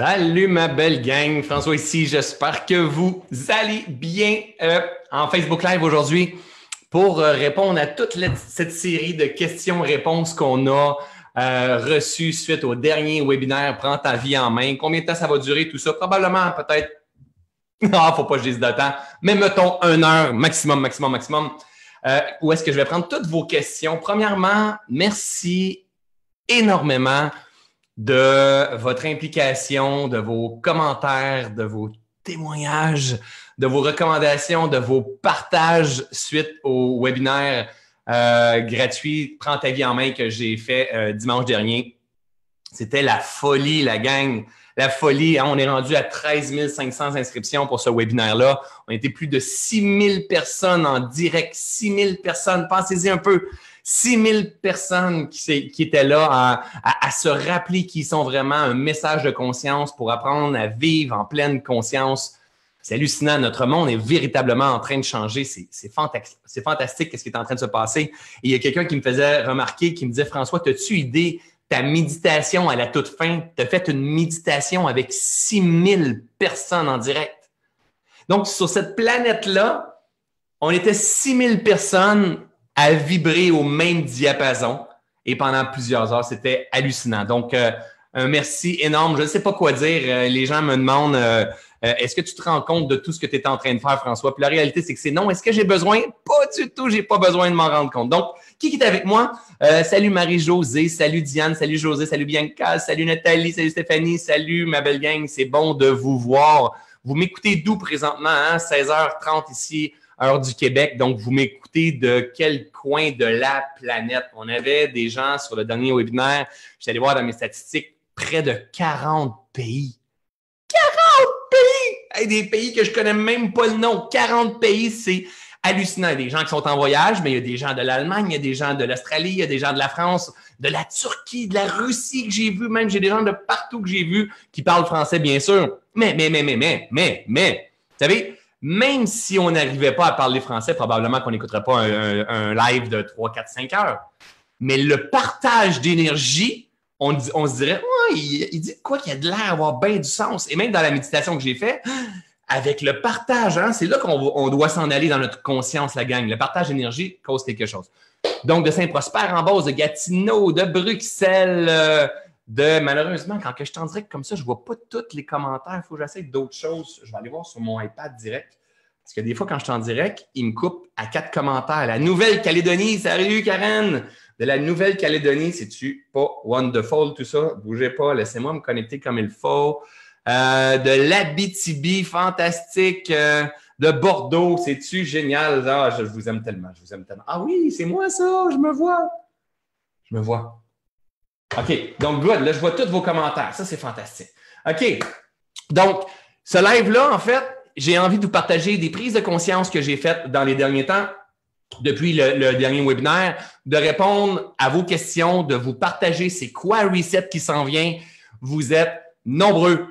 Salut ma belle gang, François ici, j'espère que vous allez bien en Facebook Live aujourd'hui pour répondre à toute cette série de questions-réponses qu'on a reçues suite au dernier webinaire Prends ta vie en main. Combien de temps ça va durer tout ça? Probablement peut-être, faut pas que je dise de temps, mais mettons 1 heure maximum. Où est-ce que je vais prendre toutes vos questions? Premièrement, merci énormément de votre implication, de vos commentaires, de vos témoignages, de vos recommandations, de vos partages suite au webinaire gratuit Prends ta vie en main que j'ai fait dimanche dernier. C'était la folie, la gang. La folie, hein? On est rendu à 13 500 inscriptions pour ce webinaire-là. On était plus de 6 000 personnes en direct. 6 000 personnes, pensez-y un peu. 6 000 personnes qui étaient là à se rappeler qu'ils sont vraiment un message de conscience pour apprendre à vivre en pleine conscience. C'est hallucinant. Notre monde est véritablement en train de changer. C'est fantastique ce qui est en train de se passer. Et il y a quelqu'un qui me faisait remarquer, qui me disait, François, as-tu idée ta méditation à la toute fin? Tu as fait une méditation avec 6 000 personnes en direct. Donc, sur cette planète-là, on était 6 000 personnes à vibrer au même diapason et pendant plusieurs heures. C'était hallucinant. Donc, un merci énorme. Je ne sais pas quoi dire. Les gens me demandent est-ce que tu te rends compte de tout ce que tu es en train de faire, François? Puis la réalité, c'est que c'est non. Est-ce que j'ai besoin? Pas du tout. J'ai pas besoin de m'en rendre compte. Donc, qui est avec moi? Salut Marie-Josée, salut Diane, salut Josée, salut Bianca, salut Nathalie, salut Stéphanie, salut ma belle gang. C'est bon de vous voir. Vous m'écoutez d'où présentement? Hein? 16h30 ici, heure du Québec. Donc, vous m'écoutez de quel coin de la planète? On avait des gens sur le dernier webinaire. Je suis allé voir dans mes statistiques, près de 40 pays. 40 pays! Hey, des pays que je connais même pas le nom. 40 pays, c'est hallucinant. Il y a des gens qui sont en voyage, mais il y a des gens de l'Allemagne, il y a des gens de l'Australie, il y a des gens de la France, de la Turquie, de la Russie que j'ai vu. Même, j'ai des gens de partout que j'ai vu qui parlent français, bien sûr. Mais, vous savez, même si on n'arrivait pas à parler français, probablement qu'on n'écouterait pas un live de 3, 4, 5 heures. Mais le partage d'énergie, on se dirait, ouais, il dit quoi qu'il y a de l'air, avoir bien du sens. Et même dans la méditation que j'ai faite, avec le partage, hein, c'est là qu'on doit s'en aller dans notre conscience, la gang. Le partage d'énergie cause quelque chose. Donc, de Saint-Prosper en Beauce, de Gatineau, de Bruxelles, malheureusement, quand je suis en direct comme ça, je ne vois pas tous les commentaires. Il faut que j'essaie d'autres choses. Je vais aller voir sur mon iPad direct. Parce que des fois, quand je suis en direct, il me coupe à 4 commentaires. La Nouvelle-Calédonie, salut Karen! De la Nouvelle-Calédonie, c'est-tu pas wonderful tout ça? Bougez pas, laissez-moi me connecter comme il faut. De l'Abitibi, fantastique. De Bordeaux, c'est-tu génial? Ah, je vous aime tellement, je vous aime tellement. Ah oui, c'est moi ça, je me vois. Je me vois. OK, donc good, là, je vois tous vos commentaires. Ça, c'est fantastique. OK, donc, ce live-là, en fait, j'ai envie de vous partager des prises de conscience que j'ai faites dans les derniers temps, depuis le dernier webinaire, de répondre à vos questions, de vous partager c'est quoi Reset qui s'en vient. Vous êtes nombreux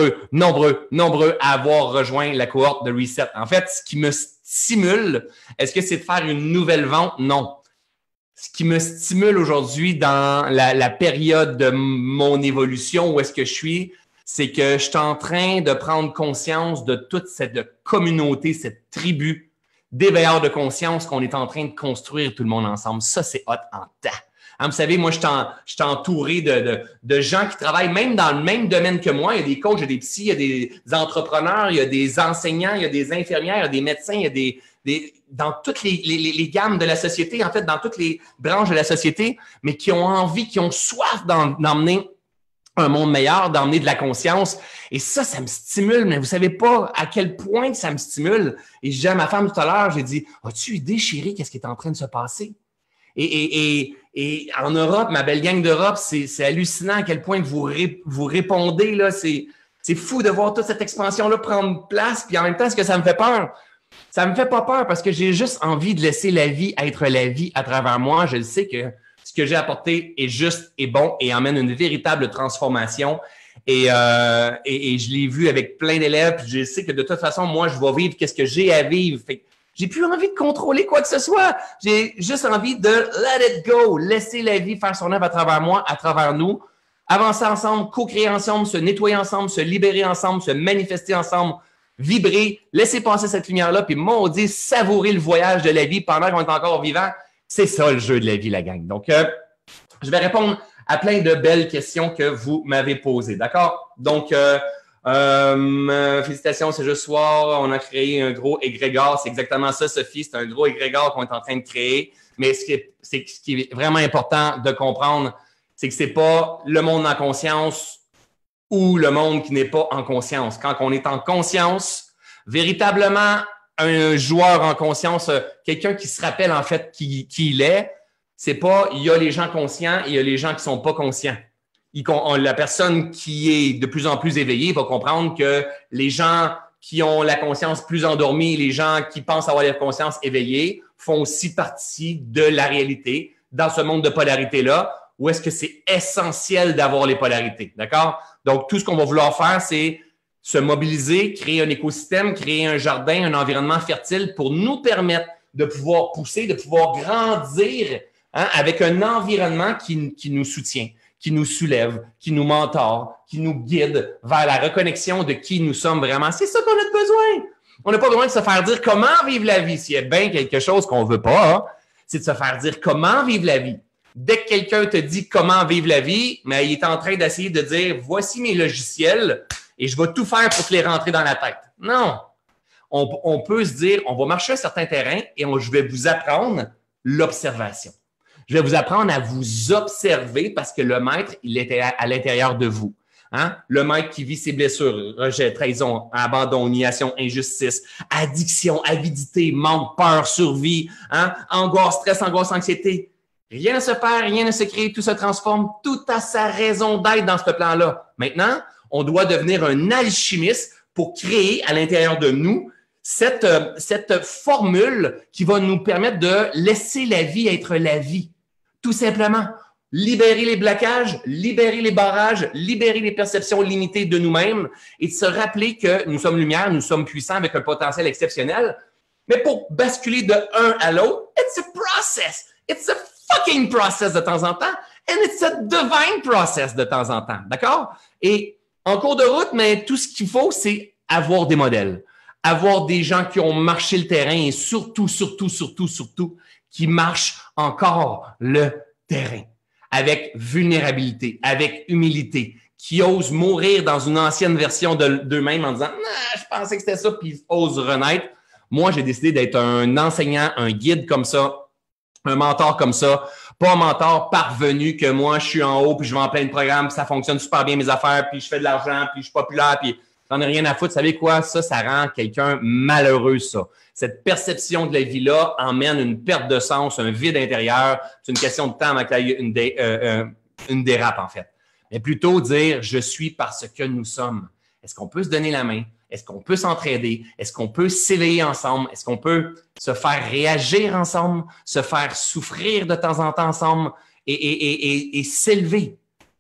à avoir rejoint la cohorte de Reset. En fait, ce qui me stimule, est-ce que c'est de faire une nouvelle vente? Non. Ce qui me stimule aujourd'hui dans la période de mon évolution, où est-ce que je suis, c'est que je suis en train de prendre conscience de toute cette communauté, cette tribu d'éveilleurs de conscience qu'on est en train de construire tout le monde ensemble. Ça, c'est hot en tas. Hein, vous savez, moi, je suis entouré de gens qui travaillent même dans le même domaine que moi. Il y a des coachs, il y a des psys, il y a des entrepreneurs, il y a des enseignants, il y a des infirmières, il y a des médecins, il y a dans toutes les gammes de la société, en fait, dans toutes les branches de la société, mais qui ont envie, qui ont soif d'emmener un monde meilleur, d'emmener de la conscience. Et ça me stimule, mais vous savez pas à quel point ça me stimule. Et j'ai dit à ma femme tout à l'heure, j'ai dit, as-tu idée, chérie, qu'est-ce qui est en train de se passer? Et en Europe, ma belle gang d'Europe, c'est hallucinant à quel point que vous répondez, là. C'est fou de voir toute cette expansion-là prendre place. Puis en même temps, est-ce que ça me fait peur? Ça me fait pas peur parce que j'ai juste envie de laisser la vie être la vie à travers moi. Je le sais que ce que j'ai apporté est juste et bon et emmène une véritable transformation. Et je l'ai vu avec plein d'élèves. Puis je sais que de toute façon, moi, je vais vivre qu'est-ce que j'ai à vivre. Fait que j'ai plus envie de contrôler quoi que ce soit. J'ai juste envie de let it go, laisser la vie faire son œuvre à travers moi, à travers nous. avancer ensemble, co-créer ensemble, se nettoyer ensemble, se libérer ensemble, se manifester ensemble, vibrer, laisser passer cette lumière-là, puis maudit, savourer le voyage de la vie pendant qu'on est encore vivant. C'est ça le jeu de la vie, la gang. Donc, je vais répondre à plein de belles questions que vous m'avez posées. D'accord? Donc, félicitations, c'est juste soir. On a créé un gros égrégore. C'est exactement ça, Sophie. C'est un gros égrégore qu'on est en train de créer. Mais ce qui est vraiment important de comprendre, c'est que c'est pas le monde en conscience ou le monde qui n'est pas en conscience. Quand on est en conscience, véritablement, un joueur en conscience, quelqu'un qui se rappelle en fait qui il est, c'est pas il y a les gens conscients et il y a les gens qui sont pas conscients. La personne qui est de plus en plus éveillée va comprendre que les gens qui ont la conscience plus endormie, les gens qui pensent avoir la conscience éveillée font aussi partie de la réalité dans ce monde de polarité-là, où est-ce que c'est essentiel d'avoir les polarités, d'accord? Donc, tout ce qu'on va vouloir faire, c'est se mobiliser, créer un écosystème, créer un jardin, un environnement fertile pour nous permettre de pouvoir pousser, de pouvoir grandir avec un environnement qui nous soutient, qui nous soulève, qui nous mentore, qui nous guide vers la reconnexion de qui nous sommes vraiment. C'est ça qu'on a besoin. On n'a pas besoin de se faire dire comment vivre la vie. S'il y a bien quelque chose qu'on ne veut pas, c'est de se faire dire comment vivre la vie. Dès que quelqu'un te dit comment vivre la vie, mais il est en train d'essayer de dire voici mes logiciels et je vais tout faire pour te les rentrer dans la tête. Non. On peut se dire on va marcher un certain terrain et je vais vous apprendre l'observation. Je vais vous apprendre à vous observer parce que le maître, il est à l'intérieur de vous. Hein? Le maître qui vit ses blessures, rejet, trahison, abandon, humiliation, injustice, addiction, avidité, manque, peur, survie, angoisse, stress, angoisse, anxiété. Rien ne se perd, rien ne se crée, tout se transforme, tout a sa raison d'être dans ce plan-là. Maintenant, on doit devenir un alchimiste pour créer à l'intérieur de nous cette formule qui va nous permettre de laisser la vie être la vie. Tout simplement, libérer les blocages, libérer les barrages, libérer les perceptions limitées de nous-mêmes et de se rappeler que nous sommes lumière, nous sommes puissants avec un potentiel exceptionnel. Mais pour basculer de un à l'autre, it's a process. It's a fucking process de temps en temps and it's a divine process de temps en temps. D'accord? Et en cours de route, mais tout ce qu'il faut, c'est avoir des modèles, avoir des gens qui ont marché le terrain et surtout, qui marchent encore le terrain avec vulnérabilité, avec humilité, qui osent mourir dans une ancienne version d'eux-mêmes en disant « je pensais que c'était ça », puis ils osent renaître. Moi, j'ai décidé d'être un enseignant, un guide comme ça, un mentor comme ça, pas un mentor parvenu que moi, je suis en haut, puis je vais en plein de programmes, puis ça fonctionne super bien mes affaires, puis je fais de l'argent, puis je suis populaire, puis j'en ai rien à foutre. Vous savez quoi? Ça rend quelqu'un malheureux, ça. Cette perception de la vie-là emmène une perte de sens, un vide intérieur. C'est une question de temps avant qu'il y ait une dérape, en fait. Mais plutôt dire « je suis parce que nous sommes ». Est-ce qu'on peut se donner la main? Est-ce qu'on peut s'entraider? Est-ce qu'on peut s'éveiller ensemble? Est-ce qu'on peut se faire réagir ensemble? Se faire souffrir de temps en temps ensemble et s'élever?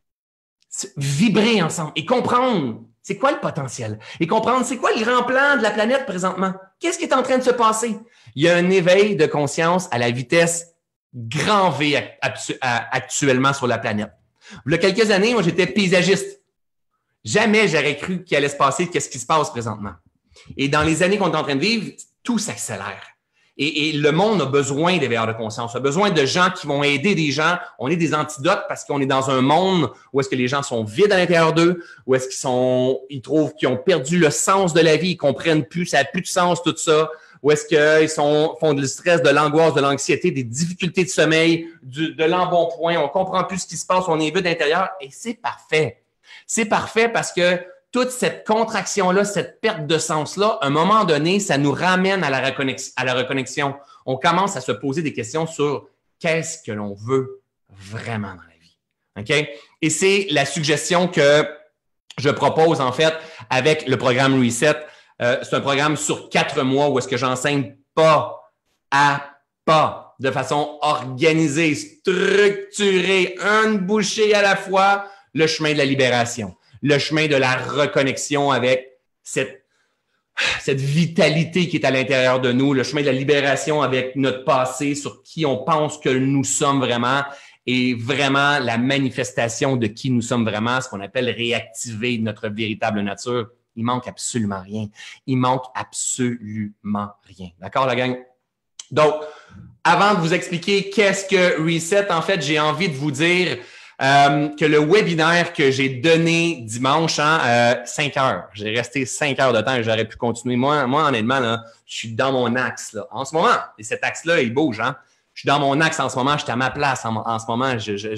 Vibrer ensemble et comprendre c'est quoi le potentiel et comprendre c'est quoi le grand plan de la planète présentement. Qu'est-ce qui est en train de se passer? Il y a un éveil de conscience à la vitesse grand V actuellement sur la planète. Il y a quelques années, moi, j'étais paysagiste. Jamais j'aurais cru qu'il allait se passer qu'est-ce qui se passe présentement. Et dans les années qu'on est en train de vivre, tout s'accélère. Et le monde a besoin d'éveilleurs de conscience, a besoin de gens qui vont aider des gens. On est des antidotes parce qu'on est dans un monde où est-ce que les gens sont vides à l'intérieur d'eux, où est-ce ils trouvent qu'ils ont perdu le sens de la vie, ils comprennent plus, ça n'a plus de sens tout ça, où est-ce qu'ils font du stress, de l'angoisse, de l'anxiété, des difficultés de sommeil, de l'embonpoint, on comprend plus ce qui se passe, on est vide d'intérieur et c'est parfait. C'est parfait parce que toute cette contraction-là, cette perte de sens-là, à un moment donné, ça nous ramène à la reconnexion. On commence à se poser des questions sur qu'est-ce que l'on veut vraiment dans la vie. OK? Et c'est la suggestion que je propose, en fait, avec le programme Reset. C'est un programme sur 4 mois où est-ce que j'enseigne pas à pas, de façon organisée, structurée, une bouchée à la fois, le chemin de la libération. Le chemin de la reconnexion avec cette vitalité qui est à l'intérieur de nous, le chemin de la libération avec notre passé, sur qui on pense que nous sommes vraiment, est vraiment la manifestation de qui nous sommes vraiment, ce qu'on appelle réactiver notre véritable nature. Il manque absolument rien. Il manque absolument rien. D'accord, la gang? Donc, avant de vous expliquer qu'est-ce que Reset, en fait, j'ai envie de vous dire que le webinaire que j'ai donné dimanche, 5 heures, j'ai resté 5 heures de temps et j'aurais pu continuer. Moi honnêtement, là, je suis dans mon axe là, en ce moment. Et cet axe-là, il bouge. Hein? Je suis dans mon axe en ce moment. Je suis à ma place en ce moment.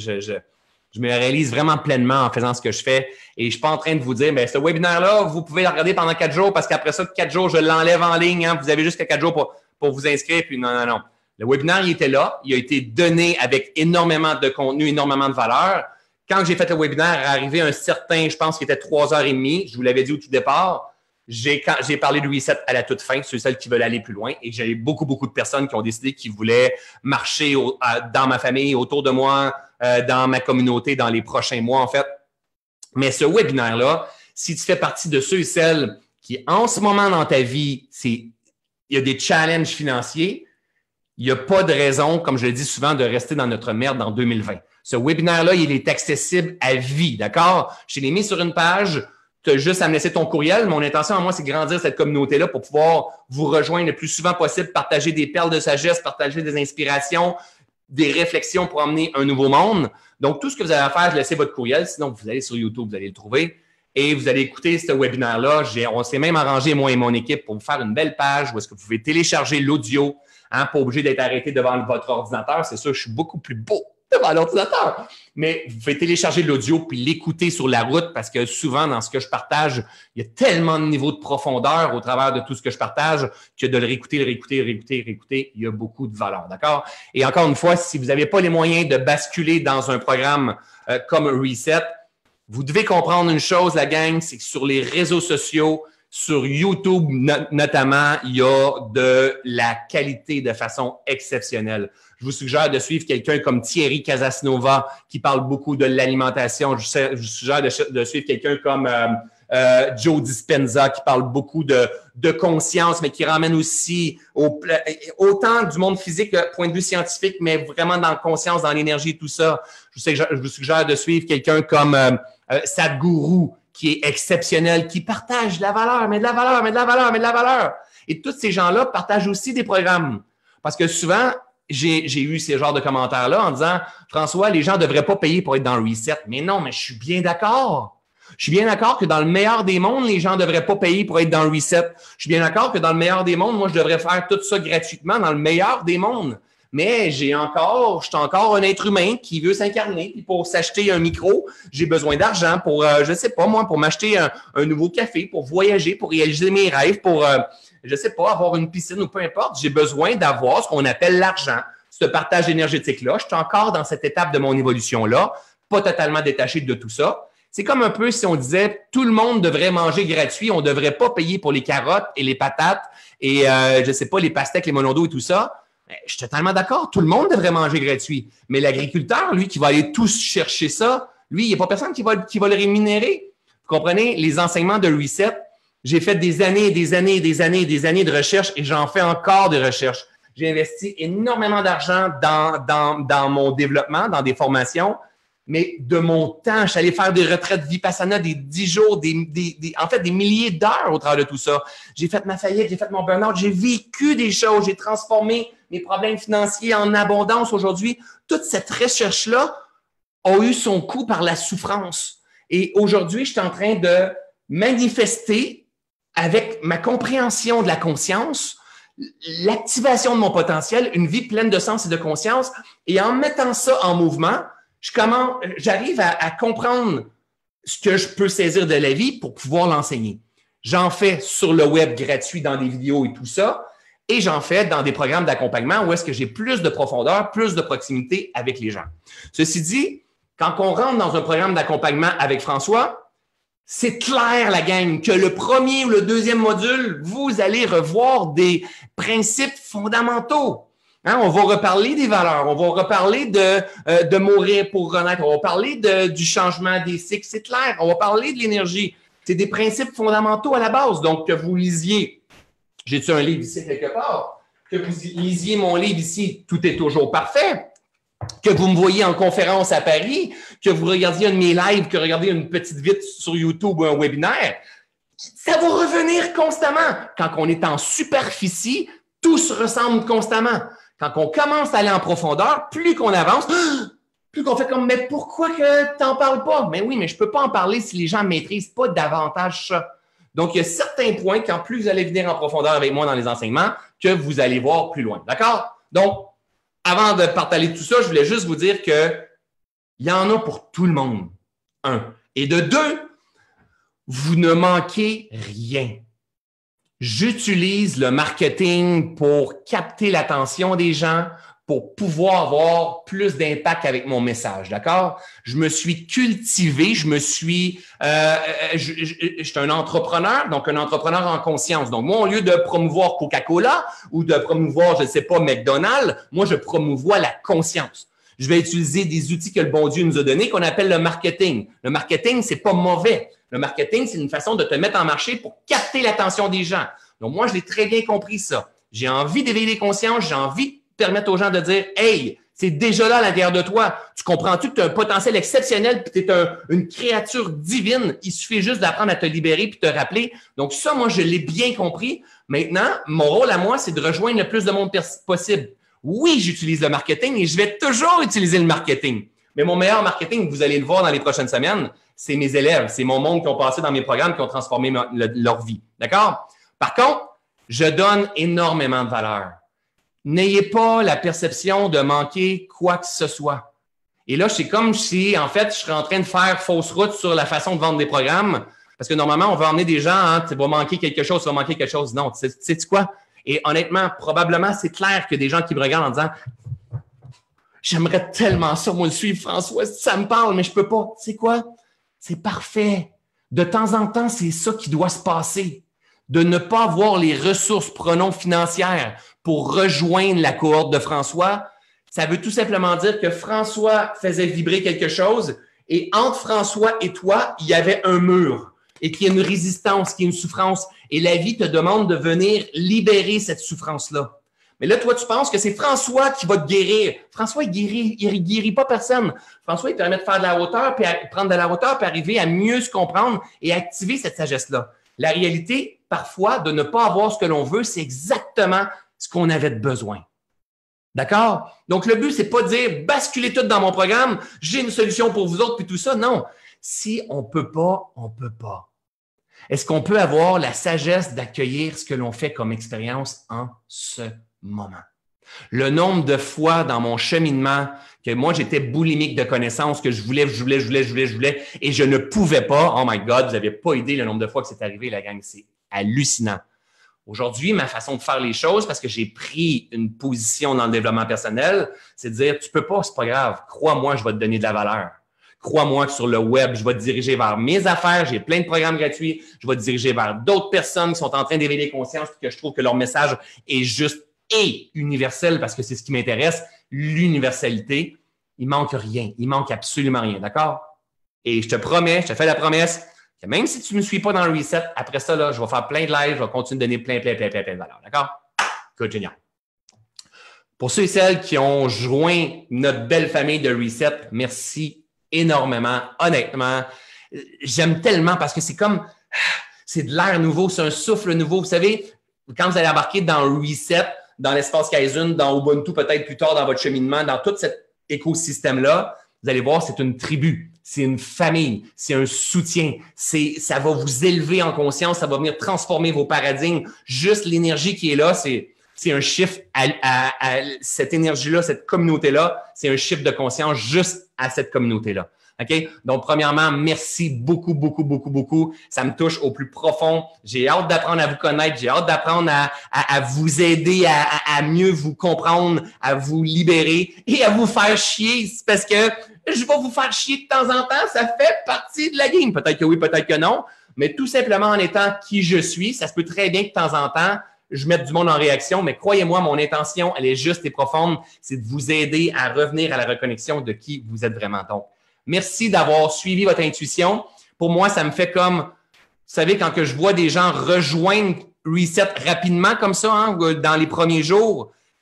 Je me réalise vraiment pleinement en faisant ce que je fais. Et je ne suis pas en train de vous dire, ce webinaire-là, vous pouvez le regarder pendant 4 jours parce qu'après ça, 4 jours, je l'enlève en ligne. Hein? Vous avez jusqu'à 4 jours pour vous inscrire. Puis non. Le webinaire, il était là. Il a été donné avec énormément de contenu, énormément de valeur. Quand j'ai fait le webinaire, arrivé un certain, je pense qu'il était 3h30, je vous l'avais dit au tout départ, j'ai parlé de Reset à la toute fin, celles qui veulent aller plus loin. Et j'ai beaucoup de personnes qui ont décidé qu'ils voulaient marcher dans ma famille, autour de moi, dans ma communauté, dans les prochains mois, en fait. Mais ce webinaire-là, si tu fais partie de ceux et celles qui, en ce moment dans ta vie, il y a des challenges financiers, il n'y a pas de raison, comme je le dis souvent, de rester dans notre merde en 2020. Ce webinaire-là, il est accessible à vie, d'accord? Je l'ai mis sur une page, tu as juste à me laisser ton courriel. Mon intention à moi, c'est de grandir cette communauté-là pour pouvoir vous rejoindre le plus souvent possible, partager des perles de sagesse, partager des inspirations, des réflexions pour emmener un nouveau monde. Donc, tout ce que vous avez à faire, c'est laisser votre courriel. Sinon, vous allez sur YouTube, vous allez le trouver. Et vous allez écouter ce webinaire-là. On s'est même arrangé, moi et mon équipe, pour vous faire une belle page où est-ce que vous pouvez télécharger l'audio, hein, pas obligé d'être arrêté devant votre ordinateur. C'est sûr, je suis beaucoup plus beau devant l'ordinateur. Mais vous pouvez télécharger l'audio puis l'écouter sur la route parce que souvent, dans ce que je partage, il y a tellement de niveaux de profondeur au travers de tout ce que je partage que de le réécouter, il y a beaucoup de valeur. D'accord? Et encore une fois, si vous n'avez pas les moyens de basculer dans un programme comme Reset, vous devez comprendre une chose, la gang, c'est que sur les réseaux sociaux, sur YouTube notamment, il y a de la qualité de façon exceptionnelle. Je vous suggère de suivre quelqu'un comme Thierry Casasnova qui parle beaucoup de l'alimentation. Je vous suggère de suivre quelqu'un comme Joe Dispenza qui parle beaucoup de conscience, mais qui ramène aussi autant du monde physique, point de vue scientifique, mais vraiment dans la conscience, dans l'énergie et tout ça. Je vous suggère de suivre quelqu'un comme Sadhguru, qui est exceptionnel, qui partage de la valeur, mais de la valeur, mais de la valeur, mais de la valeur. Et tous ces gens-là partagent aussi des programmes. Parce que souvent, j'ai eu ces genres de commentaires-là en disant « François, les gens ne devraient pas payer pour être dans le Reset. » Mais non, mais je suis bien d'accord. Je suis bien d'accord que dans le meilleur des mondes, les gens ne devraient pas payer pour être dans le Reset. Je suis bien d'accord que dans le meilleur des mondes, moi, je devrais faire tout ça gratuitement dans le meilleur des mondes. Mais je suis encore un être humain qui veut s'incarner. Puis pour s'acheter un micro, j'ai besoin d'argent pour, je sais pas moi, pour m'acheter un nouveau café, pour voyager, pour réaliser mes rêves, pour, je sais pas, avoir une piscine ou peu importe. J'ai besoin d'avoir ce qu'on appelle l'argent, ce partage énergétique-là. Je suis encore dans cette étape de mon évolution-là, pas totalement détaché de tout ça. C'est comme un peu si on disait tout le monde devrait manger gratuit, on ne devrait pas payer pour les carottes et les patates et, je sais pas, les pastèques, les monondos et tout ça. Je suis totalement d'accord. Tout le monde devrait manger gratuit. Mais l'agriculteur, lui, qui va aller tous chercher ça, lui, il n'y a pas personne qui va le rémunérer. Vous comprenez? Les enseignements de Reset, j'ai fait des années de recherche et j'en fais encore des recherches. J'ai investi énormément d'argent dans mon développement, dans des formations, mais de mon temps, je suis allé faire des retraites Vipassana, des 10 jours, en fait, des milliers d'heures au travers de tout ça. J'ai fait ma faillite, j'ai fait mon burn-out, j'ai vécu des choses, j'ai transformé mes problèmes financiers en abondance aujourd'hui. Toute cette recherche-là a eu son coût par la souffrance. Et aujourd'hui, je suis en train de manifester avec ma compréhension de la conscience, l'activation de mon potentiel, une vie pleine de sens et de conscience. Et en mettant ça en mouvement, j'arrive à comprendre ce que je peux saisir de la vie pour pouvoir l'enseigner. J'en fais sur le web gratuit dans des vidéos et tout ça, et j'en fais dans des programmes d'accompagnement où est-ce que j'ai plus de profondeur, plus de proximité avec les gens. Ceci dit, quand on rentre dans un programme d'accompagnement avec François, c'est clair, la gang, que le premier ou le deuxième module, vous allez revoir des principes fondamentaux. Hein, on va reparler des valeurs, on va reparler de mourir pour renaître, on va parler du changement des cycles, c'est clair, on va parler de l'énergie. C'est des principes fondamentaux à la base. Donc, que vous lisiez, j'ai-tu un livre ici quelque part? Que vous lisiez mon livre ici, tout est toujours parfait. que vous me voyez en conférence à Paris, que vous regardiez un de mes lives, que vous regardiez une petite vidéo sur YouTube ou un webinaire, ça va revenir constamment. Quand on est en superficie, tout se ressemble constamment. Quand on commence à aller en profondeur, plus qu'on avance, plus qu'on fait comme, mais pourquoi que tu n'en parles pas? Mais oui, mais je ne peux pas en parler si les gens ne maîtrisent pas davantage ça. Donc, il y a certains points, quand plus vous allez venir en profondeur avec moi dans les enseignements, que vous allez voir plus loin. D'accord? Donc, avant de partager tout ça, je voulais juste vous dire qu'il y en a pour tout le monde. Un. Et de deux, vous ne manquez rien. J'utilise le marketing pour capter l'attention des gens, pour pouvoir avoir plus d'impact avec mon message, d'accord? Je me suis cultivé, je suis un entrepreneur, donc un entrepreneur en conscience. Donc, moi, au lieu de promouvoir Coca-Cola ou de promouvoir, je ne sais pas, McDonald's, moi, je promouvois la conscience. Je vais utiliser des outils que le bon Dieu nous a donnés qu'on appelle le marketing. Le marketing, c'est pas mauvais. Le marketing, c'est une façon de te mettre en marché pour capter l'attention des gens. Donc, moi, je l'ai très bien compris ça. J'ai envie d'éveiller les consciences, j'ai envie de permettre aux gens de dire « Hey, c'est déjà là à l'intérieur de toi. Tu comprends-tu que tu as un potentiel exceptionnel puis tu es une créature divine. Il suffit juste d'apprendre à te libérer puis te rappeler. » Donc, ça, moi, je l'ai bien compris. Maintenant, mon rôle à moi, c'est de rejoindre le plus de monde possible. Oui, j'utilise le marketing et je vais toujours utiliser le marketing. Mais mon meilleur marketing, vous allez le voir dans les prochaines semaines, c'est mes élèves, c'est mon monde qui ont passé dans mes programmes, qui ont transformé leur vie. D'accord? Par contre, je donne énormément de valeur. N'ayez pas la perception de manquer quoi que ce soit. Et là, c'est comme si, en fait, je serais en train de faire fausse route sur la façon de vendre des programmes. Parce que normalement, on veut emmener des gens, hein, tu vas manquer quelque chose, tu vas manquer quelque chose. Non, tu sais quoi? Et honnêtement, probablement, c'est clair que des gens qui me regardent en disant « J'aimerais tellement ça, moi, le suivre, François, ça me parle, mais je peux pas. » Tu sais quoi? C'est parfait. De temps en temps, c'est ça qui doit se passer. De ne pas avoir les ressources, prenons financières, pour rejoindre la cohorte de François, ça veut tout simplement dire que François faisait vibrer quelque chose et entre François et toi, il y avait un mur et qu'il y a une résistance, qu'il y a une souffrance. Et la vie te demande de venir libérer cette souffrance-là. Mais là, toi, tu penses que c'est François qui va te guérir. François, il guérit pas personne. François, il permet de faire de la hauteur, puis prendre de la hauteur, puis arriver à mieux se comprendre et activer cette sagesse-là. La réalité, parfois, de ne pas avoir ce que l'on veut, c'est exactement ce qu'on avait de besoin. D'accord? Donc, le but, c'est pas de dire basculez tout dans mon programme, j'ai une solution pour vous autres, puis tout ça. Non. Si on peut pas, on peut pas. Est-ce qu'on peut avoir la sagesse d'accueillir ce que l'on fait comme expérience en ce moment? Le nombre de fois dans mon cheminement que moi, j'étais boulimique de connaissances, que je voulais, et je ne pouvais pas. Oh my God, vous n'avez pas idée le nombre de fois que c'est arrivé, la gang. C'est hallucinant. Aujourd'hui, ma façon de faire les choses, parce que j'ai pris une position dans le développement personnel, c'est de dire, tu peux pas, c'est pas grave. Crois-moi, je vais te donner de la valeur. Crois-moi que sur le web, je vais te diriger vers mes affaires. J'ai plein de programmes gratuits. Je vais te diriger vers d'autres personnes qui sont en train d'éveiller les consciences et que je trouve que leur message est juste et universel parce que c'est ce qui m'intéresse, l'universalité. Il manque rien. Il manque absolument rien. D'accord? Et je te promets, je te fais la promesse que même si tu ne me suis pas dans le reset, après ça, là, je vais faire plein de lives, je vais continuer de donner plein de valeur. D'accord? Good, génial. Pour ceux et celles qui ont joint notre belle famille de reset, merci énormément. Honnêtement, j'aime tellement parce que c'est comme, c'est de l'air nouveau, c'est un souffle nouveau. Vous savez, quand vous allez embarquer dans Reset, dans l'espace Kaizen, dans Ubuntu, peut-être plus tard dans votre cheminement, dans tout cet écosystème-là, vous allez voir, c'est une tribu, c'est une famille, c'est un soutien, ça va vous élever en conscience, ça va venir transformer vos paradigmes. Juste l'énergie qui est là, c'est un chiffre à cette énergie-là, cette communauté-là, c'est un chiffre de conscience juste à cette communauté-là. OK? Donc, premièrement, merci beaucoup. Ça me touche au plus profond. J'ai hâte d'apprendre à vous connaître. J'ai hâte d'apprendre à vous aider à mieux vous comprendre, à vous libérer et à vous faire chier. C'est parce que je vais vous faire chier de temps en temps. Ça fait partie de la game. Peut-être que oui, peut-être que non. Mais tout simplement en étant qui je suis, ça se peut très bien que de temps en temps, je mette du monde en réaction, mais croyez-moi, mon intention, elle est juste et profonde, c'est de vous aider à revenir à la reconnexion de qui vous êtes vraiment. Donc, merci d'avoir suivi votre intuition. Pour moi, ça me fait comme, vous savez, quand que je vois des gens rejoindre Reset rapidement comme ça, hein, dans les premiers jours,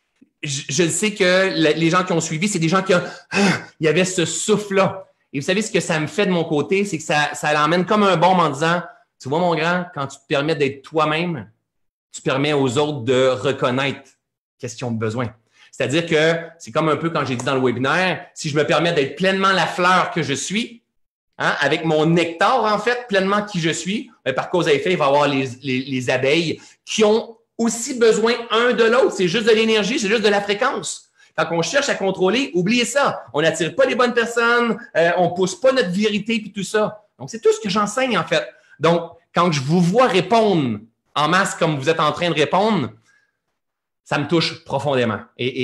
je sais que les gens qui ont suivi, c'est des gens qui il y avait ce souffle-là. Et vous savez, ce que ça me fait de mon côté, c'est que ça l'emmène comme un baume en disant, tu vois, mon grand, quand tu te permets d'être toi-même, tu permets aux autres de reconnaître qu'est-ce qu'ils ont besoin. C'est-à-dire que c'est comme un peu quand j'ai dit dans le webinaire, si je me permets d'être pleinement la fleur que je suis, hein, avec mon nectar, en fait, pleinement qui je suis, par cause à effet, il va y avoir les abeilles qui ont aussi besoin un de l'autre. C'est juste de l'énergie, c'est juste de la fréquence. Quand on cherche à contrôler, oubliez ça. On n'attire pas les bonnes personnes, on ne pousse pas notre vérité puis tout ça. Donc, c'est tout ce que j'enseigne, en fait. Donc, quand je vous vois répondre en masse comme vous êtes en train de répondre, ça me touche profondément.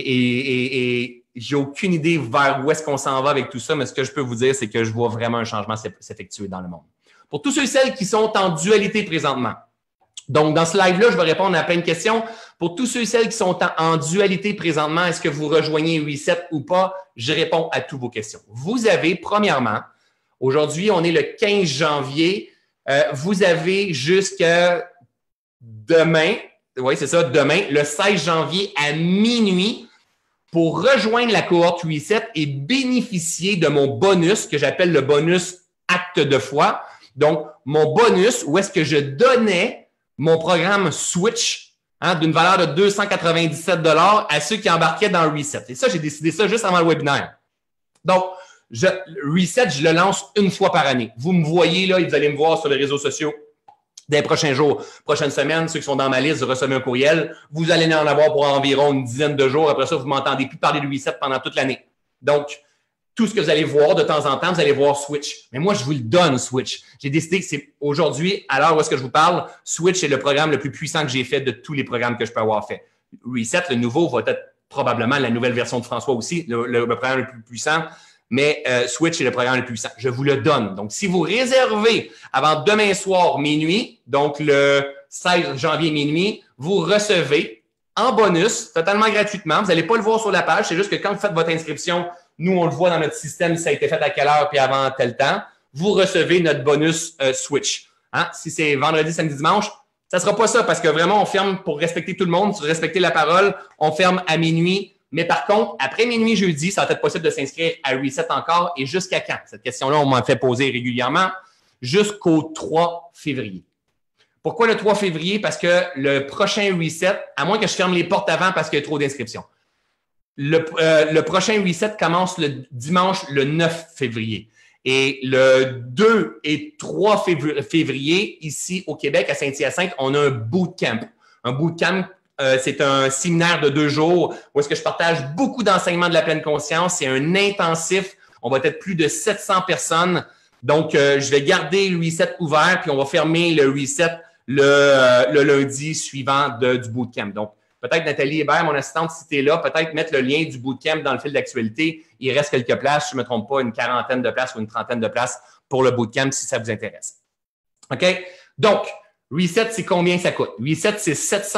Et j'ai aucune idée vers où est-ce qu'on s'en va avec tout ça, mais ce que je peux vous dire, c'est que je vois vraiment un changement s'effectuer dans le monde. Pour tous ceux et celles qui sont en dualité présentement, donc dans ce live-là, je vais répondre à plein de questions. Pour tous ceux et celles qui sont en dualité présentement, est-ce que vous rejoignez Reset ou pas? Je réponds à toutes vos questions. Vous avez, premièrement, aujourd'hui, on est le 15 janvier, vous avez jusqu'à demain, oui, c'est ça, demain, le 16 janvier à minuit, pour rejoindre la cohorte Reset et bénéficier de mon bonus que j'appelle le bonus acte de foi. Donc, mon bonus où est-ce que je donnais mon programme Switch d'une valeur de 297 $ à ceux qui embarquaient dans Reset. Et ça, j'ai décidé ça juste avant le webinaire. Donc, Reset, je le lance une fois par année. Vous me voyez là, vous allez me voir sur les réseaux sociaux des prochains jours, prochaines semaines, ceux qui sont dans ma liste, vous recevez un courriel. Vous allez en avoir pour environ une dizaine de jours. Après ça, vous ne m'entendez plus parler de Reset pendant toute l'année. Donc, tout ce que vous allez voir de temps en temps, vous allez voir Switch. Mais moi, je vous le donne, Switch. J'ai décidé que c'est aujourd'hui, à l'heure où est-ce que je vous parle, Switch est le programme le plus puissant que j'ai fait de tous les programmes que je peux avoir fait. Reset, le nouveau, va être probablement la nouvelle version de François aussi, le programme le plus puissant. Mais Switch est le programme le plus puissant. Je vous le donne. Donc, si vous réservez avant demain soir minuit, donc le 16 janvier minuit, vous recevez en bonus, totalement gratuitement. Vous n'allez pas le voir sur la page. C'est juste que quand vous faites votre inscription, nous, on le voit dans notre système, ça a été fait à quelle heure puis avant tel temps. Vous recevez notre bonus Switch. Si c'est vendredi, samedi, dimanche, ça ne sera pas ça parce que vraiment, on ferme pour respecter tout le monde, pour respecter la parole. On ferme à minuit. Mais par contre, après minuit jeudi, ça va être possible de s'inscrire à Reset encore. Et jusqu'à quand? Cette question-là, on m'en fait poser régulièrement. Jusqu'au 3 février. Pourquoi le 3 février? Parce que le prochain Reset, à moins que je ferme les portes avant parce qu'il y a trop d'inscriptions, le prochain Reset commence le dimanche le 9 février. Et le 2 et 3 février, ici au Québec, à Saint-Hyacinthe, on a un bootcamp. Un bootcamp, c'est un séminaire de 2 jours où est-ce que je partage beaucoup d'enseignements de la pleine conscience. C'est un intensif. On va être plus de 700 personnes. Donc, je vais garder le Reset ouvert, puis on va fermer le Reset le lundi suivant du bootcamp. Donc, peut-être Nathalie Hébert, mon assistante, si tu es là, peut-être mettre le lien du bootcamp dans le fil d'actualité. Il reste quelques places, je ne me trompe pas, une quarantaine de places ou une trentaine de places pour le bootcamp si ça vous intéresse. OK? Donc, Reset, c'est combien ça coûte? Reset, c'est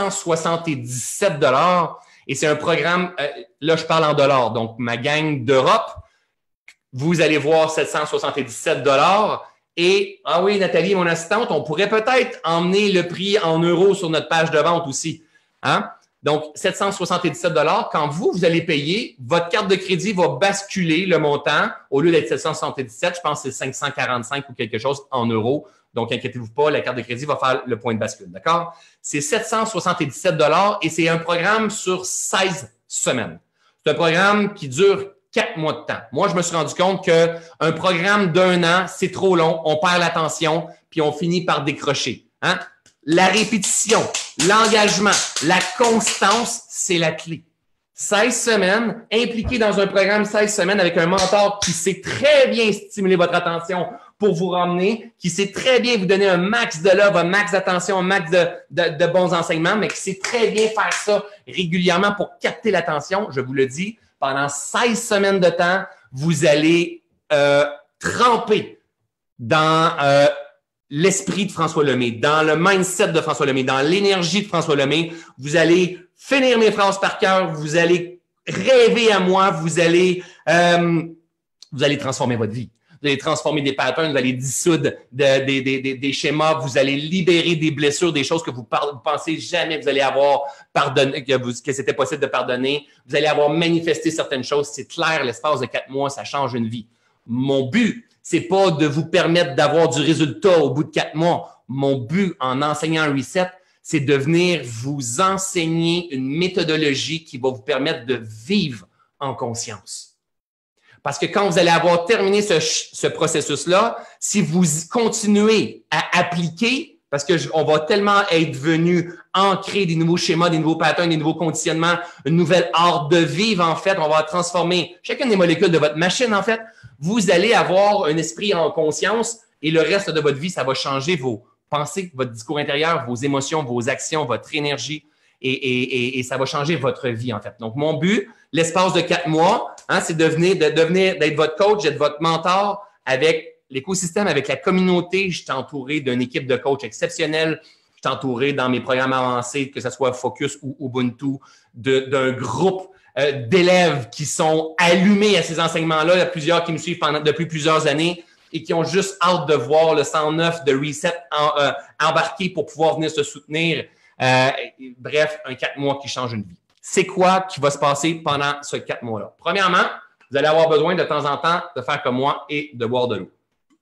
777 $ et c'est un programme, là, je parle en dollars. Donc, ma gang d'Europe, vous allez voir 777 $ et, ah oui, Nathalie, mon assistante, on pourrait peut-être emmener le prix en euros sur notre page de vente aussi. Donc, 777 $. Quand vous allez payer, votre carte de crédit va basculer le montant. Au lieu d'être 777, je pense que c'est 545 ou quelque chose en euros. Donc, inquiétez-vous pas, la carte de crédit va faire le point de bascule. D'accord? C'est 777 $ et c'est un programme sur 16 semaines. C'est un programme qui dure 4 mois de temps. Moi, je me suis rendu compte qu'un programme d'1 an, c'est trop long. On perd l'attention puis on finit par décrocher. La répétition, l'engagement, la constance, c'est la clé. 16 semaines, impliqué dans un programme 16 semaines avec un mentor qui sait très bien stimuler votre attention pour vous ramener, qui sait très bien vous donner un max de love, un max d'attention, un max de bons enseignements, mais qui sait très bien faire ça régulièrement pour capter l'attention. Je vous le dis, pendant 16 semaines de temps, vous allez tremper dans l'esprit de François Lemay, dans le mindset de François Lemay, dans l'énergie de François Lemay. Vous allez finir mes phrases par cœur, vous allez rêver à moi, vous allez transformer votre vie. vous allez transformer des patterns, vous allez dissoudre des schémas, vous allez libérer des blessures, des choses que vous pensez jamais que vous allez avoir pardonné, que c'était possible de pardonner. Vous allez avoir manifesté certaines choses. C'est clair, l'espace de 4 mois, ça change une vie. Mon but, c'est pas de vous permettre d'avoir du résultat au bout de 4 mois. Mon but en enseignant un reset, c'est de venir vous enseigner une méthodologie qui va vous permettre de vivre en conscience. Parce que quand vous allez avoir terminé ce processus-là, si vous continuez à appliquer, parce qu'on va tellement être venu ancrer des nouveaux schémas, des nouveaux patterns, des nouveaux conditionnements, une nouvelle art de vivre, en fait, on va transformer chacune des molécules de votre machine, en fait. Vous allez avoir un esprit en conscience et le reste de votre vie, ça va changer vos pensées, votre discours intérieur, vos émotions, vos actions, votre énergie et ça va changer votre vie, en fait. Donc, mon but, l'espace de 4 mois, c'est d'être votre coach, d'être votre mentor avec l'écosystème, avec la communauté. Je suis entouré d'une équipe de coachs exceptionnelle. Je suis entouré dans mes programmes avancés, que ce soit Focus ou Ubuntu, d'un groupe d'élèves qui sont allumés à ces enseignements-là. Il y a plusieurs qui me suivent depuis plusieurs années et qui ont juste hâte de voir le 109 de Reset embarquer pour pouvoir venir se soutenir. Bref, un 4 mois qui change une vie. C'est quoi qui va se passer pendant ce 4 mois-là? Premièrement, vous allez avoir besoin de temps en temps de faire comme moi et de boire de l'eau.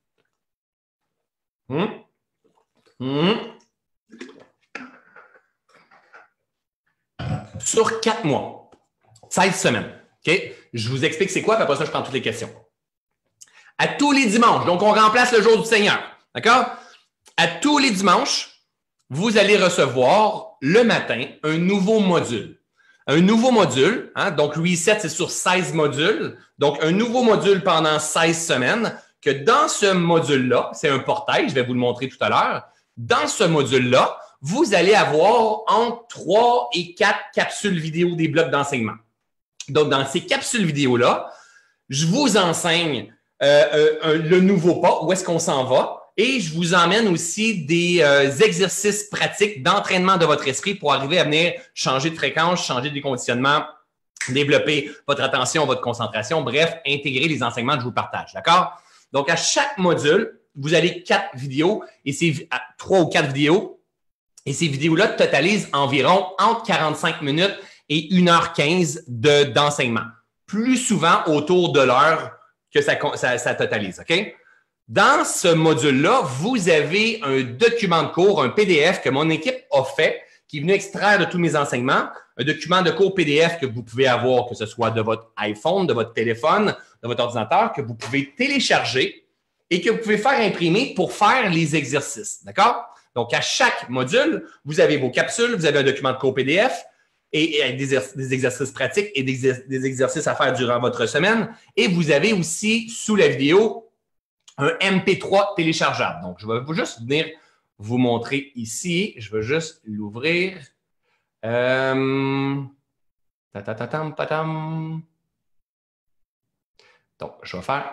Sur 4 mois, 16 semaines. OK? Je vous explique c'est quoi, puis après ça, je prends toutes les questions. À tous les dimanches, donc on remplace le jour du Seigneur. D'accord? À tous les dimanches, vous allez recevoir le matin un nouveau module. Un nouveau module, donc Reset, c'est sur 16 modules. Donc, un nouveau module pendant 16 semaines, que dans ce module-là, c'est un portail, je vais vous le montrer tout à l'heure. Dans ce module-là, vous allez avoir entre 3 et 4 capsules vidéo des blocs d'enseignement. Donc, dans ces capsules vidéo-là, je vous enseigne le nouveau pas, où est-ce qu'on s'en va, et je vous emmène aussi des exercices pratiques d'entraînement de votre esprit pour arriver à venir changer de fréquence, changer des conditionnements, développer votre attention, votre concentration, bref, intégrer les enseignements que je vous partage. D'accord? Donc, à chaque module, vous avez 4 vidéos, et c'est 3 ou 4 vidéos, et ces vidéos-là totalisent environ entre 45 minutes et 1h15 d'enseignement. Plus souvent autour de l'heure que ça totalise. OK? Dans ce module-là, vous avez un document de cours, un PDF que mon équipe a fait, qui est venu extraire de tous mes enseignements, un document de cours PDF que vous pouvez avoir, que ce soit de votre iPhone, de votre téléphone, de votre ordinateur, que vous pouvez télécharger et que vous pouvez faire imprimer pour faire les exercices. D'accord? Donc, à chaque module, vous avez vos capsules, vous avez un document de cours PDF et avec des exercices pratiques et des exercices à faire durant votre semaine. Et vous avez aussi, sous la vidéo, un MP3 téléchargeable. Donc, je vais juste venir vous montrer ici. Je vais juste l'ouvrir. Donc, je vais faire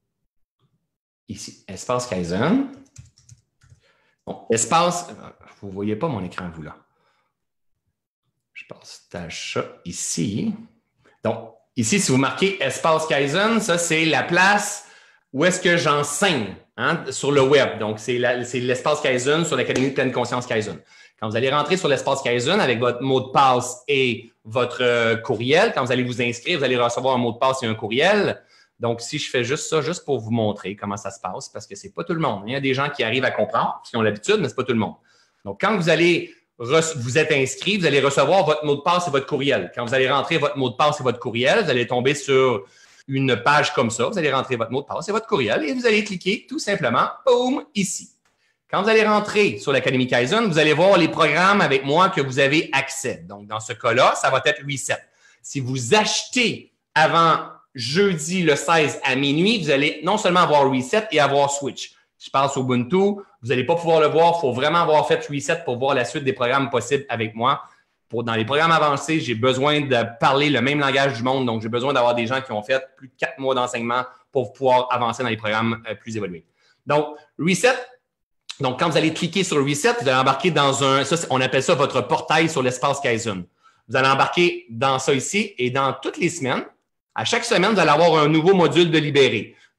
ici, Espace Kaizen. Bon, espace, vous ne voyez pas mon écran, vous, là. Je partage ça ici. Donc, ici, si vous marquez Espace Kaizen, ça, c'est la place où est-ce que j'enseigne sur le web. Donc, c'est l'espace Kaizen sur l'Académie de pleine conscience Kaizen. Quand vous allez rentrer sur l'espace Kaizen avec votre mot de passe et votre courriel, quand vous allez vous inscrire, vous allez recevoir un mot de passe et un courriel. Donc, si je fais juste ça, juste pour vous montrer comment ça se passe, parce que ce n'est pas tout le monde. Il y a des gens qui arrivent à comprendre, qui ont l'habitude, mais ce n'est pas tout le monde. Donc, quand vous êtes inscrit, vous allez recevoir votre mot de passe et votre courriel. Quand vous allez rentrer votre mot de passe et votre courriel, vous allez tomber sur une page comme ça. Vous allez rentrer votre mot de passe et votre courriel et vous allez cliquer tout simplement, boum, ici. Quand vous allez rentrer sur l'Académie Kaizen, vous allez voir les programmes avec moi que vous avez accès. Donc, dans ce cas-là, ça va être Reset. Si vous achetez avant jeudi le 16 à minuit, vous allez non seulement avoir Reset et avoir Switch. Je parle sur Ubuntu, vous n'allez pas pouvoir le voir. Il faut vraiment avoir fait Reset pour voir la suite des programmes possibles avec moi. Dans les programmes avancés, j'ai besoin de parler le même langage du monde. Donc, j'ai besoin d'avoir des gens qui ont fait plus de 4 mois d'enseignement pour pouvoir avancer dans les programmes plus évolués. Donc, Reset. Donc, quand vous allez cliquer sur Reset, vous allez embarquer dans on appelle ça votre portail sur l'espace Kaizen. Vous allez embarquer dans ça ici et dans toutes les semaines, à chaque semaine, vous allez avoir un nouveau module de libérer.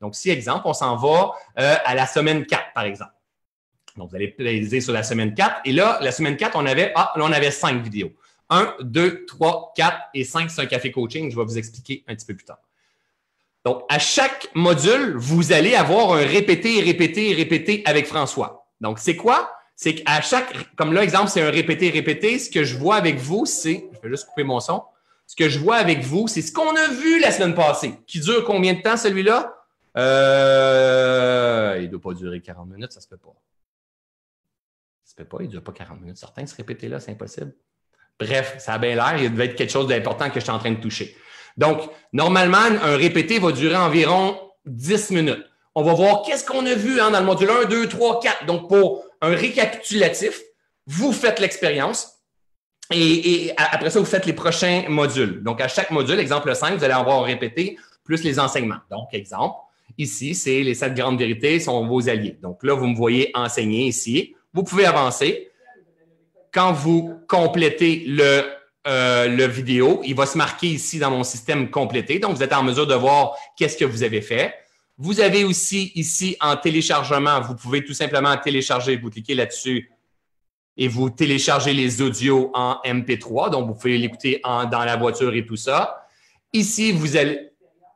Donc, si, exemple, on s'en va à la semaine 4, par exemple. Donc, vous allez plaiser sur la semaine 4. Et là, la semaine 4, on avait 5 vidéos. 1, 2, 3, 4 et 5, c'est un café coaching. Je vais vous expliquer un petit peu plus tard. Donc, à chaque module, vous allez avoir un répété, répété, répété avec François. Donc, c'est quoi? C'est qu'à chaque, comme là, exemple, c'est un répété, répété. Ce que je vois avec vous, c'est, je vais juste couper mon son. Ce que je vois avec vous, c'est ce qu'on a vu la semaine passée. Qui dure combien de temps, celui-là? Il ne doit pas durer 40 minutes, ça se peut pas. Ça se peut pas, il ne dure pas 40 minutes. Certains, ce répété-là, c'est impossible. Bref, ça a bien l'air, il devait être quelque chose d'important que je suis en train de toucher. Donc, normalement, un répété va durer environ 10 minutes. On va voir qu'est-ce qu'on a vu dans le module 1, 2, 3, 4. Donc, pour un récapitulatif, vous faites l'expérience et après ça, vous faites les prochains modules. Donc, à chaque module, exemple 5, vous allez avoir un répété plus les enseignements. Donc, exemple, ici, c'est les 7 grandes vérités sont vos alliés. Donc, là, vous me voyez enseigner ici. Vous pouvez avancer. Quand vous complétez le vidéo, il va se marquer ici dans mon système complété. Donc, vous êtes en mesure de voir qu'est-ce que vous avez fait. Vous avez aussi ici en téléchargement, vous pouvez tout simplement télécharger, vous cliquez là-dessus et vous téléchargez les audios en MP3. Donc, vous pouvez l'écouter dans la voiture et tout ça. Ici, vous allez…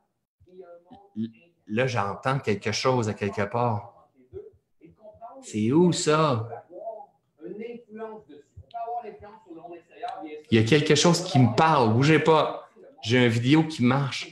Là, j'entends quelque chose à quelque part. C'est où ça? Il y a quelque chose qui me parle. Bougez pas. J'ai une vidéo qui marche.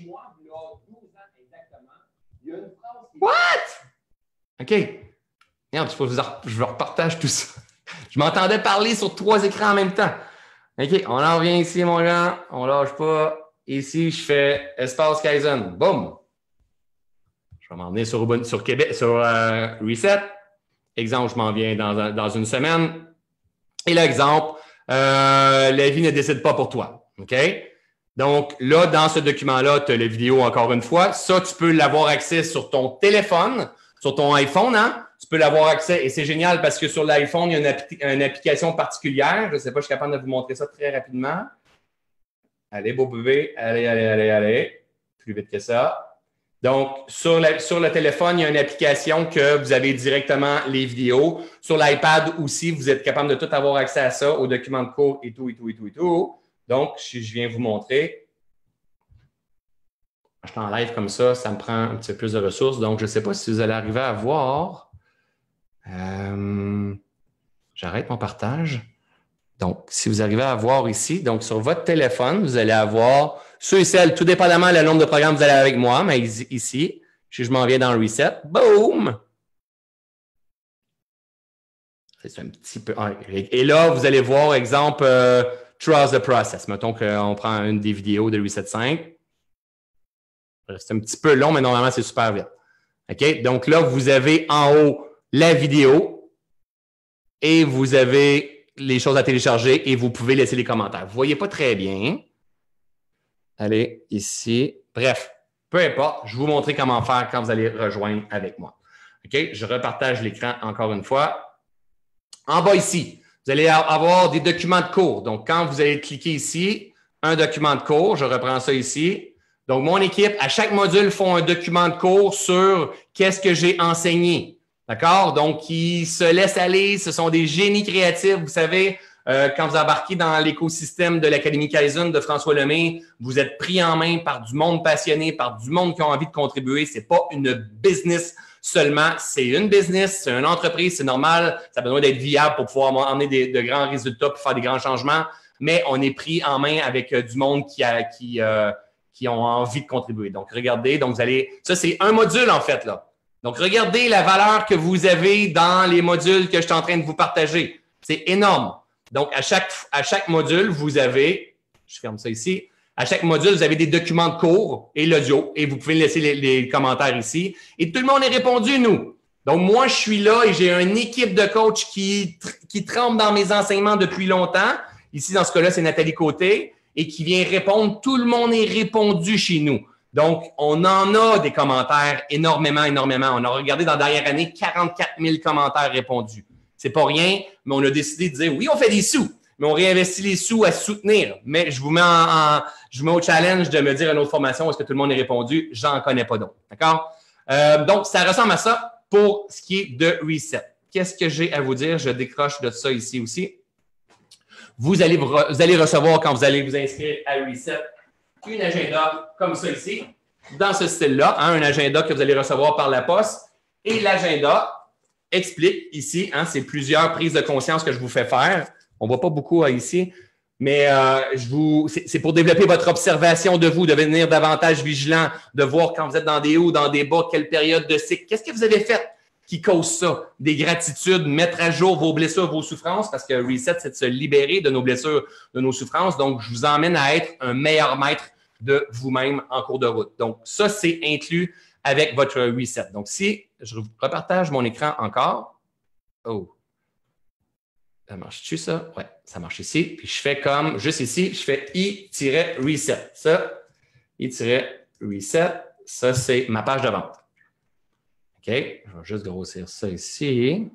What? OK. Merde, je vous repartage tout ça. Je m'entendais parler sur 3 écrans en même temps. OK, on en revient ici, mon gars. On lâche pas. Ici, je fais Espace Kaizen. Boum. Je vais m'emmener sur Québec, sur Reset. Exemple, je m'en viens dans une semaine. Et l'exemple, la vie ne décide pas pour toi. OK? Donc, là, dans ce document-là, tu as la vidéo encore une fois. Ça, tu peux l'avoir accès sur ton téléphone, sur ton iPhone, hein? Tu peux l'avoir accès. Et c'est génial parce que sur l'iPhone, il y a une application particulière. Je ne sais pas, je suis capable de vous montrer ça très rapidement. Allez, beau bébé. Allez. Plus vite que ça. Donc, sur le téléphone, il y a une application que vous avez directement les vidéos. Sur l'iPad aussi, vous êtes capable de tout avoir accès à ça, aux documents de cours et tout. Donc, si je viens vous montrer, je suis en live comme ça me prend un petit peu plus de ressources. Donc, je ne sais pas si vous allez arriver à voir. J'arrête mon partage. Donc, si vous arrivez à voir ici, donc sur votre téléphone, vous allez avoir ceux et celles, tout dépendamment le nombre de programmes que vous allez avec moi, mais ici, si je m'en viens dans le reset, boum! C'est un petit peu… Et là, vous allez voir, exemple, Trust the Process. Mettons qu'on prend une des vidéos de Reset 5. C'est un petit peu long, mais normalement, c'est super vite. OK? Donc là, vous avez en haut la vidéo et vous avez les choses à télécharger et vous pouvez laisser les commentaires. Vous ne voyez pas très bien. Allez, ici. Bref, peu importe, je vais vous montrer comment faire quand vous allez rejoindre avec moi. OK? Je repartage l'écran encore une fois. En bas ici, vous allez avoir des documents de cours. Donc, quand vous allez cliquer ici, un document de cours, je reprends ça ici. Donc, mon équipe, à chaque module, font un document de cours sur qu'est-ce que j'ai enseigné. D'accord? Donc, ils se laissent aller. Ce sont des génies créatifs. Vous savez, quand vous embarquez dans l'écosystème de l'Académie Kaizen de François Lemay, vous êtes pris en main par du monde passionné, par du monde qui a envie de contribuer. C'est pas une business seulement. C'est une business, c'est une entreprise, c'est normal. Ça a besoin d'être viable pour pouvoir emmener de grands résultats pour faire des grands changements. Mais on est pris en main avec du monde qui ont envie de contribuer. Donc, regardez. Donc, ça, c'est un module, en fait, là. Donc, regardez la valeur que vous avez dans les modules que je suis en train de vous partager. C'est énorme. Donc, à chaque module, vous avez, je ferme ça ici, à chaque module, vous avez des documents de cours et l'audio et vous pouvez laisser les commentaires ici. Et tout le monde est répondu, nous. Donc, moi, je suis là et j'ai une équipe de coachs qui trempe dans mes enseignements depuis longtemps. Ici, dans ce cas-là, c'est Nathalie Côté et qui vient répondre. Tout le monde est répondu chez nous. Donc, on en a des commentaires énormément. On a regardé dans la dernière année 44 000 commentaires répondus. C'est pas rien, mais on a décidé de dire, oui, on fait des sous, mais on réinvestit les sous à soutenir. Mais je vous mets au challenge de me dire une autre formation, est-ce que tout le monde est répondu? J'en connais pas d'autres. D'accord? Donc, ça ressemble à ça pour ce qui est de Reset. Qu'est-ce que j'ai à vous dire? Je décroche de ça ici aussi. Vous allez recevoir, quand vous allez vous inscrire à Reset, une agenda comme ça ici, dans ce style-là, hein, un agenda que vous allez recevoir par la poste. Et l'agenda explique ici, hein, c'est plusieurs prises de conscience que je vous fais faire. On ne voit pas beaucoup ici, mais c'est pour développer votre observation de vous, devenir davantage vigilant, de voir quand vous êtes dans des hauts, dans des bas, quelle période de cycle. Qu'est-ce que vous avez fait qui cause ça? Des gratitudes, mettre à jour vos blessures, vos souffrances, parce que Reset, c'est de se libérer de nos blessures, de nos souffrances. Donc, je vous emmène à être un meilleur maître de vous-même en cours de route. Donc, ça, c'est inclus avec votre Reset. Donc, si je repartage mon écran encore, oh, ça marche-tu ça? Oui, ça marche ici. Puis, je fais comme, juste ici, je fais I-Reset. Ça, I-Reset, ça, c'est ma page de vente. OK, je vais juste grossir ça ici.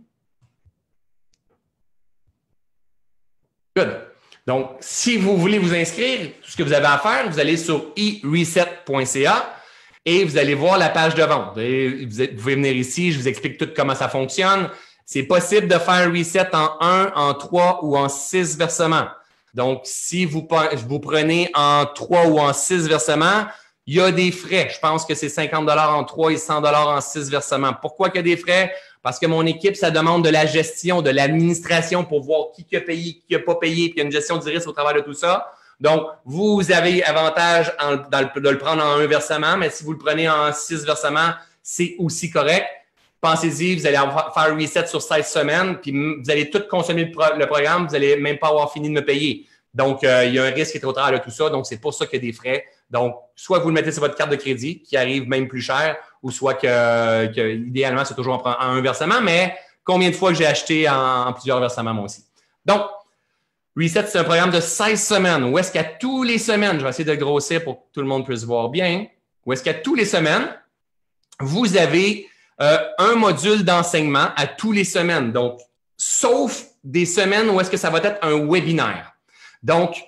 Good. Donc, si vous voulez vous inscrire, tout ce que vous avez à faire, vous allez sur iReset.ca et vous allez voir la page de vente. Vous pouvez venir ici, je vous explique tout comment ça fonctionne. C'est possible de faire Reset en 1, en 3 ou en 6 versements. Donc, si vous prenez en 3 ou en 6 versements, il y a des frais. Je pense que c'est 50 $ en 3 et 100 $ en 6 versements. Pourquoi il y a des frais? Parce que mon équipe, ça demande de la gestion, de l'administration pour voir qui a payé, qui n'a pas payé, puis il y a une gestion du risque au travers de tout ça. Donc, vous avez avantage de le prendre en un versement, mais si vous le prenez en 6 versements, c'est aussi correct. Pensez-y, vous allez faire Reset sur 16 semaines, puis vous allez tout consommer le programme, vous n'allez même pas avoir fini de me payer. Donc, il y a un risque qui est au travers de tout ça. Donc, c'est pour ça qu'il y a des frais. Donc, soit vous le mettez sur votre carte de crédit, qui arrive même plus cher, ou soit que idéalement, c'est toujours en un versement. Mais combien de fois que j'ai acheté en plusieurs versements, moi aussi? Donc, Reset, c'est un programme de 16 semaines. Où est-ce qu'à tous les semaines, je vais essayer de grossir pour que tout le monde puisse voir bien, où est-ce qu'à tous les semaines, vous avez un module d'enseignement à tous les semaines. Donc, sauf des semaines où est-ce que ça va être un webinaire. Donc,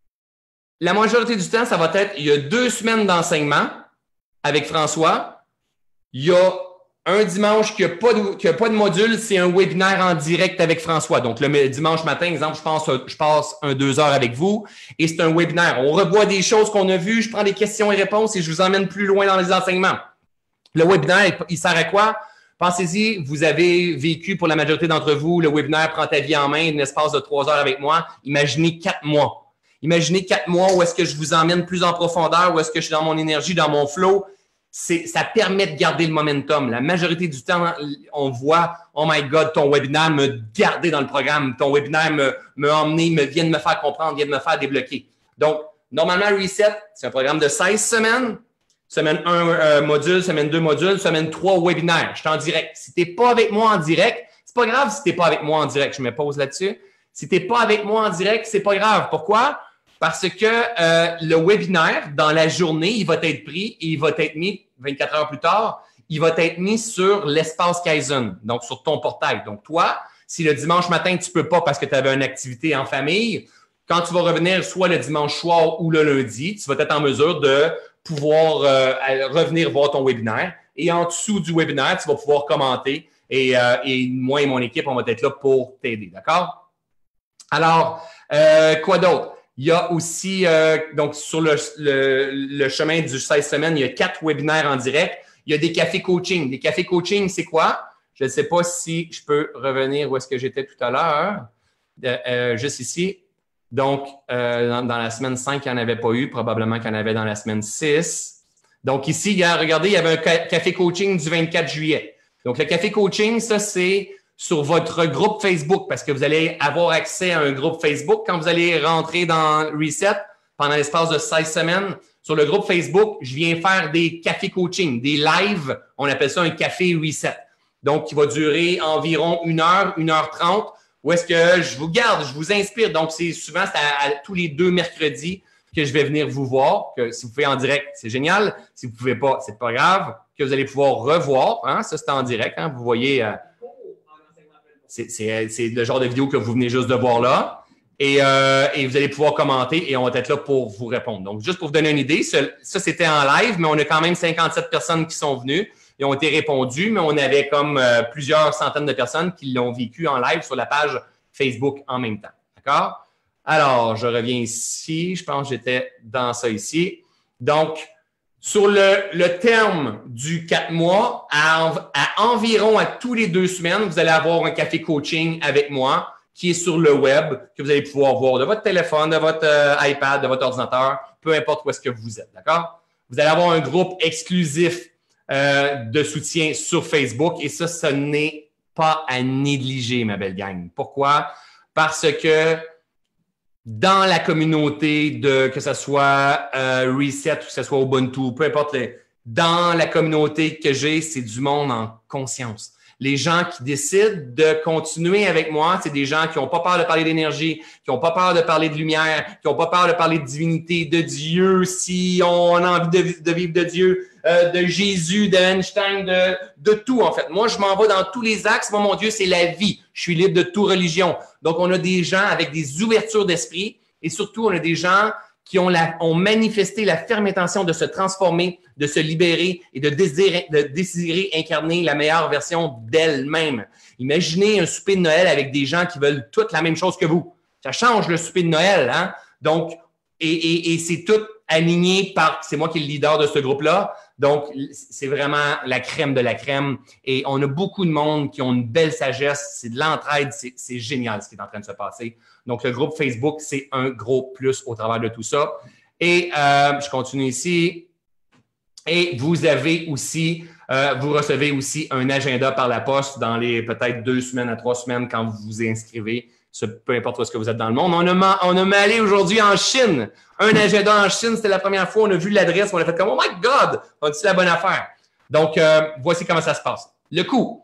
la majorité du temps, ça va être, il y a 2 semaines d'enseignement avec François. Il y a un dimanche qui n'a pas de module, c'est un webinaire en direct avec François. Donc, le dimanche matin, exemple, je passe 2 heures avec vous et c'est un webinaire. On revoit des choses qu'on a vues, je prends des questions et réponses et je vous emmène plus loin dans les enseignements. Le webinaire, il sert à quoi? Pensez-y, vous avez vécu pour la majorité d'entre vous, le webinaire Prends ta vie en main, un espace de 3 heures avec moi. Imaginez 4 mois. Imaginez 4 mois où est-ce que je vous emmène plus en profondeur, où est-ce que je suis dans mon énergie, dans mon flow. Ça permet de garder le momentum. La majorité du temps, on voit, oh my God, ton webinaire me garder dans le programme. Ton webinaire me emmener, vient de me faire comprendre, vient de me faire débloquer. Donc, normalement, Reset, c'est un programme de 16 semaines. Semaine 1, module, semaine 2, module, semaine 3, webinaire. Je suis en direct. Si tu n'es pas avec moi en direct, c'est pas grave si tu n'es pas avec moi en direct. Je me pose là-dessus. Si tu n'es pas avec moi en direct, c'est pas grave. Pourquoi? Parce que le webinaire, dans la journée, il va être pris et il va être mis 24 heures plus tard, il va être mis sur l'espace Kaizen, donc sur ton portail. Donc, toi, si le dimanche matin, tu ne peux pas parce que tu avais une activité en famille, quand tu vas revenir soit le dimanche soir ou le lundi, tu vas être en mesure de pouvoir revenir voir ton webinaire. Et en dessous du webinaire, tu vas pouvoir commenter et moi et mon équipe, on va être là pour t'aider. D'accord? Alors, quoi d'autre? Il y a aussi, donc sur le chemin du 16 semaines, il y a 4 webinaires en direct. Il y a des cafés coaching. Des cafés coaching, c'est quoi? Je ne sais pas si je peux revenir où est-ce que j'étais tout à l'heure. Juste ici. Donc, dans la semaine 5, il n'y en avait pas eu. Probablement qu'il y en avait dans la semaine 6. Donc, ici, regardez, il y avait un café coaching du 24 juillet. Donc, le café coaching, ça, c'est sur votre groupe Facebook parce que vous allez avoir accès à un groupe Facebook quand vous allez rentrer dans Reset pendant l'espace de 16 semaines. Sur le groupe Facebook, je viens faire des cafés coaching, des lives. On appelle ça un café Reset. Donc, qui va durer environ 1 heure, 1h30. Où est-ce que je vous garde, je vous inspire. Donc, c'est souvent à tous les 2 mercredis que je vais venir vous voir. Que si vous pouvez en direct, c'est génial. Si vous ne pouvez pas, c'est pas grave. Que vous allez pouvoir revoir. Hein? Ça, c'est en direct. Hein? Vous voyez, c'est le genre de vidéo que vous venez juste de voir là. Et vous allez pouvoir commenter et on va être là pour vous répondre. Donc, juste pour vous donner une idée, ça, c'était en live, mais on a quand même 57 personnes qui sont venues. Ils ont été répondus, mais on avait comme plusieurs centaines de personnes qui l'ont vécu en live sur la page Facebook en même temps. D'accord? Alors, je reviens ici. Je pense que j'étais dans ça ici. Donc, sur le terme du 4 mois, à environ à tous les 2 semaines, vous allez avoir un café coaching avec moi qui est sur le web, que vous allez pouvoir voir de votre téléphone, de votre iPad, de votre ordinateur, peu importe où est-ce que vous êtes. D'accord? Vous allez avoir un groupe exclusif de soutien sur Facebook et ça, ce n'est pas à négliger, ma belle gang. Pourquoi? Parce que dans la communauté de que ce soit Reset ou que ce soit Ubuntu, peu importe, dans la communauté que j'ai, c'est du monde en conscience. Les gens qui décident de continuer avec moi, c'est des gens qui n'ont pas peur de parler d'énergie, qui n'ont pas peur de parler de lumière, qui n'ont pas peur de parler de divinité, de Dieu, si on a envie de vivre de Dieu, de Jésus, d'Einstein, de tout en fait. Moi, je m'en vais dans tous les axes. Moi, mon Dieu, c'est la vie. Je suis libre de toute religion. Donc, on a des gens avec des ouvertures d'esprit et surtout, on a des gens qui ont manifesté la ferme intention de se transformer, de se libérer et de désirer incarner la meilleure version d'elle-même. Imaginez un souper de Noël avec des gens qui veulent toutes la même chose que vous. Ça change le souper de Noël, hein? Donc, et c'est tout aligné par, c'est moi qui est le leader de ce groupe-là. Donc, c'est vraiment la crème de la crème. Et on a beaucoup de monde qui ont une belle sagesse. C'est de l'entraide. C'est génial ce qui est en train de se passer. Donc, le groupe Facebook, c'est un gros plus au travers de tout ça. Et je continue ici. Et vous avez aussi, vous recevez aussi un agenda par la poste dans les peut-être 2 semaines à 3 semaines quand vous vous inscrivez. Peu importe où est-ce que vous êtes dans le monde. On a allé aujourd'hui en Chine. Un agenda en Chine, c'était la première fois. On a vu l'adresse, on a fait comme « Oh my God! » On a dit « C'est la bonne affaire. » Donc, voici comment ça se passe. Le coût,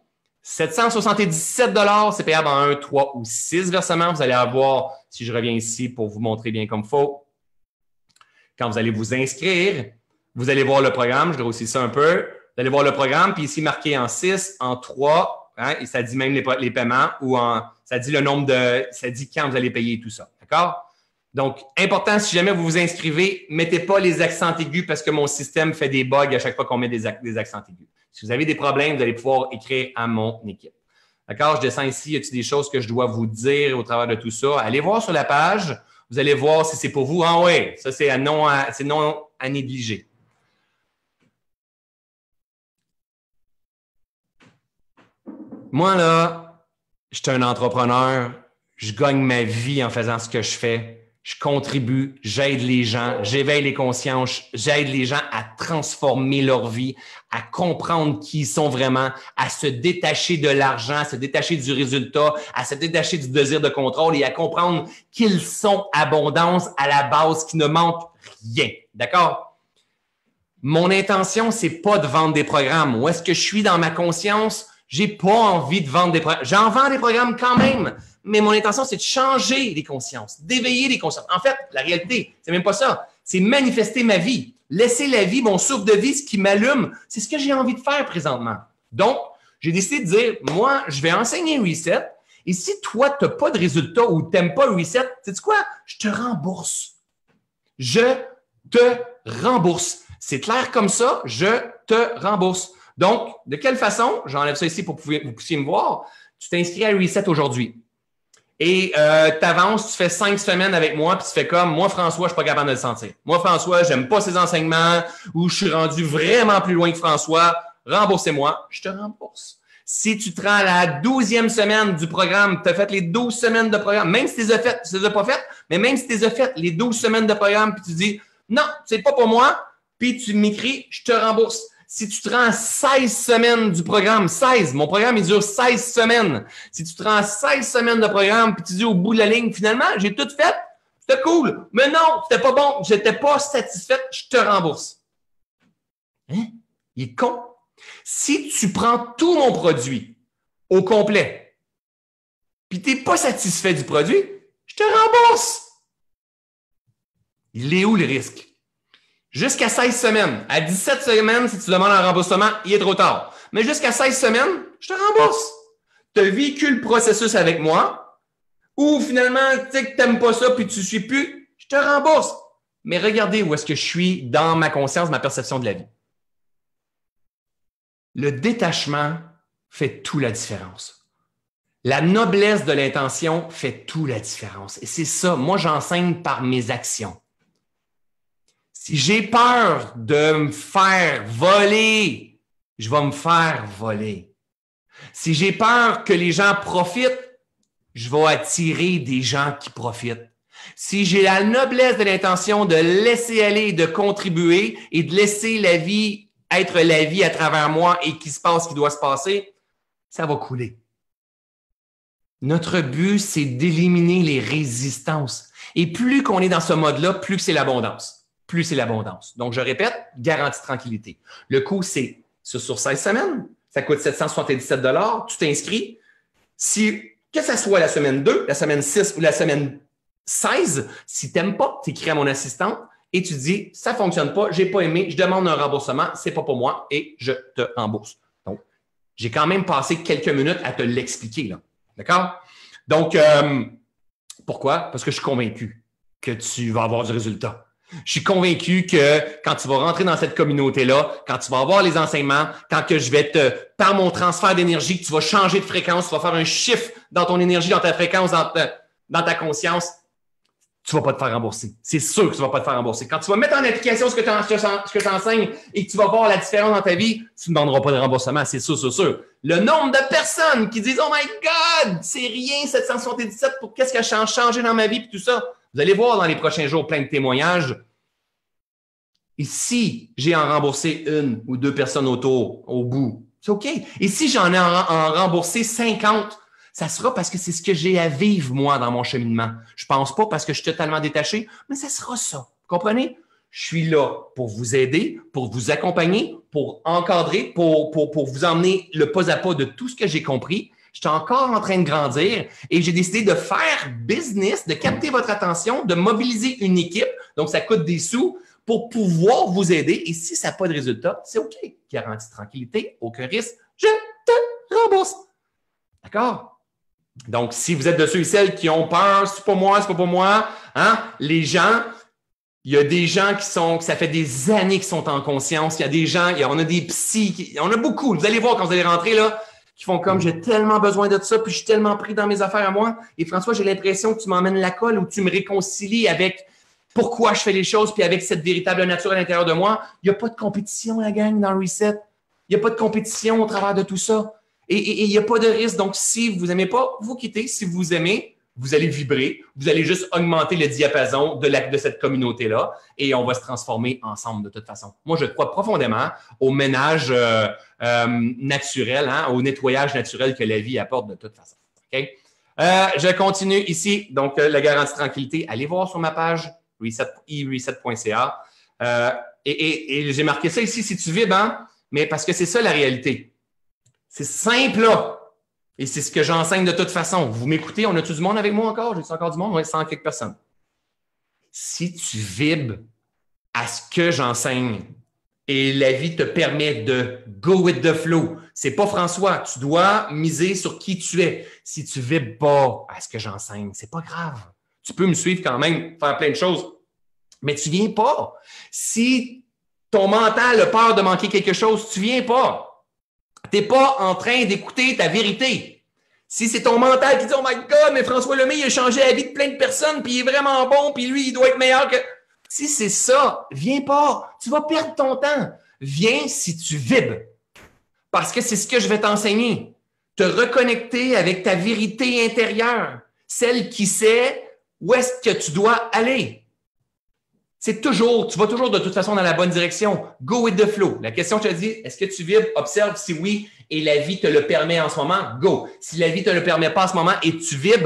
777 $, c'est payable en 1, 3 ou 6 versements. Vous allez avoir, si je reviens ici pour vous montrer bien comme il faut, quand vous allez vous inscrire, vous allez voir le programme. Je grossis ça un peu. Vous allez voir le programme, puis ici marqué en 6, en 3, hein, et ça dit même les paiements ou ça dit le nombre ça dit quand vous allez payer tout ça. D'accord? Donc, important, si jamais vous vous inscrivez, mettez pas les accents aigus parce que mon système fait des bugs à chaque fois qu'on met des accents aigus. Si vous avez des problèmes, vous allez pouvoir écrire à mon équipe. D'accord? Je descends ici. Y a-t-il des choses que je dois vous dire au travers de tout ça? Allez voir sur la page. Vous allez voir si c'est pour vous. Ah oui, ça, c'est non à négliger. Moi, là, je suis un entrepreneur. Je gagne ma vie en faisant ce que je fais. Je contribue, j'aide les gens, j'éveille les consciences, j'aide les gens à transformer leur vie, à comprendre qui ils sont vraiment, à se détacher de l'argent, à se détacher du résultat, à se détacher du désir de contrôle et à comprendre qu'ils sont abondance à la base, qui ne manque rien. D'accord? Mon intention, c'est pas de vendre des programmes. Où est-ce que je suis dans ma conscience? J'ai pas envie de vendre des programmes. J'en vends des programmes quand même. Mais mon intention, c'est de changer les consciences, d'éveiller les consciences. En fait, la réalité, c'est même pas ça. C'est manifester ma vie. Laisser la vie, mon souffle de vie, ce qui m'allume. C'est ce que j'ai envie de faire présentement. Donc, j'ai décidé de dire, moi, je vais enseigner Reset. Et si toi, tu n'as pas de résultat ou tu n'aimes pas Reset, sais-tu quoi? Je te rembourse. Je te rembourse. C'est clair comme ça, je te rembourse. Donc, de quelle façon? J'enlève ça ici pour que vous puissiez me voir. Tu t'inscris à Reset aujourd'hui. Et tu avances, tu fais 5 semaines avec moi, puis tu fais comme, moi, François, je suis pas capable de le sentir. Moi, François, j'aime pas ses enseignements, ou je suis rendu vraiment plus loin que François, remboursez-moi, je te rembourse. Si tu te rends à la 12e semaine du programme, tu as fait les 12 semaines de programme, même si tu les as faites, tu les as pas faites, mais même si tu les as faites, les 12 semaines de programme, puis tu dis, non, c'est pas pour moi, puis tu m'écris, je te rembourse. Si tu te rends à 16 semaines du programme, 16, mon programme, il dure 16 semaines. Si tu te rends à 16 semaines de programme, puis tu dis au bout de la ligne, finalement, j'ai tout fait, c'était cool. Mais non, c'était pas bon, j'étais pas satisfaite, je te rembourse. Hein? Il est con. Si tu prends tout mon produit au complet, puis tu n'es pas satisfait du produit, je te rembourse. Il est où le risque? Jusqu'à 16 semaines. À 17 semaines, si tu demandes un remboursement, il est trop tard. Mais jusqu'à 16 semaines, je te rembourse. Tu as vécu le processus avec moi, ou finalement, tu sais que tu n'aimes pas ça puis tu ne suis plus, je te rembourse. Mais regardez où est-ce que je suis dans ma conscience, ma perception de la vie. Le détachement fait toute la différence. La noblesse de l'intention fait toute la différence. Et c'est ça, moi j'enseigne par mes actions. Si j'ai peur de me faire voler, je vais me faire voler. Si j'ai peur que les gens profitent, je vais attirer des gens qui profitent. Si j'ai la noblesse de l'intention de laisser aller, de contribuer et de laisser la vie être la vie à travers moi et qu'il se passe ce qui doit se passer, ça va couler. Notre but, c'est d'éliminer les résistances. Et plus qu'on est dans ce mode-là, plus c'est l'abondance. Plus c'est l'abondance. Donc, je répète, garantie de tranquillité. Le coût, c'est sur 16 semaines. Ça coûte 777 $. Tu t'inscris. Que ce soit la semaine 2, la semaine 6 ou la semaine 16, si tu n'aimes pas, tu écris à mon assistante et tu dis, ça ne fonctionne pas, je n'ai pas aimé, je demande un remboursement, ce n'est pas pour moi et je te rembourse. Donc, j'ai quand même passé quelques minutes à te l'expliquer, là. D'accord? Donc, pourquoi? Parce que je suis convaincu que tu vas avoir du résultat. Je suis convaincu que quand tu vas rentrer dans cette communauté-là, quand tu vas avoir les enseignements, quand que je vais par mon transfert d'énergie, que tu vas changer de fréquence, tu vas faire un shift dans ton énergie, dans ta fréquence, dans ta conscience, tu ne vas pas te faire rembourser. C'est sûr que tu ne vas pas te faire rembourser. Quand tu vas mettre en application ce que tu enseignes et que tu vas voir la différence dans ta vie, tu ne demanderas pas de remboursement, c'est sûr, c'est sûr. Le nombre de personnes qui disent « Oh my God, c'est rien, 777, pour qu'est-ce qui a changé dans ma vie? » Puis tout ça. Vous allez voir dans les prochains jours plein de témoignages. Et si j'ai en remboursé 1 ou 2 personnes autour, au bout, c'est OK. Et si j'en ai en remboursé 50, ça sera parce que c'est ce que j'ai à vivre, moi, dans mon cheminement. Je pense pas parce que je suis totalement détaché, mais ça sera ça. Vous comprenez? Je suis là pour vous aider, pour vous accompagner, pour encadrer, pour vous emmener le pas à pas de tout ce que j'ai compris. Je suis encore en train de grandir et j'ai décidé de faire business, de capter votre attention, de mobiliser une équipe. Donc, ça coûte des sous pour pouvoir vous aider. Et si ça n'a pas de résultat, c'est OK. Garantie de tranquillité, aucun risque, je te rembourse. D'accord? Donc, si vous êtes de ceux et celles qui ont peur, c'est pas moi, c'est pas pour moi, hein? Les gens, il y a des gens que ça fait des années qu'ils sont en conscience. Il y a des gens, on a des psys, on a beaucoup. Vous allez voir quand vous allez rentrer là, qui font comme j'ai tellement besoin de ça, puis je suis tellement pris dans mes affaires à moi. Et François, j'ai l'impression que tu m'emmènes la colle ou tu me réconcilies avec pourquoi je fais les choses, puis avec cette véritable nature à l'intérieur de moi. Il n'y a pas de compétition, la gang, dans le reset. Il n'y a pas de compétition au travers de tout ça. Et il n'y a pas de risque. Donc, si vous n'aimez pas, vous quittez. Si vous aimez, vous allez vibrer. Vous allez juste augmenter le diapason de cette communauté-là et on va se transformer ensemble de toute façon. Moi, je crois profondément au ménage naturel, hein, au nettoyage naturel que la vie apporte de toute façon. Okay? Je continue ici. Donc, la garantie de tranquillité, allez voir sur ma page e-reset.ca. Et j'ai marqué ça ici, si tu vibres, hein, mais parce que c'est ça la réalité. C'est simple, là. Et c'est ce que j'enseigne de toute façon. Vous m'écoutez, on a-tu du monde avec moi encore? J'ai-tu encore du monde? Oui, 100 quelques personnes. Si tu vibres à ce que j'enseigne et la vie te permet de go with the flow, c'est pas François, tu dois miser sur qui tu es. Si tu vibres pas à ce que j'enseigne, c'est pas grave. Tu peux me suivre quand même, faire plein de choses, mais tu viens pas. Si ton mental a peur de manquer quelque chose, tu viens pas. Tu n'es pas en train d'écouter ta vérité. Si c'est ton mental qui dit « Oh my God, mais François Lemay, il a changé la vie de plein de personnes, puis il est vraiment bon, puis lui, il doit être meilleur que… » Si c'est ça, viens pas. Tu vas perdre ton temps. Viens si tu vibres. Parce que c'est ce que je vais t'enseigner. Te reconnecter avec ta vérité intérieure. Celle qui sait où est-ce que tu dois aller. Tu vas toujours de toute façon dans la bonne direction. Go with the flow. La question que je te dis, est-ce que tu vibres? Observe si oui et la vie te le permet en ce moment, go. Si la vie ne te le permet pas en ce moment et tu vibres,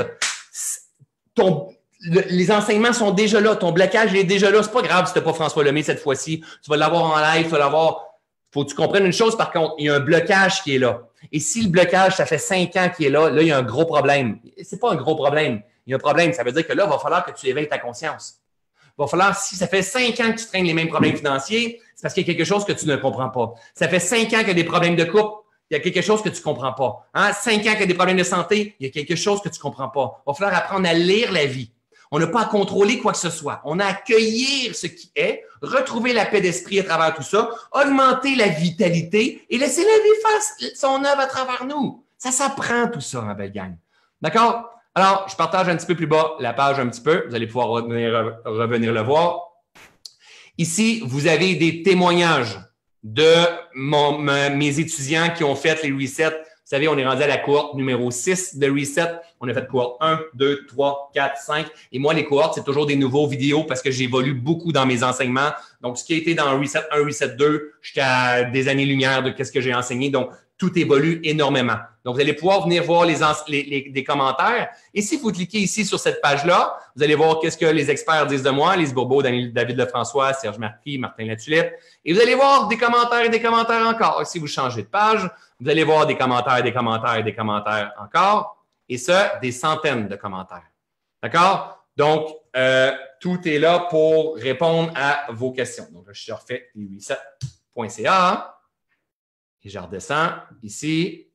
les enseignements sont déjà là. Ton blocage est déjà là. C'est pas grave si tu n'as pas François Lemay cette fois-ci. Tu vas l'avoir en live, tu vas l'avoir. Faut que tu comprennes une chose, par contre, il y a un blocage qui est là. Et si le blocage, ça fait 5 ans qu'il est là, il y a un gros problème. C'est pas un gros problème. Il y a un problème. Ça veut dire que là, il va falloir que tu éveilles ta conscience. Il va falloir, si ça fait 5 ans que tu traînes les mêmes problèmes financiers, c'est parce qu'il y a quelque chose que tu ne comprends pas. Ça fait 5 ans qu'il y a des problèmes de couple, il y a quelque chose que tu ne comprends pas. 5 ans qu'il y a des problèmes de santé, il y a quelque chose que tu ne comprends pas. Il va falloir apprendre à lire la vie. On n'a pas à contrôler quoi que ce soit. On a à accueillir ce qui est, retrouver la paix d'esprit à travers tout ça, augmenter la vitalité et laisser la vie faire son œuvre à travers nous. Ça s'apprend tout ça, ma belle gang. D'accord? Alors, je partage un petit peu plus bas la page un petit peu. Vous allez pouvoir revenir le voir. Ici, vous avez des témoignages de mes étudiants qui ont fait les resets. Vous savez, on est rendu à la cohorte numéro 6 de reset. On a fait cohorte 1, 2, 3, 4, 5. Et moi, les cohortes, c'est toujours des nouveaux vidéos parce que j'évolue beaucoup dans mes enseignements. Donc, ce qui a été dans reset 1, reset 2, jusqu'à des années-lumière de ce que j'ai enseigné. Donc, tout évolue énormément. Donc, vous allez pouvoir venir voir des commentaires. Et si vous cliquez ici sur cette page-là, vous allez voir qu'est-ce que les experts disent de moi, Lise Bourbeau, David Lefrançois, Serge Marquis, Martin Latulippe. Et vous allez voir des commentaires et des commentaires encore. Si vous changez de page, vous allez voir des commentaires, des commentaires et des commentaires encore. Et ça, des centaines de commentaires. D'accord? Donc, tout est là pour répondre à vos questions. Donc, là, je refais reset.ca. Et je redescends ici.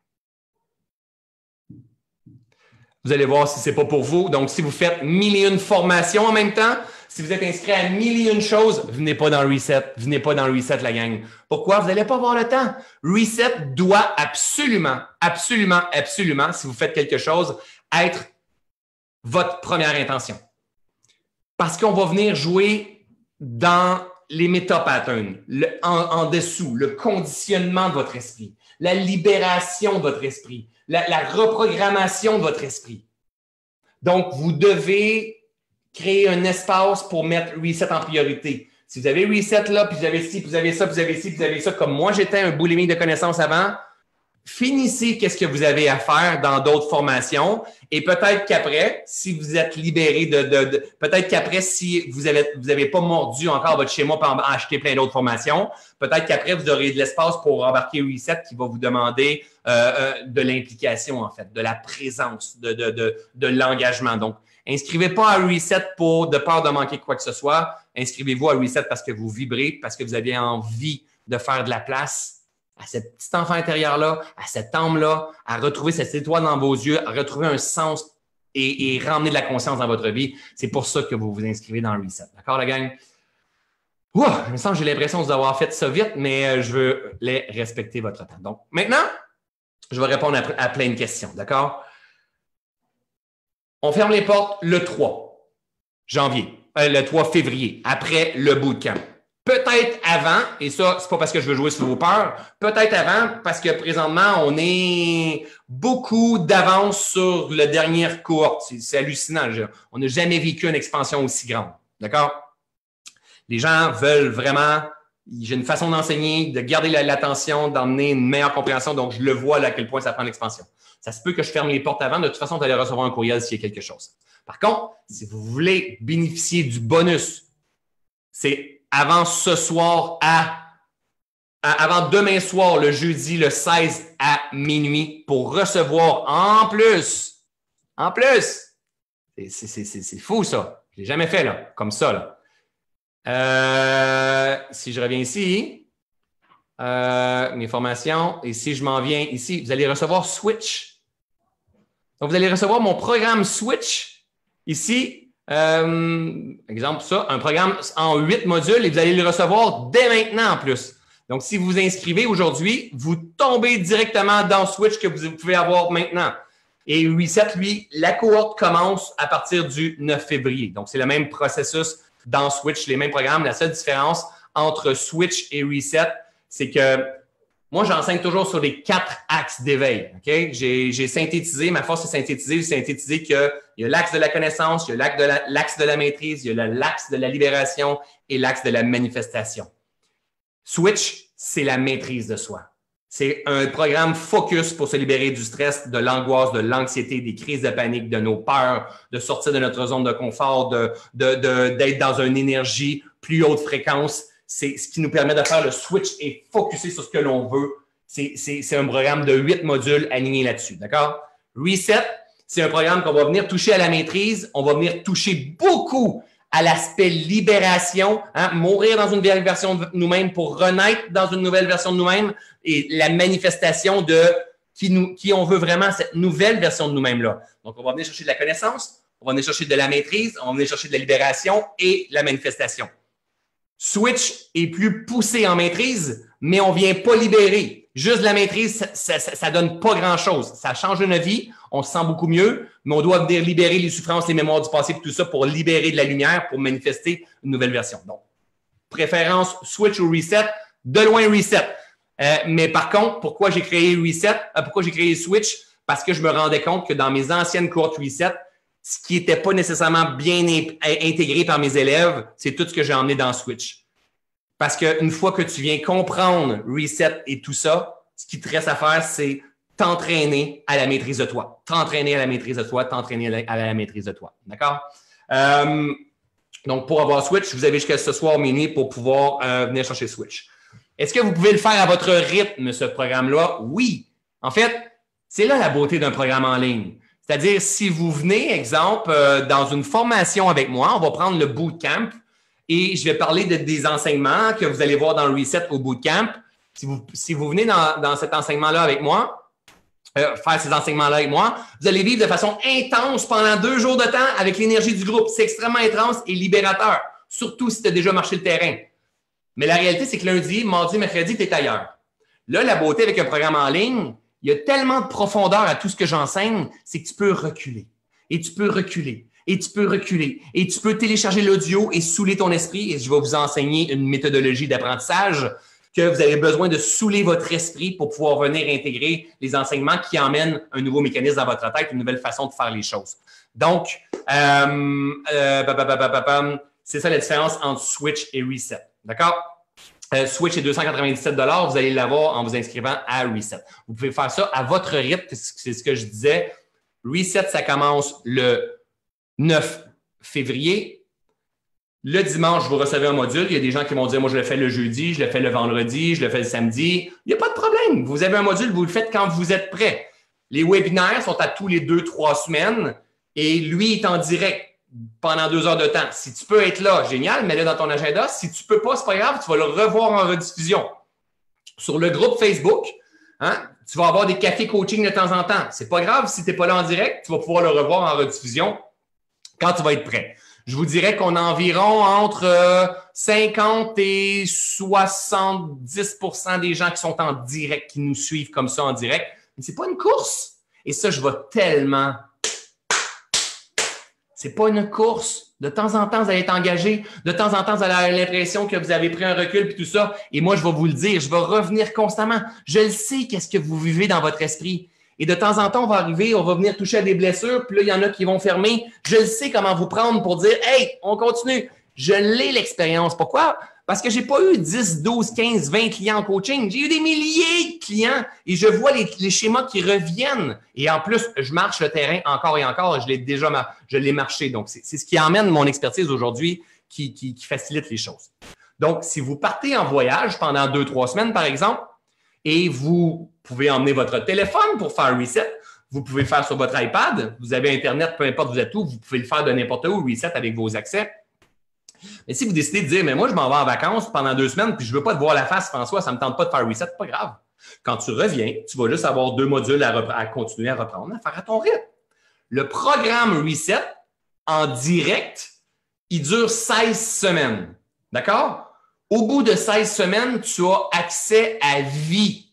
Vous allez voir si ce n'est pas pour vous. Donc, si vous faites 1001 formations en même temps, si vous êtes inscrit à 1001 choses, venez pas dans Reset. Venez pas dans Reset, la gang. Pourquoi? Vous n'allez pas avoir le temps. Reset doit absolument, absolument, absolument, si vous faites quelque chose, être votre première intention. Parce qu'on va venir jouer dans les méta-patterns, en dessous, le conditionnement de votre esprit, la libération de votre esprit, la reprogrammation de votre esprit. Donc, vous devez créer un espace pour mettre Reset en priorité. Si vous avez Reset là, puis vous avez ci, puis vous avez ça, puis vous avez ci, puis vous avez ça, comme moi, j'étais un boulimique de connaissances avant, finissez qu'est-ce que vous avez à faire dans d'autres formations et peut-être qu'après, si vous êtes libéré peut-être qu'après, si vous avez pas mordu encore votre schéma pour acheter plein d'autres formations, peut-être qu'après, vous aurez de l'espace pour embarquer Reset qui va vous demander de l'implication, en fait, de la présence, de l'engagement. Donc, inscrivez pas à Reset de peur de manquer quoi que ce soit. Inscrivez-vous à Reset parce que vous vibrez, parce que vous avez envie de faire de la place à ce petit enfant intérieur-là, à cette âme-là, à retrouver cette étoile dans vos yeux, à retrouver un sens et ramener de la conscience dans votre vie. C'est pour ça que vous vous inscrivez dans le Reset. D'accord, la gang? Ouh, il me semble que j'ai l'impression de vous avoir fait ça vite, mais je veux respecter votre temps. Donc, maintenant, je vais répondre à plein de questions. D'accord? On ferme les portes le 3 janvier, le 3 février, après le bootcamp. Peut-être avant, et ça, c'est pas parce que je veux jouer sur vos peurs, peut-être avant parce que présentement, on est beaucoup d'avance sur le dernier cohorte. C'est hallucinant. On n'a jamais vécu une expansion aussi grande. D'accord? Les gens veulent vraiment, j'ai une façon d'enseigner, de garder l'attention, d'emmener une meilleure compréhension. Donc, je le vois là, à quel point ça prend l'expansion. Ça se peut que je ferme les portes avant. De toute façon, vous allez recevoir un courriel s'il y a quelque chose. Par contre, si vous voulez bénéficier du bonus, c'est avant ce soir avant demain soir, le jeudi, le 16 à minuit, pour recevoir en plus, c'est fou ça, je ne l'ai jamais fait là, comme ça là. Si je reviens ici, mes formations, et si je m'en viens ici, vous allez recevoir Switch. Donc, vous allez recevoir mon programme Switch ici. Exemple, ça, un programme en 8 modules et vous allez le recevoir dès maintenant en plus. Donc, si vous vous inscrivez aujourd'hui, vous tombez directement dans Switch que vous pouvez avoir maintenant. Et Reset, lui, la cohorte commence à partir du 9 février. Donc, c'est le même processus dans Switch, les mêmes programmes. La seule différence entre Switch et Reset, c'est que moi, j'enseigne toujours sur les 4 axes d'éveil. Okay? J'ai synthétisé, ma force c'est synthétiser qu'il y a l'axe de la connaissance, il y a l'axe de la maîtrise, il y a l'axe de la libération et l'axe de la manifestation. Switch, c'est la maîtrise de soi. C'est un programme focus pour se libérer du stress, de l'angoisse, de l'anxiété, des crises de panique, de nos peurs, de sortir de notre zone de confort, d'être dans une énergie plus haute fréquence. C'est ce qui nous permet de faire le switch et focuser sur ce que l'on veut. C'est un programme de 8 modules alignés là-dessus. D'accord? Reset, c'est un programme qu'on va venir toucher à la maîtrise. On va venir toucher beaucoup à l'aspect libération, hein? Mourir dans une vieille version de nous-mêmes pour renaître dans une nouvelle version de nous-mêmes et la manifestation de qui on veut vraiment, cette nouvelle version de nous-mêmes là. Donc, on va venir chercher de la connaissance, on va venir chercher de la maîtrise, on va venir chercher de la libération et la manifestation. Switch est plus poussé en maîtrise, mais on ne vient pas libérer. Juste la maîtrise, ça donne pas grand-chose. Ça change notre vie, on se sent beaucoup mieux, mais on doit venir libérer les souffrances, les mémoires du passé et tout ça pour libérer de la lumière, pour manifester une nouvelle version. Donc, préférence Switch ou Reset, de loin Reset. Mais par contre, pourquoi j'ai créé Reset? Pourquoi j'ai créé Switch? Parce que je me rendais compte que dans mes anciennes cohortes Reset, ce qui n'était pas nécessairement bien intégré par mes élèves, c'est tout ce que j'ai emmené dans Switch. Parce qu'une fois que tu viens comprendre Reset et tout ça, ce qui te reste à faire, c'est t'entraîner à la maîtrise de toi. T'entraîner à la maîtrise de toi, t'entraîner à la maîtrise de toi. D'accord? Donc, pour avoir Switch, vous avez jusqu'à ce soir minuit pour pouvoir venir chercher Switch. Est-ce que vous pouvez le faire à votre rythme, ce programme-là? Oui. En fait, c'est là la beauté d'un programme en ligne. C'est-à-dire, si vous venez, exemple, dans une formation avec moi, on va prendre le bootcamp et je vais parler des enseignements que vous allez voir dans le Reset au bootcamp. Si vous venez dans cet enseignement-là avec moi, faire ces enseignements-là avec moi, vous allez vivre de façon intense pendant 2 jours de temps avec l'énergie du groupe. C'est extrêmement intense et libérateur, surtout si tu as déjà marché le terrain. Mais la réalité, c'est que lundi, mardi, mercredi, tu es ailleurs. Là, la beauté avec un programme en ligne, il y a tellement de profondeur à tout ce que j'enseigne, c'est que tu peux reculer. Et tu peux reculer. Et tu peux reculer. Et tu peux télécharger l'audio et saouler ton esprit. Et je vais vous enseigner une méthodologie d'apprentissage que vous avez besoin de saouler votre esprit pour pouvoir venir intégrer les enseignements qui emmènent un nouveau mécanisme dans votre tête, une nouvelle façon de faire les choses. Donc, c'est ça la différence entre Switch et Reset. D'accord? Switch est 297 $. Vous allez l'avoir en vous inscrivant à Reset. Vous pouvez faire ça à votre rythme. C'est ce que je disais. Reset, ça commence le 9 février. Le dimanche, vous recevez un module. Il y a des gens qui vont dire, moi, je le fais le jeudi, je le fais le vendredi, je le fais le samedi. Il n'y a pas de problème. Vous avez un module, vous le faites quand vous êtes prêt. Les webinaires sont à tous les 2-3 semaines et lui est en direct pendant 2 heures de temps. Si tu peux être là, génial, mets-le dans ton agenda. Si tu ne peux pas, ce n'est pas grave, tu vas le revoir en rediffusion. Sur le groupe Facebook, tu vas avoir des cafés coaching de temps en temps. Ce n'est pas grave si tu n'es pas là en direct, tu vas pouvoir le revoir en rediffusion quand tu vas être prêt. Je vous dirais qu'on a environ entre 50 et 70 % des gens qui sont en direct, qui nous suivent comme ça en direct. Mais ce n'est pas une course. Et ça, je vais tellement... C'est pas une course. De temps en temps, vous allez être engagé. De temps en temps, vous allez avoir l'impression que vous avez pris un recul et tout ça. Et moi, je vais vous le dire, je vais revenir constamment. Je le sais, qu'est-ce que vous vivez dans votre esprit. Et de temps en temps, on va arriver, on va venir toucher à des blessures. Puis là, il y en a qui vont fermer. Je le sais comment vous prendre pour dire, hey, on continue. Je l'ai l'expérience. Pourquoi? Parce que j'ai pas eu 10, 12, 15, 20 clients en coaching. J'ai eu des milliers de clients et je vois les schémas qui reviennent. Et en plus, je marche le terrain encore et encore. Je l'ai marché. Donc, c'est ce qui emmène mon expertise aujourd'hui qui facilite les choses. Donc, si vous partez en voyage pendant 2-3 semaines, par exemple, et vous pouvez emmener votre téléphone pour faire Reset, vous pouvez le faire sur votre iPad. Vous avez Internet, peu importe vous êtes où, vous pouvez le faire de n'importe où, Reset avec vos accès. Mais si vous décidez de dire, mais moi, je m'en vais en vacances pendant 2 semaines, puis je ne veux pas te voir la face, François, ça ne me tente pas de faire Reset, c'est pas grave. Quand tu reviens, tu vas juste avoir 2 modules à continuer à reprendre, à faire à ton rythme. Le programme Reset, en direct, il dure 16 semaines. D'accord? Au bout de 16 semaines, tu as accès à vie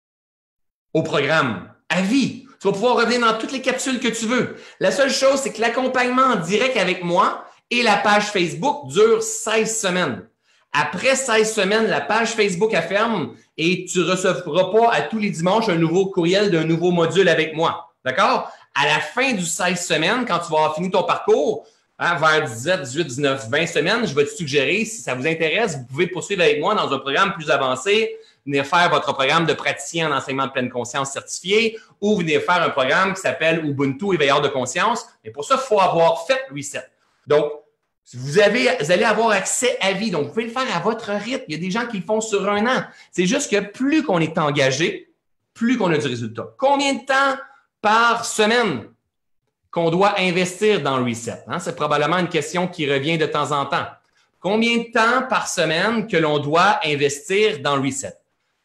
au programme. À vie. Tu vas pouvoir revenir dans toutes les capsules que tu veux. La seule chose, c'est que l'accompagnement en direct avec moi et la page Facebook dure 16 semaines. Après 16 semaines, la page Facebook elle ferme et tu ne recevras pas à tous les dimanches un nouveau courriel d'un nouveau module avec moi. D'accord? À la fin du 16 semaines, quand tu vas avoir fini ton parcours, vers 17, 18, 19, 20 semaines, je vais te suggérer, si ça vous intéresse, vous pouvez poursuivre avec moi dans un programme plus avancé, venir faire votre programme de praticien en enseignement de pleine conscience certifié ou venir faire un programme qui s'appelle Ubuntu éveilleur de conscience. Mais pour ça, il faut avoir fait Reset. Donc, vous allez avoir accès à vie. Donc, vous pouvez le faire à votre rythme. Il y a des gens qui le font sur 1 an. C'est juste que plus qu'on est engagé, plus qu'on a du résultat. Combien de temps par semaine qu'on doit investir dans le Reset? C'est probablement une question qui revient de temps en temps. Combien de temps par semaine que l'on doit investir dans le Reset?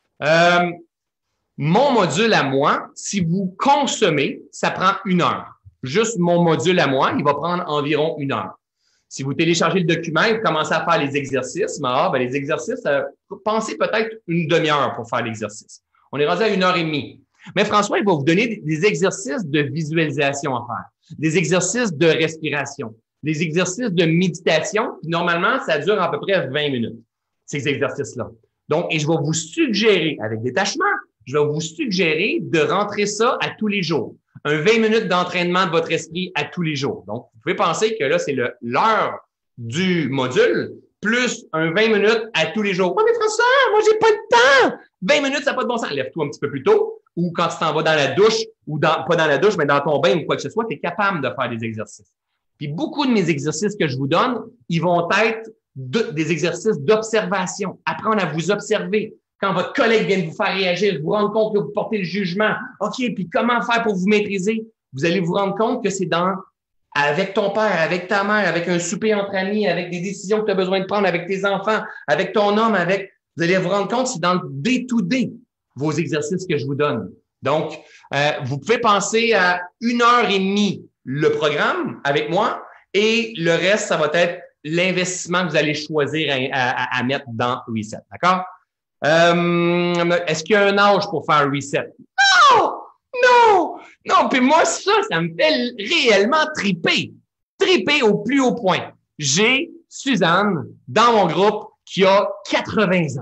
Mon module à moi, si vous consommez, ça prend 1 heure. juste mon module à moi, il va prendre environ 1 heure. Si vous téléchargez le document et vous commencez à faire les exercices, les exercices, pensez peut-être une demi-heure pour faire l'exercice. On est rendu à 1 heure et demie. Mais François, il va vous donner des exercices de visualisation à faire, des exercices de respiration, des exercices de méditation. Normalement, ça dure à peu près 20 minutes, ces exercices-là. Donc, et je vais vous suggérer, avec détachement, je vais vous suggérer de rentrer ça à tous les jours. Un 20 minutes d'entraînement de votre esprit à tous les jours. Donc, vous pouvez penser que là, c'est l'heure du module plus un 20 minutes à tous les jours. « Oh, mais François, moi, j'ai pas de temps! 20 minutes, ça n'a pas de bon sens. » Lève-toi un petit peu plus tôt ou quand tu t'en vas dans la douche ou pas dans la douche, mais dans ton bain ou quoi que ce soit, tu es capable de faire des exercices. Puis beaucoup de mes exercices que je vous donne, ils vont être des exercices d'observation. Apprendre à vous observer. Quand votre collègue vient de vous faire réagir, vous rendre compte que vous portez le jugement. OK, puis comment faire pour vous maîtriser? Vous allez vous rendre compte que c'est avec ton père, avec ta mère, avec un souper entre amis, avec des décisions que tu as besoin de prendre avec tes enfants, avec ton homme, vous allez vous rendre compte que c'est dans le day-to-day, vos exercices que je vous donne. Donc, vous pouvez penser à 1 heure et demie le programme avec moi et le reste, ça va être l'investissement que vous allez choisir à mettre dans Reset. D'accord? Est-ce qu'il y a un âge pour faire Reset? Non! Non! Non! Puis moi, ça me fait réellement triper. Triper au plus haut point. J'ai Suzanne dans mon groupe qui a 80 ans.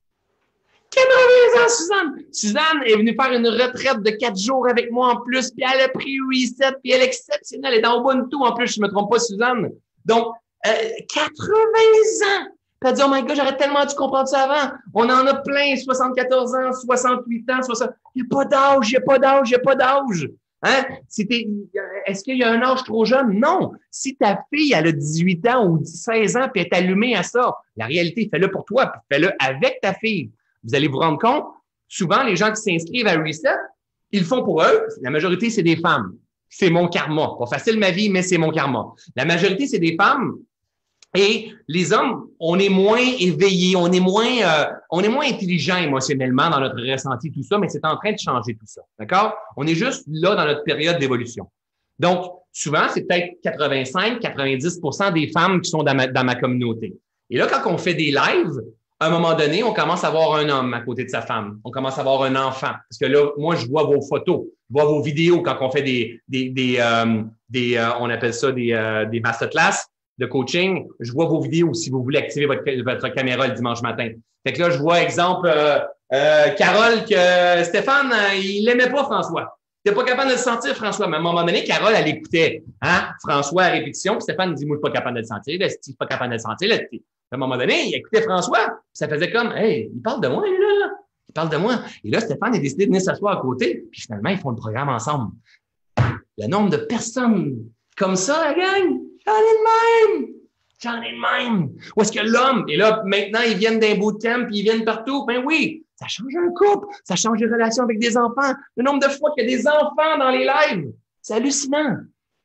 80 ans, Suzanne! Suzanne est venue faire une retraite de 4 jours avec moi en plus, puis elle a pris Reset, puis elle est exceptionnelle. Elle est dans Ubuntu en plus, je ne me trompe pas, Suzanne. Donc, 80 ans! Puis elle dit, oh my God, j'aurais tellement dû comprendre ça avant. On en a plein, 74 ans, 68 ans, 60. Il n'y a pas d'âge, il n'y a pas d'âge, il n'y a pas d'âge. Hein? Est-ce qu'il y a un âge trop jeune? Non. Si ta fille, elle a 18 ans ou 16 ans, puis elle est allumée à ça, la réalité, fais-le pour toi, puis fais-le avec ta fille. Vous allez vous rendre compte, souvent, les gens qui s'inscrivent à Reset, ils le font pour eux. La majorité, c'est des femmes. C'est mon karma. Pas facile ma vie, mais c'est mon karma. La majorité, c'est des femmes. Et les hommes, on est moins éveillés, on est moins intelligents émotionnellement dans notre ressenti, tout ça, mais c'est en train de changer tout ça. D'accord? On est juste là dans notre période d'évolution. Donc, souvent, c'est peut-être 85-90% des femmes qui sont dans ma communauté. Et là, quand on fait des lives, à un moment donné, on commence à voir un homme à côté de sa femme. On commence à voir un enfant. Parce que là, moi, je vois vos photos, je vois vos vidéos quand on fait on appelle ça des masterclass de coaching. Je vois vos vidéos si vous voulez activer votre caméra le dimanche matin. Fait que là, je vois, exemple, Carole, que Stéphane, il l'aimait pas François. Il n'était pas capable de le sentir, François. Mais à un moment donné, Carole, elle écoutait François à répétition. Puis Stéphane dit, moi, je suis pas capable de le sentir. Là, je suis pas capable de le sentir. Là, à un moment donné, il écoutait François. Puis ça faisait comme, hey, il parle de moi, là. Il parle de moi. Et là, Stéphane a décidé de venir s'asseoir à côté. Puis finalement, ils font le programme ensemble. Le nombre de personnes comme ça, la gang, j'en ai de même. J'en ai de même. Où est-ce que l'homme, et là, maintenant, ils viennent d'un bootcamp, puis ils viennent partout. Ben oui, ça change un couple, ça change les relations avec des enfants. Le nombre de fois qu'il y a des enfants dans les lives, c'est hallucinant.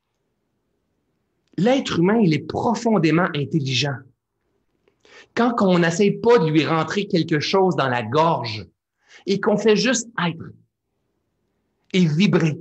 L'être humain, il est profondément intelligent. Quand on n'essaie pas de lui rentrer quelque chose dans la gorge et qu'on fait juste être et vibrer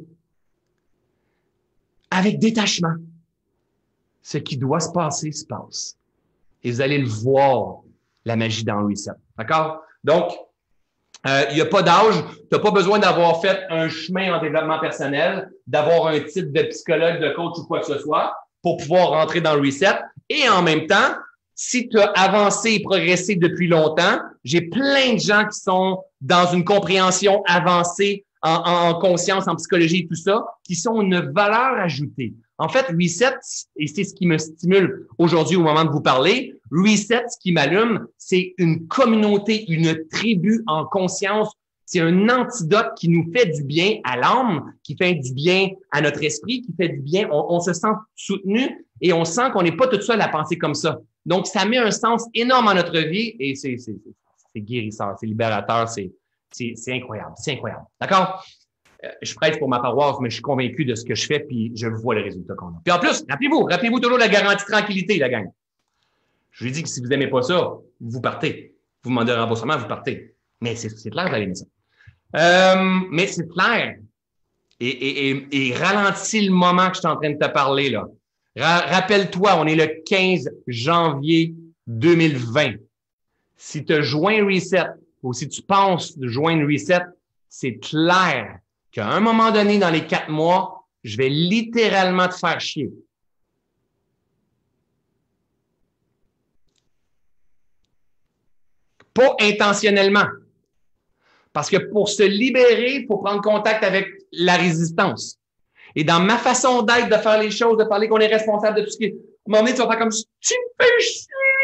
avec détachement, ce qui doit se passer se passe. Et vous allez le voir, la magie dans Reset. D'accord? Donc, il n'y a pas d'âge. Tu n'as pas besoin d'avoir fait un chemin en développement personnel, d'avoir un titre de psychologue, de coach ou quoi que ce soit pour pouvoir rentrer dans Reset. Et en même temps, si tu as avancé et progressé depuis longtemps, j'ai plein de gens qui sont dans une compréhension avancée en conscience, en psychologie et tout ça, qui sont une valeur ajoutée. En fait, Reset, et c'est ce qui me stimule aujourd'hui au moment de vous parler, Reset, ce qui m'allume, c'est une communauté, une tribu en conscience. C'est un antidote qui nous fait du bien à l'âme, qui fait du bien à notre esprit, qui fait du bien. On se sent soutenu et on sent qu'on n'est pas tout seul à penser comme ça. Donc, ça met un sens énorme à notre vie et c'est guérisseur, c'est libérateur, c'est incroyable, c'est incroyable. D'accord? Je prête pour ma paroisse, mais je suis convaincu de ce que je fais puis je vois le résultat qu'on a. Puis en plus, rappelez-vous toujours la garantie de tranquillité, la gang. Je vous ai dit que si vous n'aimez pas ça, vous partez. Vous demandez un remboursement, vous partez. Mais c'est clair, vous allez aimer ça. Mais c'est clair et ralentis le moment que je suis en train de te parler, là. Rappelle-toi, on est le 15 janvier 2020. Si tu joins Reset ou si tu penses de joindre Reset, c'est clair qu'à un moment donné, dans les 4 mois, je vais littéralement te faire chier. Pas intentionnellement. Parce que pour se libérer, il faut prendre contact avec la résistance. Et dans ma façon d'être, de faire les choses, de parler qu'on est responsable de tout ce qui est... À un moment donné, tu vas faire comme « Tu me fais chier! »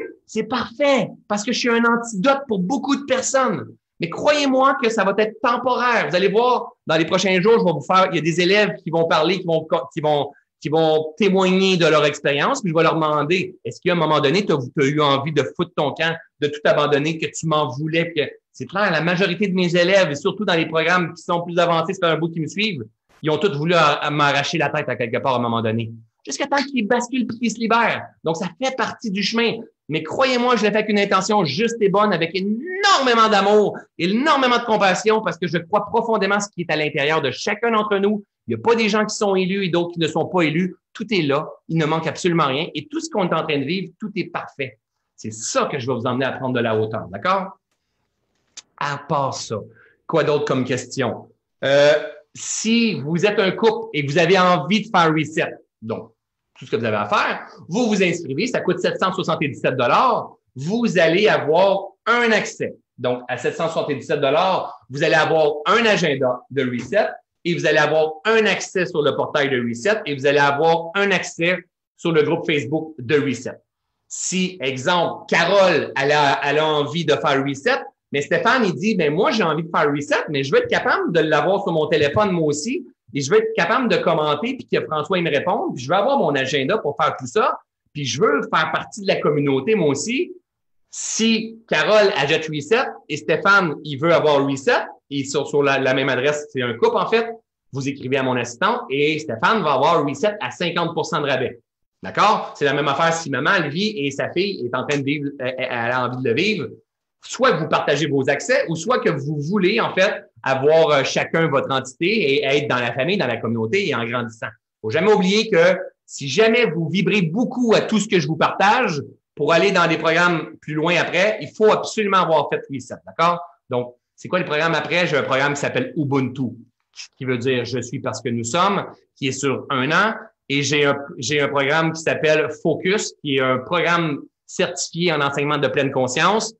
C'est parfait, parce que je suis un antidote pour beaucoup de personnes. Mais croyez-moi que ça va être temporaire. Vous allez voir, dans les prochains jours, je vais vous faire... Il y a des élèves qui vont parler, qui vont témoigner de leur expérience, puis je vais leur demander, est-ce qu'à un moment donné, tu as eu envie de foutre ton camp, de tout abandonner, que tu m'en voulais, que c'est clair, la majorité de mes élèves, et surtout dans les programmes qui sont plus avancés, c'est un bout qui me suivent, ils ont tous voulu m'arracher la tête à quelque part à un moment donné. Jusqu'à temps qu'ils basculent et qu'ils se libèrent. Donc, ça fait partie du chemin. Mais croyez-moi, je l'ai fait avec une intention juste et bonne, avec énormément d'amour, énormément de compassion, parce que je crois profondément ce qui est à l'intérieur de chacun d'entre nous. Il n'y a pas des gens qui sont élus et d'autres qui ne sont pas élus. Tout est là. Il ne manque absolument rien. Et tout ce qu'on est en train de vivre, tout est parfait. C'est ça que je vais vous emmener à prendre de la hauteur. D'accord? À part ça, quoi d'autre comme question? Si vous êtes un couple et que vous avez envie de faire reset, donc tout ce que vous avez à faire, vous vous inscrivez, ça coûte 777 $. Vous allez avoir un accès. Donc, à 777 $, vous allez avoir un agenda de reset et vous allez avoir un accès sur le portail de reset et vous allez avoir un accès sur le groupe Facebook de reset. Si, exemple, Carole, elle a envie de faire reset, mais Stéphane, il dit, ben moi, j'ai envie de faire reset, mais je veux être capable de l'avoir sur mon téléphone, moi aussi, et je veux être capable de commenter, puis que François, il me réponde, puis je veux avoir mon agenda pour faire tout ça, puis je veux faire partie de la communauté, moi aussi. Si Carole achète reset et Stéphane, il veut avoir reset, et sur la même adresse, c'est un couple, en fait, vous écrivez à mon assistant et Stéphane va avoir reset à 50% de rabais. D'accord? C'est la même affaire si maman le vit et sa fille est en train de vivre, elle a envie de le vivre. Soit vous partagez vos accès ou soit que vous voulez, en fait, avoir chacun votre entité et être dans la famille, dans la communauté et en grandissant. Faut jamais oublier que si jamais vous vibrez beaucoup à tout ce que je vous partage, pour aller dans des programmes plus loin après, il faut absolument avoir fait reset. D'accord? Donc, c'est quoi les programmes après? J'ai un programme qui s'appelle Ubuntu, qui veut dire je suis parce que nous sommes, qui est sur 1 an. Et j'ai un programme qui s'appelle Focus, qui est un programme certifié en enseignement de pleine conscience,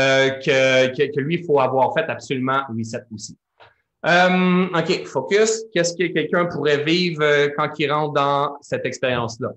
que lui, il faut avoir fait absolument reset aussi. OK, Focus. Qu'est-ce que quelqu'un pourrait vivre quand il rentre dans cette expérience-là?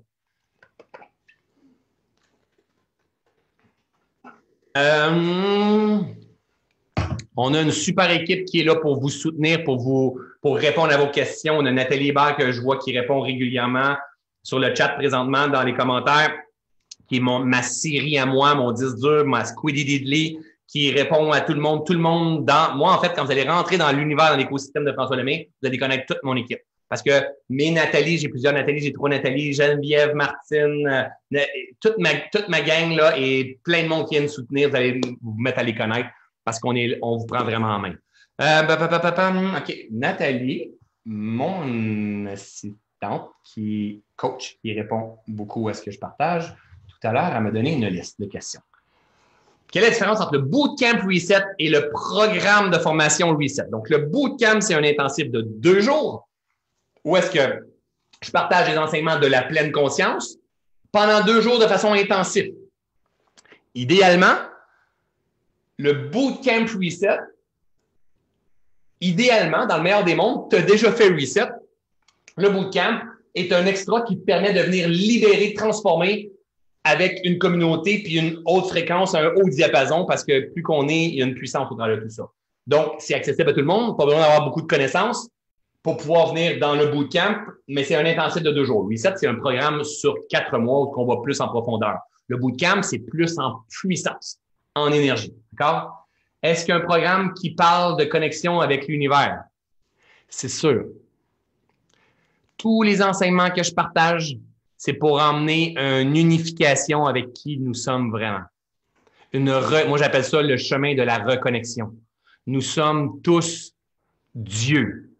On a une super équipe qui est là pour vous soutenir, pour répondre à vos questions. On a Nathalie Hébert que je vois qui répond régulièrement sur le chat présentement dans les commentaires, qui est ma série à moi, mon disque dur, ma Squiddy Diddly, qui répond à tout le monde. Tout le monde moi, en fait, quand vous allez rentrer dans l'univers, dans l'écosystème de François Lemay, vous allez connaître toute mon équipe. Parce que mes Nathalie, j'ai plusieurs Nathalie, j'ai 3 Nathalie, Geneviève, Martine, toute ma gang là et plein de monde qui vient me soutenir, vous allez vous mettre à les connaître parce on vous prend vraiment en main. OK, Nathalie, mon assistante qui est coach, qui répond beaucoup à ce que je partage, tout à l'heure, elle m'a donné une liste de questions. Quelle est la différence entre le Bootcamp Reset et le programme de formation Reset? Donc, le Bootcamp, c'est un intensif de 2 jours où est-ce que je partage les enseignements de la pleine conscience pendant 2 jours de façon intensive. Idéalement, le Bootcamp Reset, idéalement, dans le meilleur des mondes, tu as déjà fait Reset. Le Bootcamp est un extra qui te permet de venir libérer, transformer avec une communauté puis une haute fréquence, un haut diapason, parce que plus qu'on est, il y a une puissance au travers de tout ça. Donc, c'est accessible à tout le monde, pas besoin d'avoir beaucoup de connaissances pour pouvoir venir dans le bootcamp, mais c'est un intensif de 2 jours. Reset, c'est un programme sur 4 mois où on va plus en profondeur. Le bootcamp, c'est plus en puissance, en énergie. D'accord? Est-ce qu'il y a un programme qui parle de connexion avec l'univers? C'est sûr. Tous les enseignements que je partage, c'est pour emmener une unification avec qui nous sommes vraiment. Moi, j'appelle ça le chemin de la reconnexion. Nous sommes tous Dieu.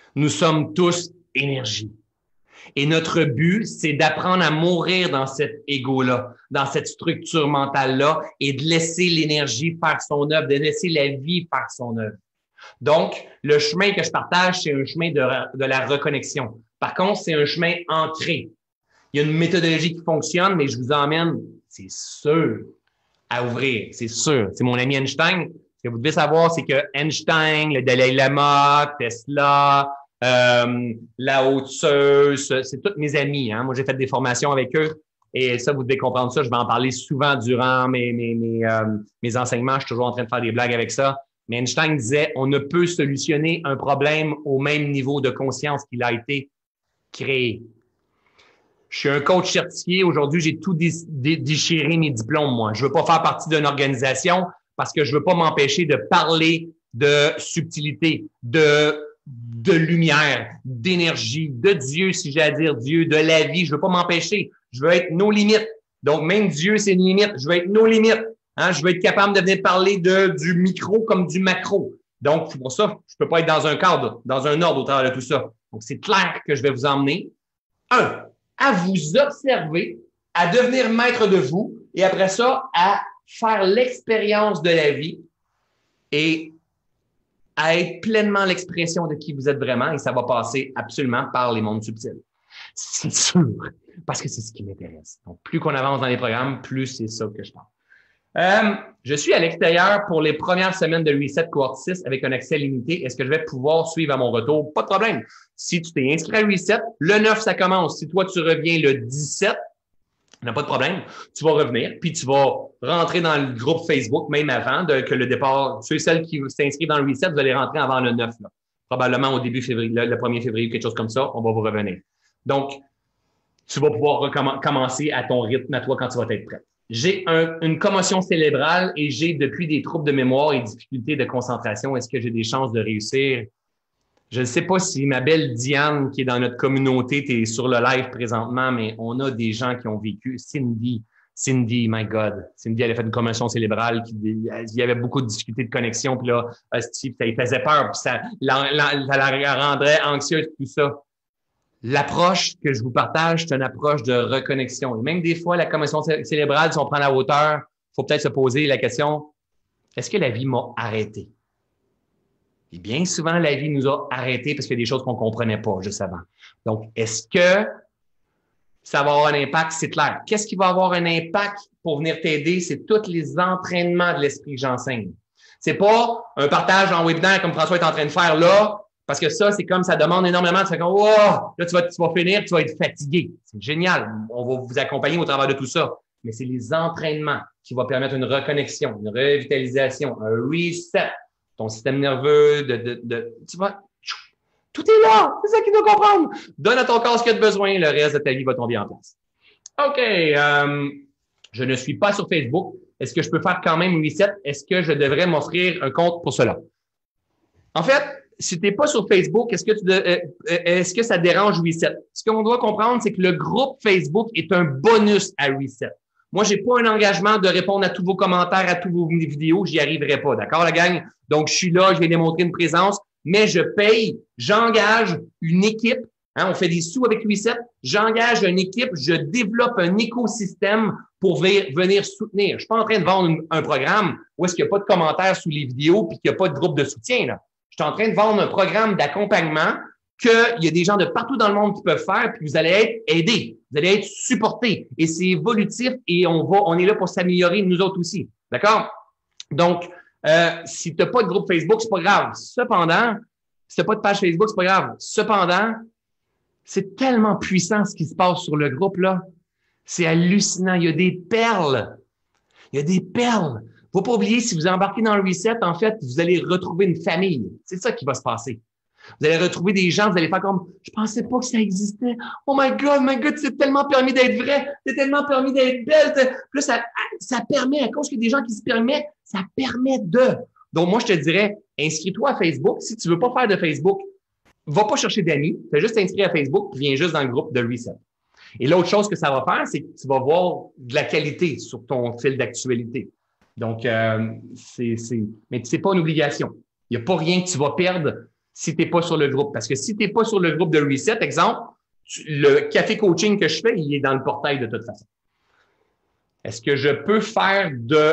Nous sommes tous énergie. Et notre but, c'est d'apprendre à mourir dans cet ego-là, dans cette structure mentale-là et de laisser l'énergie faire son œuvre, de laisser la vie faire son œuvre. Donc, le chemin que je partage, c'est un chemin de la reconnexion. Par contre, c'est un chemin ancré. Il y a une méthodologie qui fonctionne, mais je vous emmène, c'est sûr, à ouvrir. C'est sûr. C'est mon ami Einstein. Ce que vous devez savoir, c'est que Einstein, le Dalai Lama, Tesla, Lao Tzu, c'est tous mes amis. Hein? Moi, j'ai fait des formations avec eux. Et ça, vous devez comprendre ça. Je vais en parler souvent durant mes enseignements. Je suis toujours en train de faire des blagues avec ça. Mais Einstein disait, on ne peut solutionner un problème au même niveau de conscience qu'il a été créé. Je suis un coach certifié. Aujourd'hui, j'ai tout déchiré mes diplômes, moi. Je veux pas faire partie d'une organisation parce que je veux pas m'empêcher de parler de subtilité, de lumière, d'énergie, de Dieu, si j'ai à dire Dieu, de la vie. Je veux pas m'empêcher. Je veux être nos limites. Donc, même Dieu, c'est une limite. Je veux être nos limites. Hein? Je veux être capable de venir parler du micro comme du macro. Donc, pour ça, je peux pas être dans un cadre, dans un ordre au travers de tout ça. Donc, c'est clair que je vais vous emmener, à vous observer, à devenir maître de vous, et après ça, à faire l'expérience de la vie et à être pleinement l'expression de qui vous êtes vraiment, et ça va passer absolument par les mondes subtils. C'est sûr, parce que c'est ce qui m'intéresse. Donc, plus qu'on avance dans les programmes, plus c'est ça que je parle. Je suis à l'extérieur pour les premières semaines de Reset Cohort 6 avec un accès limité. Est-ce que je vais pouvoir suivre à mon retour? Pas de problème. Si tu t'es inscrit à Reset, le 9, ça commence. Si toi, tu reviens le 17, n'a pas de problème. Tu vas revenir, puis tu vas rentrer dans le groupe Facebook, même avant que le départ. Ceux et celles qui s'inscrivent dans le Reset, vous allez rentrer avant le 9, là. Probablement au début février, le 1er février, quelque chose comme ça, on va vous revenir. Donc, tu vas pouvoir commencer à ton rythme, à toi, quand tu vas être prêt. J'ai une commotion cérébrale et j'ai depuis des troubles de mémoire et difficultés de concentration. Est-ce que j'ai des chances de réussir? Je ne sais pas si ma belle Diane, qui est dans notre communauté, tu es sur le live présentement, mais on a des gens qui ont vécu. Cindy, my God. Cindy, elle a fait une commotion cérébrale. Il y avait beaucoup de difficultés de connexion. Puis là, Steve, ça lui faisait peur. Puis ça la rendrait anxieuse, tout ça. L'approche que je vous partage, c'est une approche de reconnexion. Et même des fois, la commotion cérébrale, si on prend la hauteur, il faut peut-être se poser la question, est-ce que la vie m'a arrêté? Et bien souvent, la vie nous a arrêtés parce qu'il y a des choses qu'on ne comprenait pas juste avant. Donc, est-ce que ça va avoir un impact? C'est clair. Qu'est-ce qui va avoir un impact pour venir t'aider? C'est tous les entraînements de l'esprit que j'enseigne. C'est pas un partage en webinaire comme François est en train de faire là, parce que ça, c'est comme ça demande énormément. Tu fais comme, oh, là, tu vas finir, tu vas être fatigué. C'est génial. On va vous accompagner au travers de tout ça. Mais c'est les entraînements qui vont permettre une reconnexion, une revitalisation, un reset. Ton système nerveux, tu vois, tout est là. C'est ça qu'il doit comprendre. Donne à ton corps ce qu'il a de besoin. Le reste de ta vie va tomber en place. OK. Je ne suis pas sur Facebook. Est-ce que je peux faire quand même reset? Est-ce que je devrais m'offrir un compte pour cela? En fait, si tu n'es pas sur Facebook, est-ce que ça dérange Reset? Ce qu'on doit comprendre, c'est que le groupe Facebook est un bonus à Reset. Moi, j'ai pas un engagement de répondre à tous vos commentaires, à tous vos vidéos. J'y arriverai pas. D'accord, la gang? Donc, je suis là, je vais démontrer une présence, mais je paye, j'engage une équipe. Hein, on fait des sous avec Reset. J'engage une équipe, je développe un écosystème pour venir soutenir. Je suis pas en train de vendre un programme où est-ce qu'il n'y a pas de commentaires sous les vidéos puis qu'il n'y a pas de groupe de soutien, là. Je suis en train de vendre un programme d'accompagnement qu'il y a des gens de partout dans le monde qui peuvent faire, puis vous allez être aidés, vous allez être supportés. Et c'est évolutif et on est là pour s'améliorer nous autres aussi. D'accord? Donc, si tu n'as pas de groupe Facebook, c'est pas grave. Cependant, si tu n'as pas de page Facebook, c'est pas grave. Cependant, c'est tellement puissant ce qui se passe sur le groupe, là. C'est hallucinant. Il y a des perles. Il y a des perles. Faut pas oublier, si vous embarquez dans le Reset, en fait, vous allez retrouver une famille. C'est ça qui va se passer. Vous allez retrouver des gens, vous allez faire comme, je pensais pas que ça existait. Oh my God, c'est tellement permis d'être vrai. C'est tellement permis d'être belle. Plus ça permet, à cause qu'il y a des gens qui se permettent, ça permet de. Donc, moi, je te dirais, inscris-toi à Facebook. Si tu veux pas faire de Facebook, va pas chercher d'amis. Fais juste t'inscrire à Facebook, puis viens juste dans le groupe de Reset. Et l'autre chose que ça va faire, c'est que tu vas voir de la qualité sur ton fil d'actualité. Donc, mais c'est pas une obligation. Il n'y a pas rien que tu vas perdre si tu n'es pas sur le groupe. Parce que si tu n'es pas sur le groupe de Reset, exemple, le café coaching que je fais, il est dans le portail de toute façon. Est-ce que je peux faire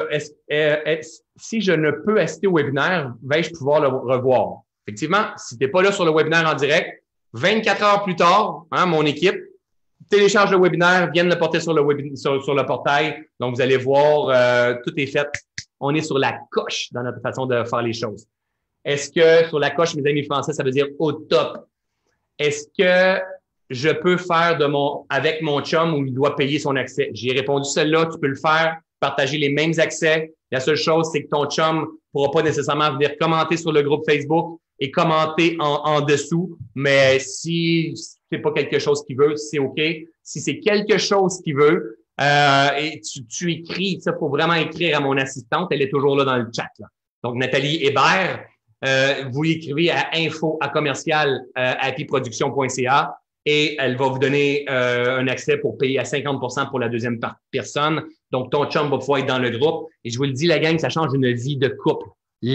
si je ne peux assister au webinaire, vais-je pouvoir le revoir? Effectivement, si tu n'es pas là sur le webinaire en direct, 24 heures plus tard, mon équipe télécharge le webinaire, viennent le porter sur le portail. Donc, vous allez voir, tout est fait. On est sur la coche dans notre façon de faire les choses. Est-ce que sur la coche, mes amis français, ça veut dire au top? Est-ce que je peux faire avec mon chum où il doit payer son accès? J'ai répondu celle-là, tu peux le faire, partager les mêmes accès. La seule chose, c'est que ton chum pourra pas nécessairement venir commenter sur le groupe Facebook et commenter en dessous. Mais si c'est pas quelque chose qu'il veut, c'est OK. Si c'est quelque chose qu'il veut, et tu écris, ça, faut vraiment écrire à mon assistante. Elle est toujours là dans le chat, là. Donc, Nathalie Hébert, vous l'écrivez à info@commercial-happyproduction.ca et elle va vous donner un accès pour payer à 50% pour la deuxième personne. Donc, ton chum va pouvoir être dans le groupe. Et je vous le dis, la gang, ça change une vie de couple.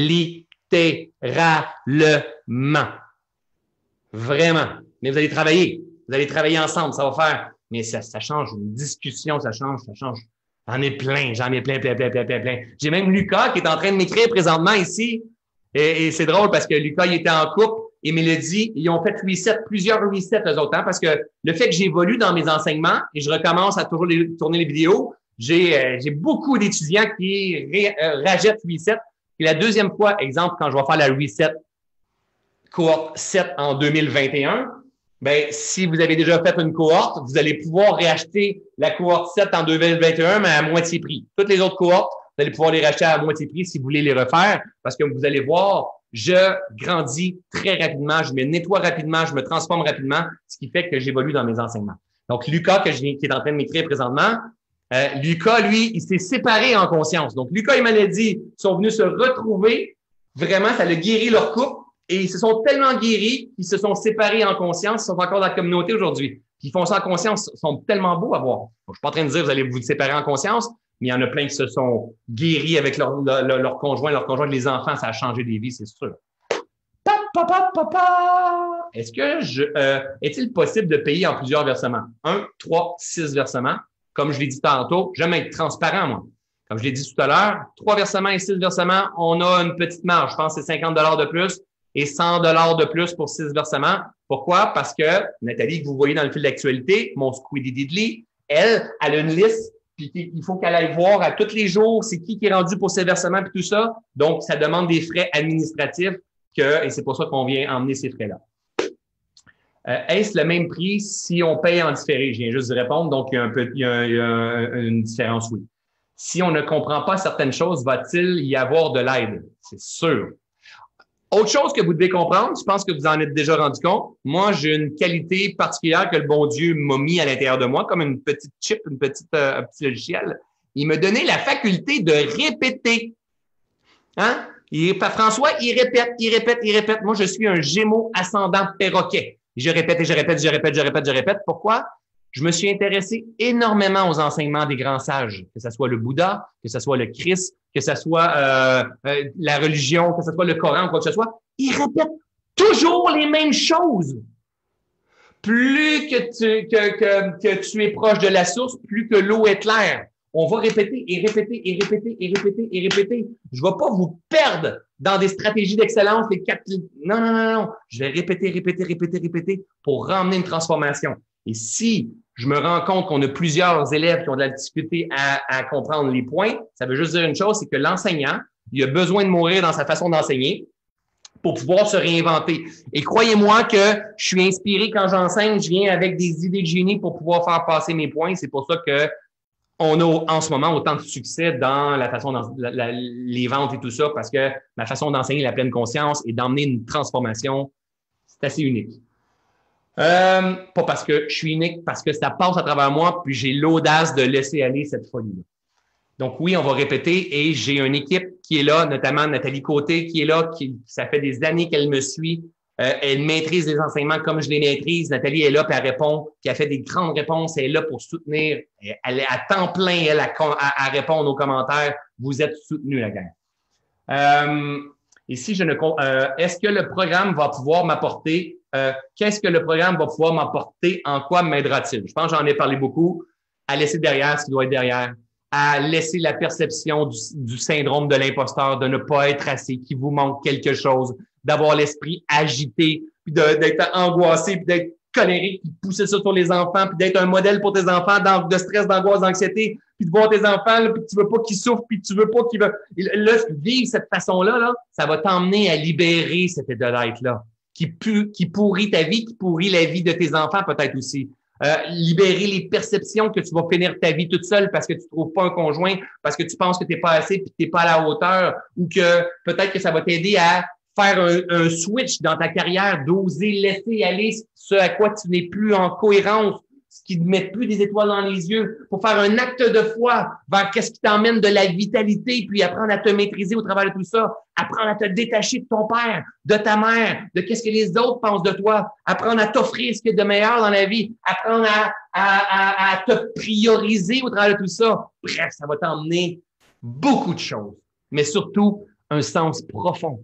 Littéralement. Vraiment. Mais vous allez travailler. Vous allez travailler ensemble, ça va faire. Mais ça change une discussion, ça change. J'en ai plein. J'ai même Lucas qui est en train de m'écrire présentement ici. Et c'est drôle parce que Lucas, il était en couple et Mélodie, ils ont fait plusieurs resets eux autres, parce que le fait que j'évolue dans mes enseignements et je recommence à toujours tourner les vidéos, j'ai beaucoup d'étudiants qui rachètent reset. Et la deuxième fois, exemple, quand je vais faire la reset cohorte 7 en 2021, ben, si vous avez déjà fait une cohorte, vous allez pouvoir réacheter la cohorte 7 en 2021, mais à moitié prix. Toutes les autres cohortes, vous allez pouvoir les racheter à moitié prix si vous voulez les refaire, parce que vous allez voir, je grandis très rapidement, je me nettoie rapidement, je me transforme rapidement, ce qui fait que j'évolue dans mes enseignements. Donc, Lucas, qui est en train de m'écrire présentement, Lucas, lui, il s'est séparé en conscience. Donc, Lucas et Mélodie sont venus se retrouver. Vraiment, ça a guéri leur couple. Et ils se sont tellement guéris qu'ils se sont séparés en conscience, ils sont encore dans la communauté aujourd'hui. Puis ils font ça en conscience, ils sont tellement beaux à voir. Donc, je suis pas en train de dire que vous allez vous séparer en conscience, mais il y en a plein qui se sont guéris avec leur conjoint, les enfants, ça a changé des vies, c'est sûr. Est-il possible de payer en plusieurs versements? 1, 3, 6 versements. Comme je l'ai dit tantôt, j'aime être transparent, moi. Comme je l'ai dit tout à l'heure, 3 versements et 6 versements, on a une petite marge. Je pense que c'est 50 $ de plus et 100 $ de plus pour 6 versements. Pourquoi? Parce que Nathalie, que vous voyez dans le fil d'actualité, mon Squiddy Diddly, elle a une liste, puis il faut qu'elle aille voir à tous les jours c'est qui est rendu pour ces versements puis tout ça. Donc, ça demande des frais administratifs et c'est pour ça qu'on vient emmener ces frais-là. Est-ce le même prix si on paye en différé? Je viens juste de répondre, donc il y a une différence, oui. Si on ne comprend pas certaines choses, va-t-il y avoir de l'aide? C'est sûr. Autre chose que vous devez comprendre, je pense que vous en êtes déjà rendu compte, moi, j'ai une qualité particulière que le bon Dieu m'a mis à l'intérieur de moi, comme une petite chip, un petit logiciel. Il m'a donné la faculté de répéter. Hein? François, il répète. Moi, je suis un Gémeaux ascendant perroquet. Je répète. Pourquoi? Je me suis intéressé énormément aux enseignements des grands sages, que ce soit le Bouddha, que ce soit le Christ, que ce soit la religion, que ce soit le Coran ou quoi que ce soit. Ils répètent toujours les mêmes choses. Plus que tu es proche de la source, plus que l'eau est claire. On va répéter et répéter. Je ne vais pas vous perdre dans des stratégies d'excellence, les 4. Non. Je vais répéter pour ramener une transformation. Et si je me rends compte qu'on a plusieurs élèves qui ont de la difficulté à comprendre les points, ça veut juste dire une chose, c'est que l'enseignant, il a besoin de mourir dans sa façon d'enseigner pour pouvoir se réinventer. Et croyez-moi que je suis inspiré quand j'enseigne, je viens avec des idées de génie pour pouvoir faire passer mes points. C'est pour ça que on a en ce moment autant de succès dans la façon les ventes et tout ça, parce que ma façon d'enseigner la pleine conscience et d'emmener une transformation, c'est assez unique. Pas parce que je suis unique, parce que ça passe à travers moi, puis j'ai l'audace de laisser aller cette folie-là. Donc oui, on va répéter et j'ai une équipe qui est là, notamment Nathalie Côté qui est là, ça fait des années qu'elle me suit. Elle maîtrise les enseignements comme je les maîtrise. Nathalie est là, puis elle répond, puis elle fait des grandes réponses. Elle est là pour soutenir. Elle est à temps plein, elle, à répondre aux commentaires. Vous êtes soutenus, la gang. Et si je ne, est-ce que le programme va pouvoir m'apporter, qu'est-ce que le programme va pouvoir m'apporter, en quoi m'aidera-t-il? Je pense que j'en ai parlé beaucoup, à laisser derrière ce qui doit être derrière, à laisser la perception du syndrome de l'imposteur, de ne pas être assez, qu'il vous manque quelque chose, d'avoir l'esprit agité, puis d'être angoissé, puis d'être colérique, puis de pousser ça sur les enfants, puis d'être un modèle pour tes enfants, de stress, d'angoisse, d'anxiété, puis de voir tes enfants, là, puis tu veux pas qu'ils souffrent, puis tu veux pas qu'ils veulent. Là, vivre cette façon-là, là, ça va t'emmener à libérer cet état d'être-là, qui pourrit ta vie, qui pourrit la vie de tes enfants peut-être aussi. Libérer les perceptions que tu vas finir ta vie toute seule parce que tu trouves pas un conjoint, parce que tu penses que t'es pas assez puis que t'es pas à la hauteur, ou que peut-être que ça va t'aider à faire un switch dans ta carrière, d'oser laisser aller ce à quoi tu n'es plus en cohérence, ce qui ne met plus des étoiles dans les yeux, pour faire un acte de foi vers qu'est-ce qui t'emmène de la vitalité, puis apprendre à te maîtriser au travers de tout ça, apprendre à te détacher de ton père, de ta mère, de qu'est-ce que les autres pensent de toi, apprendre à t'offrir ce qui est de meilleur dans la vie, apprendre à te prioriser au travers de tout ça. Bref, ça va t'emmener beaucoup de choses, mais surtout un sens profond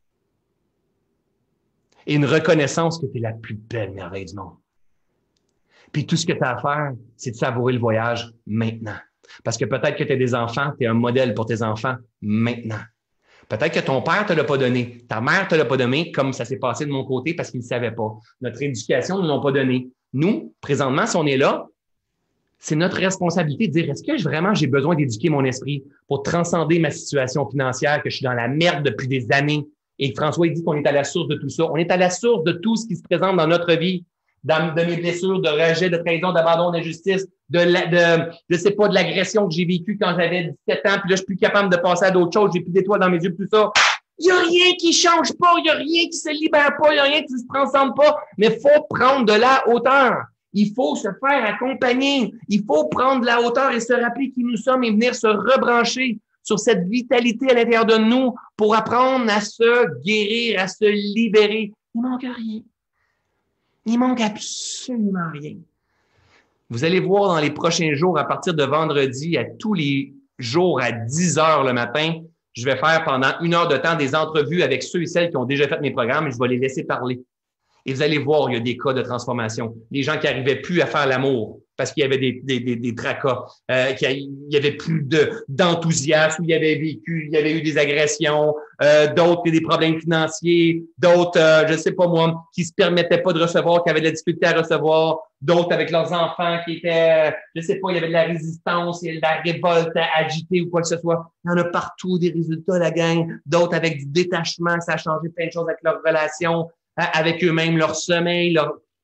et une reconnaissance que tu es la plus belle merveille du monde. Puis tout ce que tu as à faire, c'est de savourer le voyage maintenant. Parce que peut-être que tu as des enfants, tu es un modèle pour tes enfants maintenant. Peut-être que ton père ne te l'a pas donné, ta mère ne te l'a pas donné, comme ça s'est passé de mon côté parce qu'ils ne savaient pas. Notre éducation ne nous l'a pas donné. Nous, présentement, si on est là, c'est notre responsabilité de dire, est-ce que vraiment j'ai besoin d'éduquer mon esprit pour transcender ma situation financière, que je suis dans la merde depuis des années? Et François, il dit qu'on est à la source de tout ça. On est à la source de tout ce qui se présente dans notre vie, de mes blessures, de rejet, de trahison, d'abandon, d'injustice, je sais pas, de l'agression que j'ai vécue quand j'avais 17 ans, puis là, je suis plus capable de passer à d'autres choses, j'ai plus d'étoiles dans mes yeux, tout ça. Il y a rien qui change pas, il y a rien qui se libère pas, il y a rien qui se transforme pas, mais faut prendre de la hauteur. Il faut se faire accompagner. Il faut prendre de la hauteur et se rappeler qui nous sommes et venir se rebrancher sur cette vitalité à l'intérieur de nous pour apprendre à se guérir, à se libérer. Il manque rien. Il manque absolument rien. Vous allez voir dans les prochains jours, à partir de vendredi, à tous les jours à 10 heures le matin, je vais faire pendant 1 heure de temps des entrevues avec ceux et celles qui ont déjà fait mes programmes et je vais les laisser parler. Et vous allez voir, il y a des cas de transformation. Les gens qui n'arrivaient plus à faire l'amour parce qu'il y avait des tracas, qu'il y avait plus d'enthousiasme, il y avait eu des agressions, d'autres qui avaient des problèmes financiers, d'autres, je sais pas moi, qui se permettaient pas de recevoir, qui avaient de la difficulté à recevoir, d'autres avec leurs enfants qui étaient, je sais pas, il y avait de la résistance, il y avait de la révolte agitée ou quoi que ce soit. Il y en a partout des résultats, la gang. D'autres avec du détachement, ça a changé plein de choses avec leurs relations, avec eux-mêmes, leur sommeil,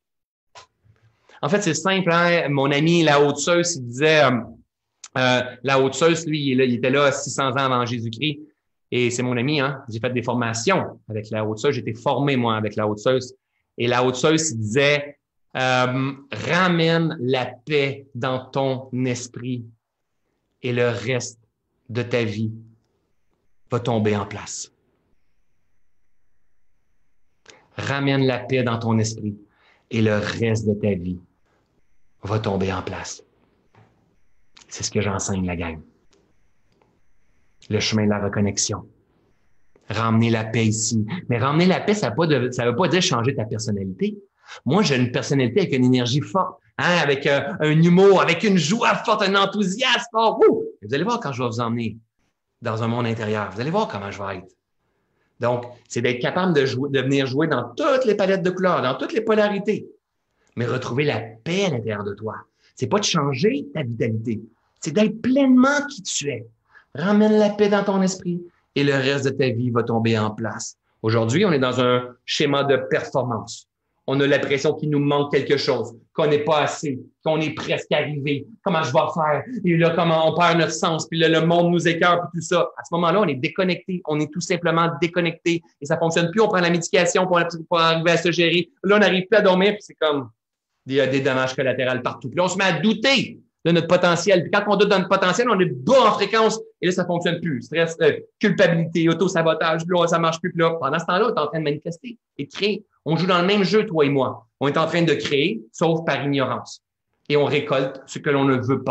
En fait, c'est simple, hein? Mon ami Lao Tzu, il disait, Lao Tzu, lui, il était là 600 ans avant Jésus-Christ. Et c'est mon ami, hein? J'ai fait des formations avec Lao Tzu. J'ai été formé, moi, avec Lao Tzu. Et Lao Tzu, il disait, ramène la paix dans ton esprit et le reste de ta vie va tomber en place. Ramène la paix dans ton esprit et le reste de ta vie va tomber en place. C'est ce que j'enseigne, la gang. Le chemin de la reconnexion. Ramener la paix ici. Mais ramener la paix, ça veut pas dire changer ta personnalité. Moi, j'ai une personnalité avec une énergie forte, hein, avec un humour, avec une joie forte, un enthousiasme. Oh, vous allez voir quand je vais vous emmener dans un monde intérieur. Vous allez voir comment je vais être. Donc, c'est d'être capable de venir jouer dans toutes les palettes de couleurs, dans toutes les polarités, mais retrouver la paix à l'intérieur de toi. C'est pas de changer ta vitalité, c'est d'être pleinement qui tu es. Ramène la paix dans ton esprit et le reste de ta vie va tomber en place. Aujourd'hui, on est dans un schéma de performance. On a l'impression qu'il nous manque quelque chose, qu'on n'est pas assez, qu'on est presque arrivé. Comment je vais faire? Et là, comment on perd notre sens, puis là, le monde nous écœure, puis tout ça. À ce moment-là, on est déconnecté. On est tout simplement déconnecté. Et ça fonctionne plus. On prend la médication pour arriver à se gérer. Là, on n'arrive plus à dormir, puis c'est comme des dommages collatéraux partout. Puis là, on se met à douter de notre potentiel. Puis quand on doute de notre potentiel, on est bas en fréquence. Et là, ça fonctionne plus. Stress, culpabilité, auto-sabotage. Puis là, ça marche plus. Puis là, pendant ce temps-là, on est en train de manifester et de créer. On joue dans le même jeu, toi et moi. On est en train de créer, sauf par ignorance. Et on récolte ce que l'on ne veut pas.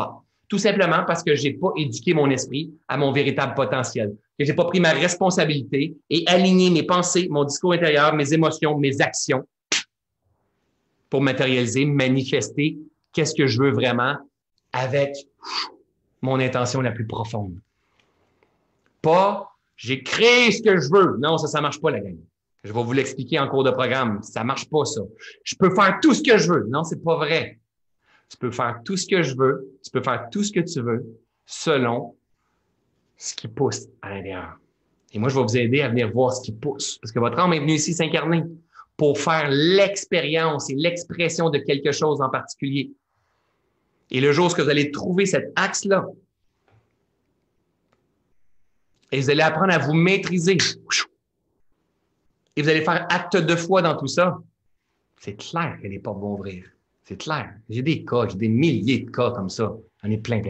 Tout simplement parce que j'ai pas éduqué mon esprit à mon véritable potentiel, que j'ai pas pris ma responsabilité et aligné mes pensées, mon discours intérieur, mes émotions, mes actions pour matérialiser, manifester qu'est-ce que je veux vraiment avec mon intention la plus profonde. Pas j'ai créé ce que je veux. Non, ça marche pas, la gang. Je vais vous l'expliquer en cours de programme. Ça marche pas, ça. Je peux faire tout ce que je veux. Non, c'est pas vrai. Tu peux faire tout ce que je veux. Tu peux faire tout ce que tu veux selon ce qui pousse à l'intérieur. Et moi, je vais vous aider à venir voir ce qui pousse. Parce que votre âme est venue ici s'incarner pour faire l'expérience et l'expression de quelque chose en particulier. Et le jour où vous allez trouver cet axe-là, et vous allez apprendre à vous maîtriser, et vous allez faire acte de foi dans tout ça, c'est clair que les portes vont ouvrir. C'est clair. J'ai des cas, j'ai des milliers de cas comme ça. J'en ai plein.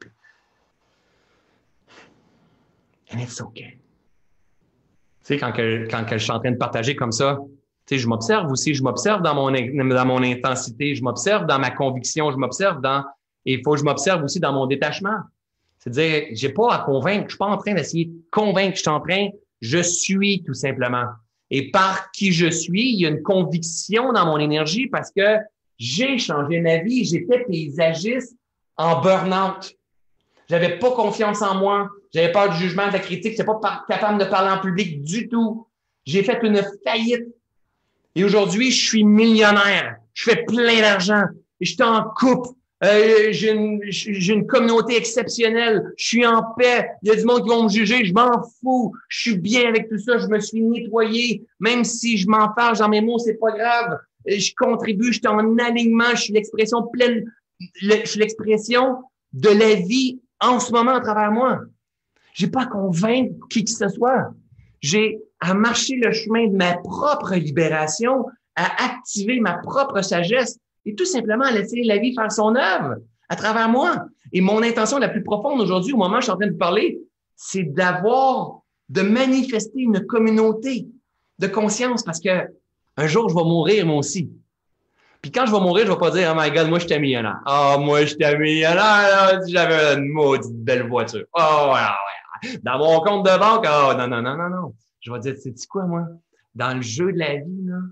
And it's okay. Tu sais, quand je suis en train de partager comme ça, tu sais, je m'observe aussi, je m'observe dans mon intensité, je m'observe dans ma conviction, et il faut que je m'observe aussi dans mon détachement. C'est-à-dire, j'ai pas à convaincre, je suis pas en train d'essayer de convaincre, je suis tout simplement. Et par qui je suis, il y a une conviction dans mon énergie parce que j'ai changé ma vie, j'étais paysagiste en burn-out. J'avais pas confiance en moi, j'avais peur du jugement, de la critique, j'étais pas capable de parler en public du tout. J'ai fait une faillite. Et aujourd'hui, je suis millionnaire, je fais plein d'argent, je suis en couple, j'ai une communauté exceptionnelle, je suis en paix, il y a du monde qui vont me juger, je m'en fous, je suis bien avec tout ça, je me suis nettoyé, même si je m'enfarge dans mes mots, c'est pas grave, je contribue, je suis en alignement, je suis l'expression pleine, je suis l'expression de la vie en ce moment à travers moi. J'ai pas à convaincre qui que ce soit. J'ai à marcher le chemin de ma propre libération, à activer ma propre sagesse et tout simplement à laisser la vie faire son œuvre à travers moi. Et mon intention la plus profonde aujourd'hui, au moment où je suis en train de parler, c'est de manifester une communauté de conscience parce que un jour, je vais mourir moi aussi. Puis quand je vais mourir, je vais pas dire, oh my God, moi, j'étais millionnaire. Oh, moi, j'étais millionnaire, là, j'avais une maudite belle voiture. Oh, ouais. Dans mon compte de banque, oh, non. Je vais dire, sais-tu quoi, moi? Dans le jeu de la vie, là,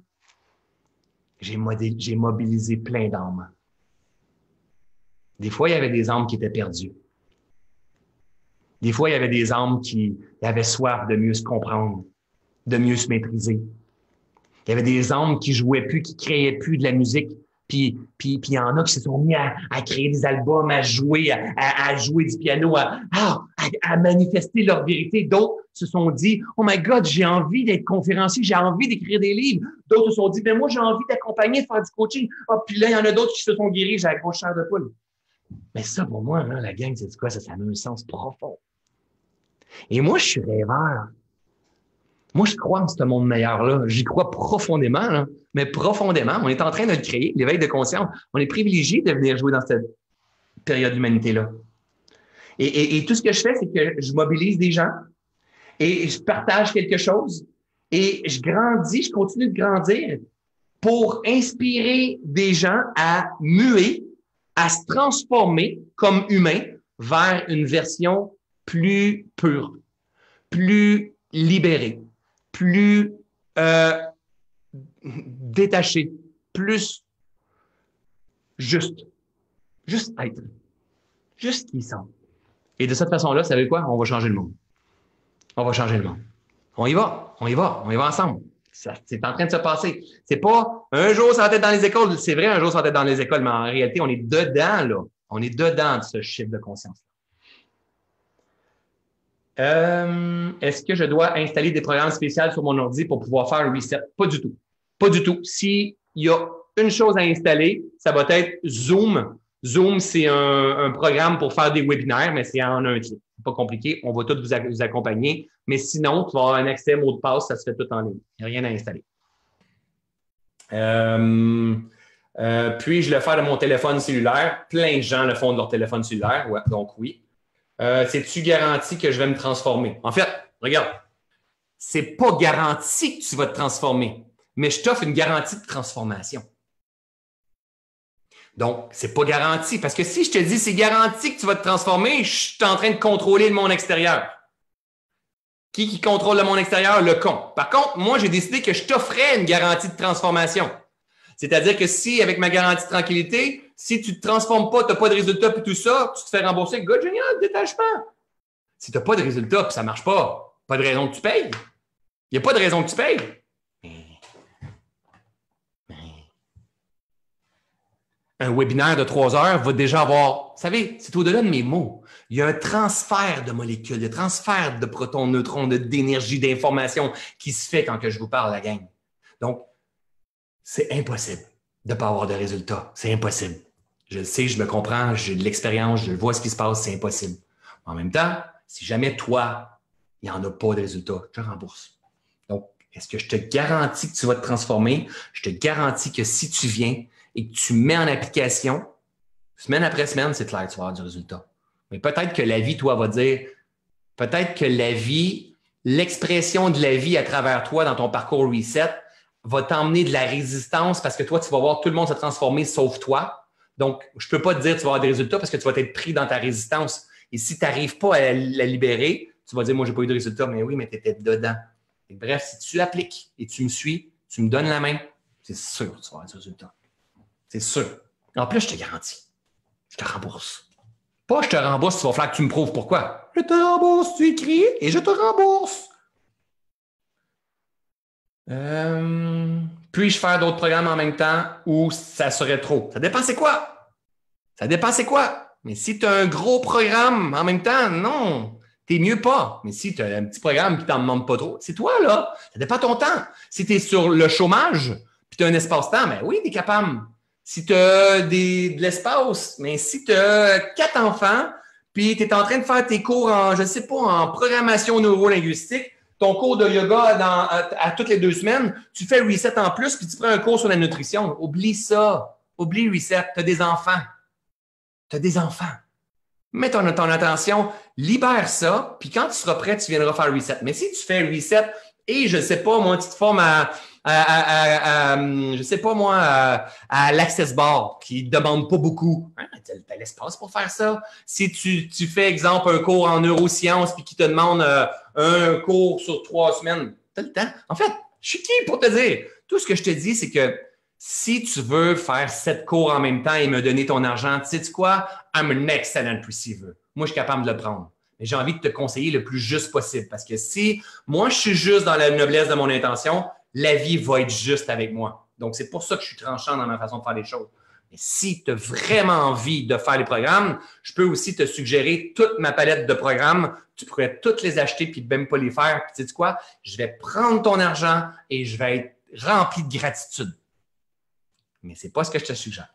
j'ai mobilisé plein d'âmes. Des fois, il y avait des âmes qui étaient perdues. Des fois, il y avait des âmes qui avaient soif de mieux se comprendre, de mieux se maîtriser. Il y avait des âmes qui jouaient plus, qui créaient plus de la musique. Puis il y en a qui se sont mis à créer des albums, à jouer du piano, à manifester leur vérité. D'autres se sont dit, oh my God, j'ai envie d'être conférencier, j'ai envie d'écrire des livres. D'autres se sont dit, ben moi, j'ai envie d'accompagner, de faire du coaching. Ah, puis là, il y en a d'autres qui se sont guéris, j'ai la grosse chair de poule. Mais ça, pour moi, là, la gang, c'est quoi? Ça a un sens profond. Et moi, je suis rêveur. Moi, je crois en ce monde meilleur-là. J'y crois profondément, là. Mais profondément. On est en train de le créer, l'éveil de conscience. On est privilégié de venir jouer dans cette période d'humanité-là. Et tout ce que je fais, c'est que je mobilise des gens et je partage quelque chose et je grandis, je continue de grandir pour inspirer des gens à muer, à se transformer comme humains vers une version plus pure, plus libérée, plus détaché, plus juste être, juste qui ils sont. Et de cette façon-là, vous savez quoi? On va changer le monde. On va changer le monde. On y va ensemble. C'est en train de se passer. C'est pas un jour ça va être dans les écoles, c'est vrai, un jour ça va être dans les écoles, mais en réalité, on est dedans, là. On est dedans de ce chiffre de conscience. Est-ce que je dois installer des programmes spéciaux sur mon ordi pour pouvoir faire un reset? Pas du tout. Pas du tout. S'il y a une chose à installer, ça va être Zoom. Zoom, c'est un programme pour faire des webinaires, mais c'est en un clic. C'est pas compliqué. On va tous vous accompagner. Mais sinon, tu vas avoir un accès mot de passe, ça se fait tout en ligne. Il n'y a rien à installer. Puis-je le faire de mon téléphone cellulaire? Plein de gens le font de leur téléphone cellulaire. Ouais, donc oui. C'est-tu garanti que je vais me transformer? En fait, regarde, c'est pas garanti que tu vas te transformer, mais je t'offre une garantie de transformation. Donc, c'est pas garanti. Parce que si je te dis c'est garanti que tu vas te transformer, je suis en train de contrôler le monde extérieur. Qui contrôle le monde extérieur? Le con. Par contre, moi, j'ai décidé que je t'offrais une garantie de transformation. C'est-à-dire que si, avec ma garantie de tranquillité, si tu ne te transformes pas, tu n'as pas de résultat puis tout ça, tu te fais rembourser. Good, génial, détachement. Si tu n'as pas de résultat puis ça ne marche pas, pas de raison que tu payes. Il n'y a pas de raison que tu payes. Un webinaire de 3 heures va déjà avoir, vous savez, c'est au-delà de mes mots. Il y a un transfert de molécules, un transfert de protons, neutrons, d'énergie, d'information qui se fait quand que je vous parle, la gang. Donc, c'est impossible de ne pas avoir de résultats. C'est impossible. Je le sais, je me comprends, j'ai de l'expérience, je vois ce qui se passe, c'est impossible. En même temps, si jamais toi, il n'y en a pas de résultats, je te rembourse. Donc, est-ce que je te garantis que tu vas te transformer? Je te garantis que si tu viens et que tu mets en application, semaine après semaine, c'est clair que tu vas avoir du résultat. Mais peut-être que la vie, toi, va dire, peut-être que la vie, l'expression de la vie à travers toi dans ton parcours reset va t'emmener de la résistance parce que toi, tu vas voir tout le monde se transformer sauf toi. Donc, je ne peux pas te dire que tu vas avoir des résultats parce que tu vas être pris dans ta résistance. Et si tu n'arrives pas à la libérer, tu vas dire, moi, je n'ai pas eu de résultats. Mais oui, mais tu étais dedans. Et bref, si tu appliques et tu me suis, tu me donnes la main, c'est sûr que tu vas avoir des résultats. C'est sûr. En plus, je te garantis. Je te rembourse. Pas je te rembourse, il va falloir que tu me prouves pourquoi. Je te rembourse, tu écris et je te rembourse. Puis-je faire d'autres programmes en même temps ou ça serait trop? Ça dépend c'est quoi. Ça dépend c'est quoi. Mais si tu as un gros programme en même temps, non. T'es mieux pas. Mais si tu as un petit programme qui t'en demande pas trop, c'est toi, là. Ça dépend de ton temps. Si tu es sur le chômage puis tu as un espace-temps, ben oui, tu es capable. Si tu as de l'espace, mais si tu as 4 enfants, puis tu es en train de faire tes cours en, je ne sais pas, en programmation neurolinguistique, ton cours de yoga à toutes les 2 semaines, tu fais reset en plus, puis tu prends un cours sur la nutrition. Oublie ça. Oublie reset. Tu as des enfants. Tu as des enfants. Mets ton attention, libère ça, puis quand tu seras prêt, tu viendras faire reset. Mais si tu fais reset et, je ne sais pas, moi, tu te formes je sais pas moi, à l'Access Bar qui ne demande pas beaucoup. Hein, tu as l'espace pour faire ça. Si tu fais, exemple, un cours en neurosciences puis qui te demande un cours sur 3 semaines, tu as le temps. En fait, je suis qui pour te dire? Tout ce que je te dis, c'est que si tu veux faire 7 cours en même temps et me donner ton argent, tu sais quoi? I'm an excellent receiver. Moi, je suis capable de le prendre. Mais j'ai envie de te conseiller le plus juste possible parce que si moi, je suis juste dans la noblesse de mon intention, la vie va être juste avec moi. Donc, c'est pour ça que je suis tranchant dans ma façon de faire les choses. Mais si tu as vraiment envie de faire les programmes, je peux aussi te suggérer toute ma palette de programmes. Tu pourrais toutes les acheter puis même pas les faire. Puis tu sais quoi? Je vais prendre ton argent et je vais être rempli de gratitude. Mais ce n'est pas ce que je te suggère.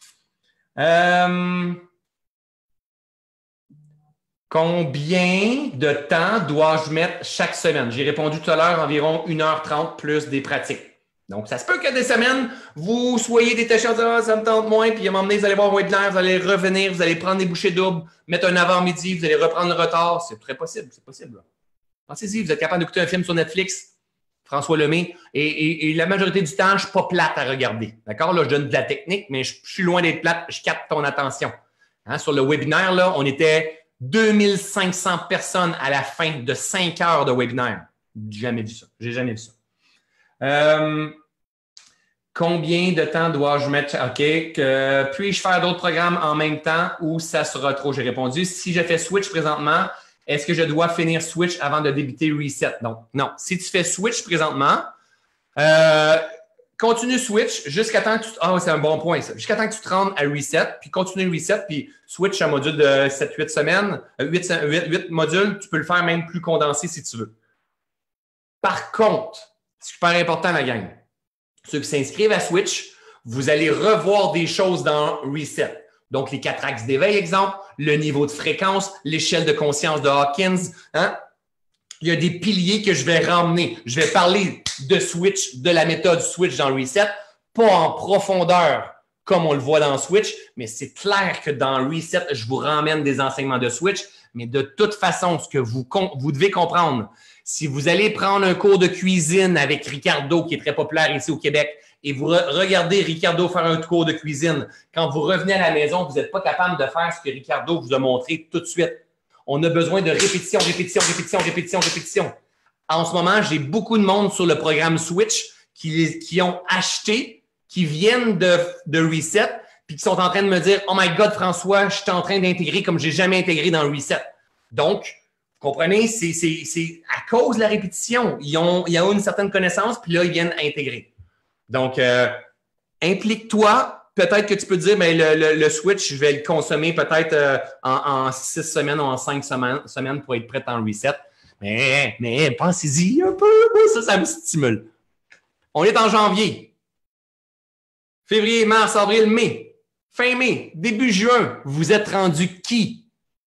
Combien de temps dois-je mettre chaque semaine? J'ai répondu tout à l'heure, environ 1h30 plus des pratiques. Donc, ça se peut que des semaines, vous soyez détachés en disant ah, ça me tente moins, puis à un moment donné, vous allez voir un webinaire, vous allez revenir, vous allez prendre des bouchées doubles, mettre un avant-midi, vous allez reprendre le retard. C'est très possible, c'est possible. Pensez-y, vous êtes capable d'écouter un film sur Netflix, François Lemay, et la majorité du temps, je ne suis pas plate à regarder. D'accord? Là, je donne de la technique, mais je suis loin d'être plate, je capte ton attention. Hein, sur le webinaire, là, on était 2500 personnes à la fin de 5 heures de webinaire. J'ai jamais vu ça. J'ai jamais vu ça. Combien de temps dois-je mettre? OK. Puis-je faire d'autres programmes en même temps ou ça sera trop? J'ai répondu. Si je fais Switch présentement, est-ce que je dois finir Switch avant de débuter Reset? Donc, non. Si tu fais Switch présentement, continue Switch jusqu'à temps que tu... Ah, c'est un bon point, ça. Jusqu'à temps que tu te rendes à Reset, puis continue Reset, puis Switch un module de 7-8 semaines, 8 modules, tu peux le faire même plus condensé si tu veux. Par contre, super important, la gang, ceux qui s'inscrivent à Switch, vous allez revoir des choses dans Reset. Donc, les 4 axes d'éveil, exemple, le niveau de fréquence, l'échelle de conscience de Hawkins, hein? Il y a des piliers que je vais ramener. Je vais parler de Switch, de la méthode Switch dans Reset, pas en profondeur comme on le voit dans Switch, mais c'est clair que dans Reset, je vous ramène des enseignements de Switch, mais de toute façon, ce que vous devez comprendre, si vous allez prendre un cours de cuisine avec Ricardo, qui est très populaire ici au Québec, et vous regardez Ricardo faire un cours de cuisine. Quand vous revenez à la maison, vous n'êtes pas capable de faire ce que Ricardo vous a montré tout de suite. On a besoin de répétition, répétition, répétition, répétition, répétition. En ce moment, j'ai beaucoup de monde sur le programme Switch qui ont acheté, qui viennent de Reset, puis qui sont en train de me dire « Oh my God, François, je suis en train d'intégrer comme je n'ai jamais intégré dans Reset. » Donc, vous comprenez, c'est à cause de la répétition. Ils ont une certaine connaissance, puis là, ils viennent intégrer. Donc, implique-toi. Peut-être que tu peux dire, mais le Switch, je vais le consommer peut-être en 6 semaines ou en 5 semaines pour être prêt en Reset. Mais pensez-y un peu. Ça me stimule. On est en janvier. Février, mars, avril, mai. Fin mai, début juin, vous êtes rendu qui?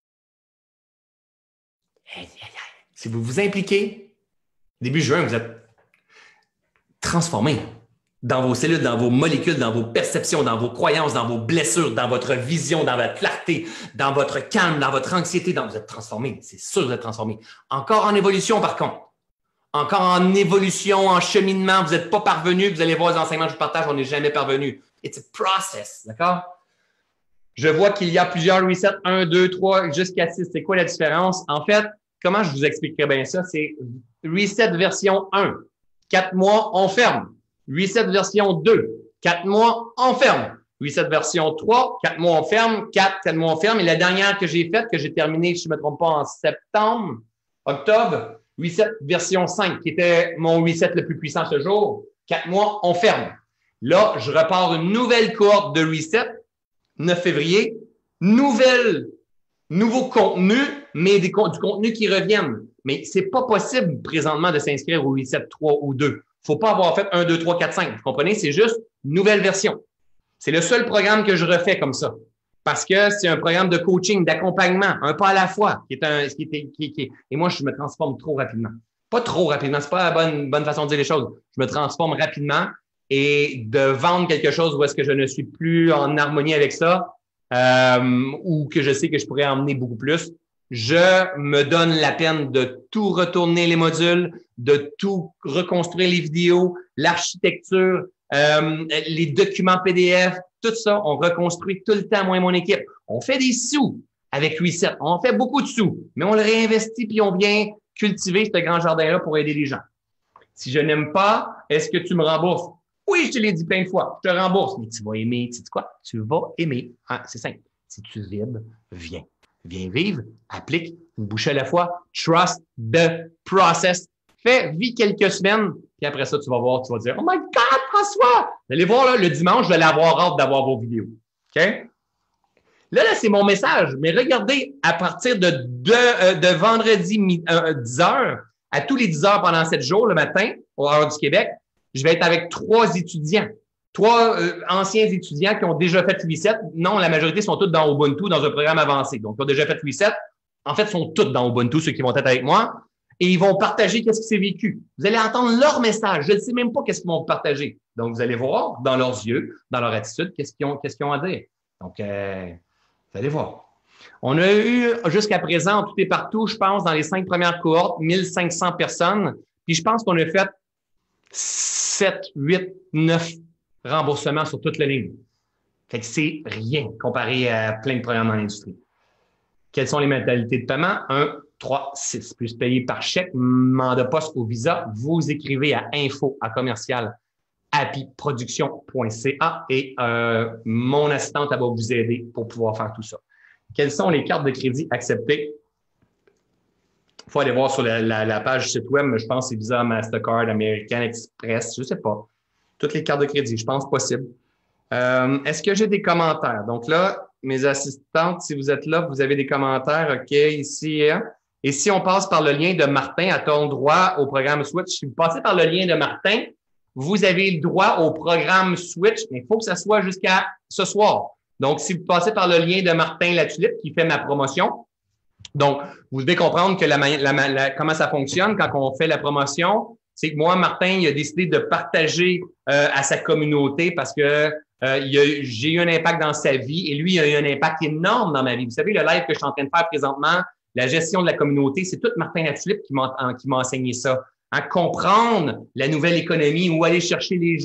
Si vous vous impliquez, début juin, vous êtes transformé dans vos cellules, dans vos molécules, dans vos perceptions, dans vos croyances, dans vos blessures, dans votre vision, dans votre clarté, dans votre calme, dans votre anxiété. Vous êtes transformé. C'est sûr que vous êtes transformé. Encore en évolution, par contre. Encore en évolution, en cheminement. Vous n'êtes pas parvenu. Vous allez voir les enseignements que je partage. On n'est jamais parvenu. It's a process. D'accord? Je vois qu'il y a plusieurs resets. 1, 2, 3, jusqu'à 6. C'est quoi la différence? En fait, comment je vous expliquerai bien ça? C'est reset version 1. 4 mois, on ferme. Reset version 2, 4 mois, on ferme. Reset version 3, 4 mois, on ferme. 4 mois, on ferme. Et la dernière que j'ai faite, que j'ai terminée, si je ne me trompe pas, en septembre, octobre, Reset version 5, qui était mon reset le plus puissant ce jour. 4 mois, on ferme. Là, je repars une nouvelle cohorte de reset, 9 février. Nouveau contenu, mais du contenu qui revienne. Mais c'est pas possible présentement de s'inscrire au reset 3 ou 2. Faut pas avoir fait 1, 2, 3, 4, 5. Vous comprenez? C'est juste une nouvelle version. C'est le seul programme que je refais comme ça. Parce que c'est un programme de coaching, d'accompagnement, un pas à la fois, et moi, je me transforme trop rapidement. Pas trop rapidement, c'est pas la bonne façon de dire les choses. Je me transforme rapidement et de vendre quelque chose où est-ce que je ne suis plus en harmonie avec ça, ou que je sais que je pourrais emmener beaucoup plus, je me donne la peine de tout retourner les modules, de tout reconstruire les vidéos, l'architecture, les documents PDF, tout ça, on reconstruit tout le temps, moi et mon équipe. On fait des sous avec Reset. On fait beaucoup de sous, mais on le réinvestit puis on vient cultiver ce grand jardin-là pour aider les gens. Si je n'aime pas, est-ce que tu me rembourses? Oui, je te l'ai dit plein de fois, je te rembourse. Mais tu vas aimer, tu sais quoi? Tu vas aimer. Ah, c'est simple. Si tu vibres, viens. Viens vivre, applique une bouchée à la fois, trust the process. Vis quelques semaines, puis après ça, tu vas voir, tu vas dire « Oh my God, François! » Vous allez voir, là, le dimanche, je vais avoir hâte d'avoir vos vidéos. OK? Là, c'est mon message. Mais regardez, à partir de vendredi 10 heures, à tous les 10 heures pendant 7 jours, le matin, au Heure du Québec, je vais être avec 3 étudiants. 3 anciens étudiants qui ont déjà fait Reset. Non, la majorité sont tous dans Ubuntu, dans un programme avancé. Donc, ils ont déjà fait Reset. En fait, ils sont tous dans Ubuntu, ceux qui vont être avec moi. Et ils vont partager qu'est-ce qui s'est vécu. Vous allez entendre leur message. Je ne sais même pas qu'est-ce qu'ils vont partager. Donc, vous allez voir dans leurs yeux, dans leur attitude, qu'est-ce qu'ils ont à dire. Donc, vous allez voir. On a eu jusqu'à présent, tout et partout, je pense, dans les 5 premières cohortes, 1500 personnes. Puis, je pense qu'on a fait 7, 8, 9 remboursements sur toute la ligne. Fait que c'est rien comparé à plein de programmes dans l'industrie. Quelles sont les modalités de paiement? 1, 3, 6. Plus payé par chèque, mandat poste ou visa. Vous écrivez à info@happyproduction.ca et mon assistante elle va vous aider pour pouvoir faire tout ça. Quelles sont les cartes de crédit acceptées? Il faut aller voir sur la page du site web, mais je pense que c'est Visa, Mastercard, American Express, je ne sais pas. Toutes les cartes de crédit, je pense possible. Est-ce que j'ai des commentaires? Donc là, mes assistantes, si vous êtes là, vous avez des commentaires, OK, ici. Hein? Et si on passe par le lien de Martin, a-t-on droit au programme Switch? Si vous passez par le lien de Martin, vous avez le droit au programme Switch, mais il faut que ça soit jusqu'à ce soir. Donc, si vous passez par le lien de Martin Latulippe qui fait ma promotion, donc, vous devez comprendre que comment ça fonctionne quand on fait la promotion. C'est que moi, Martin, il a décidé de partager à sa communauté parce que j'ai eu un impact dans sa vie et lui, il a eu un impact énorme dans ma vie. Vous savez, le live que je suis en train de faire présentement, la gestion de la communauté, c'est tout Martin Latulippe qui m'a enseigné ça. À comprendre la nouvelle économie, où aller chercher les gens,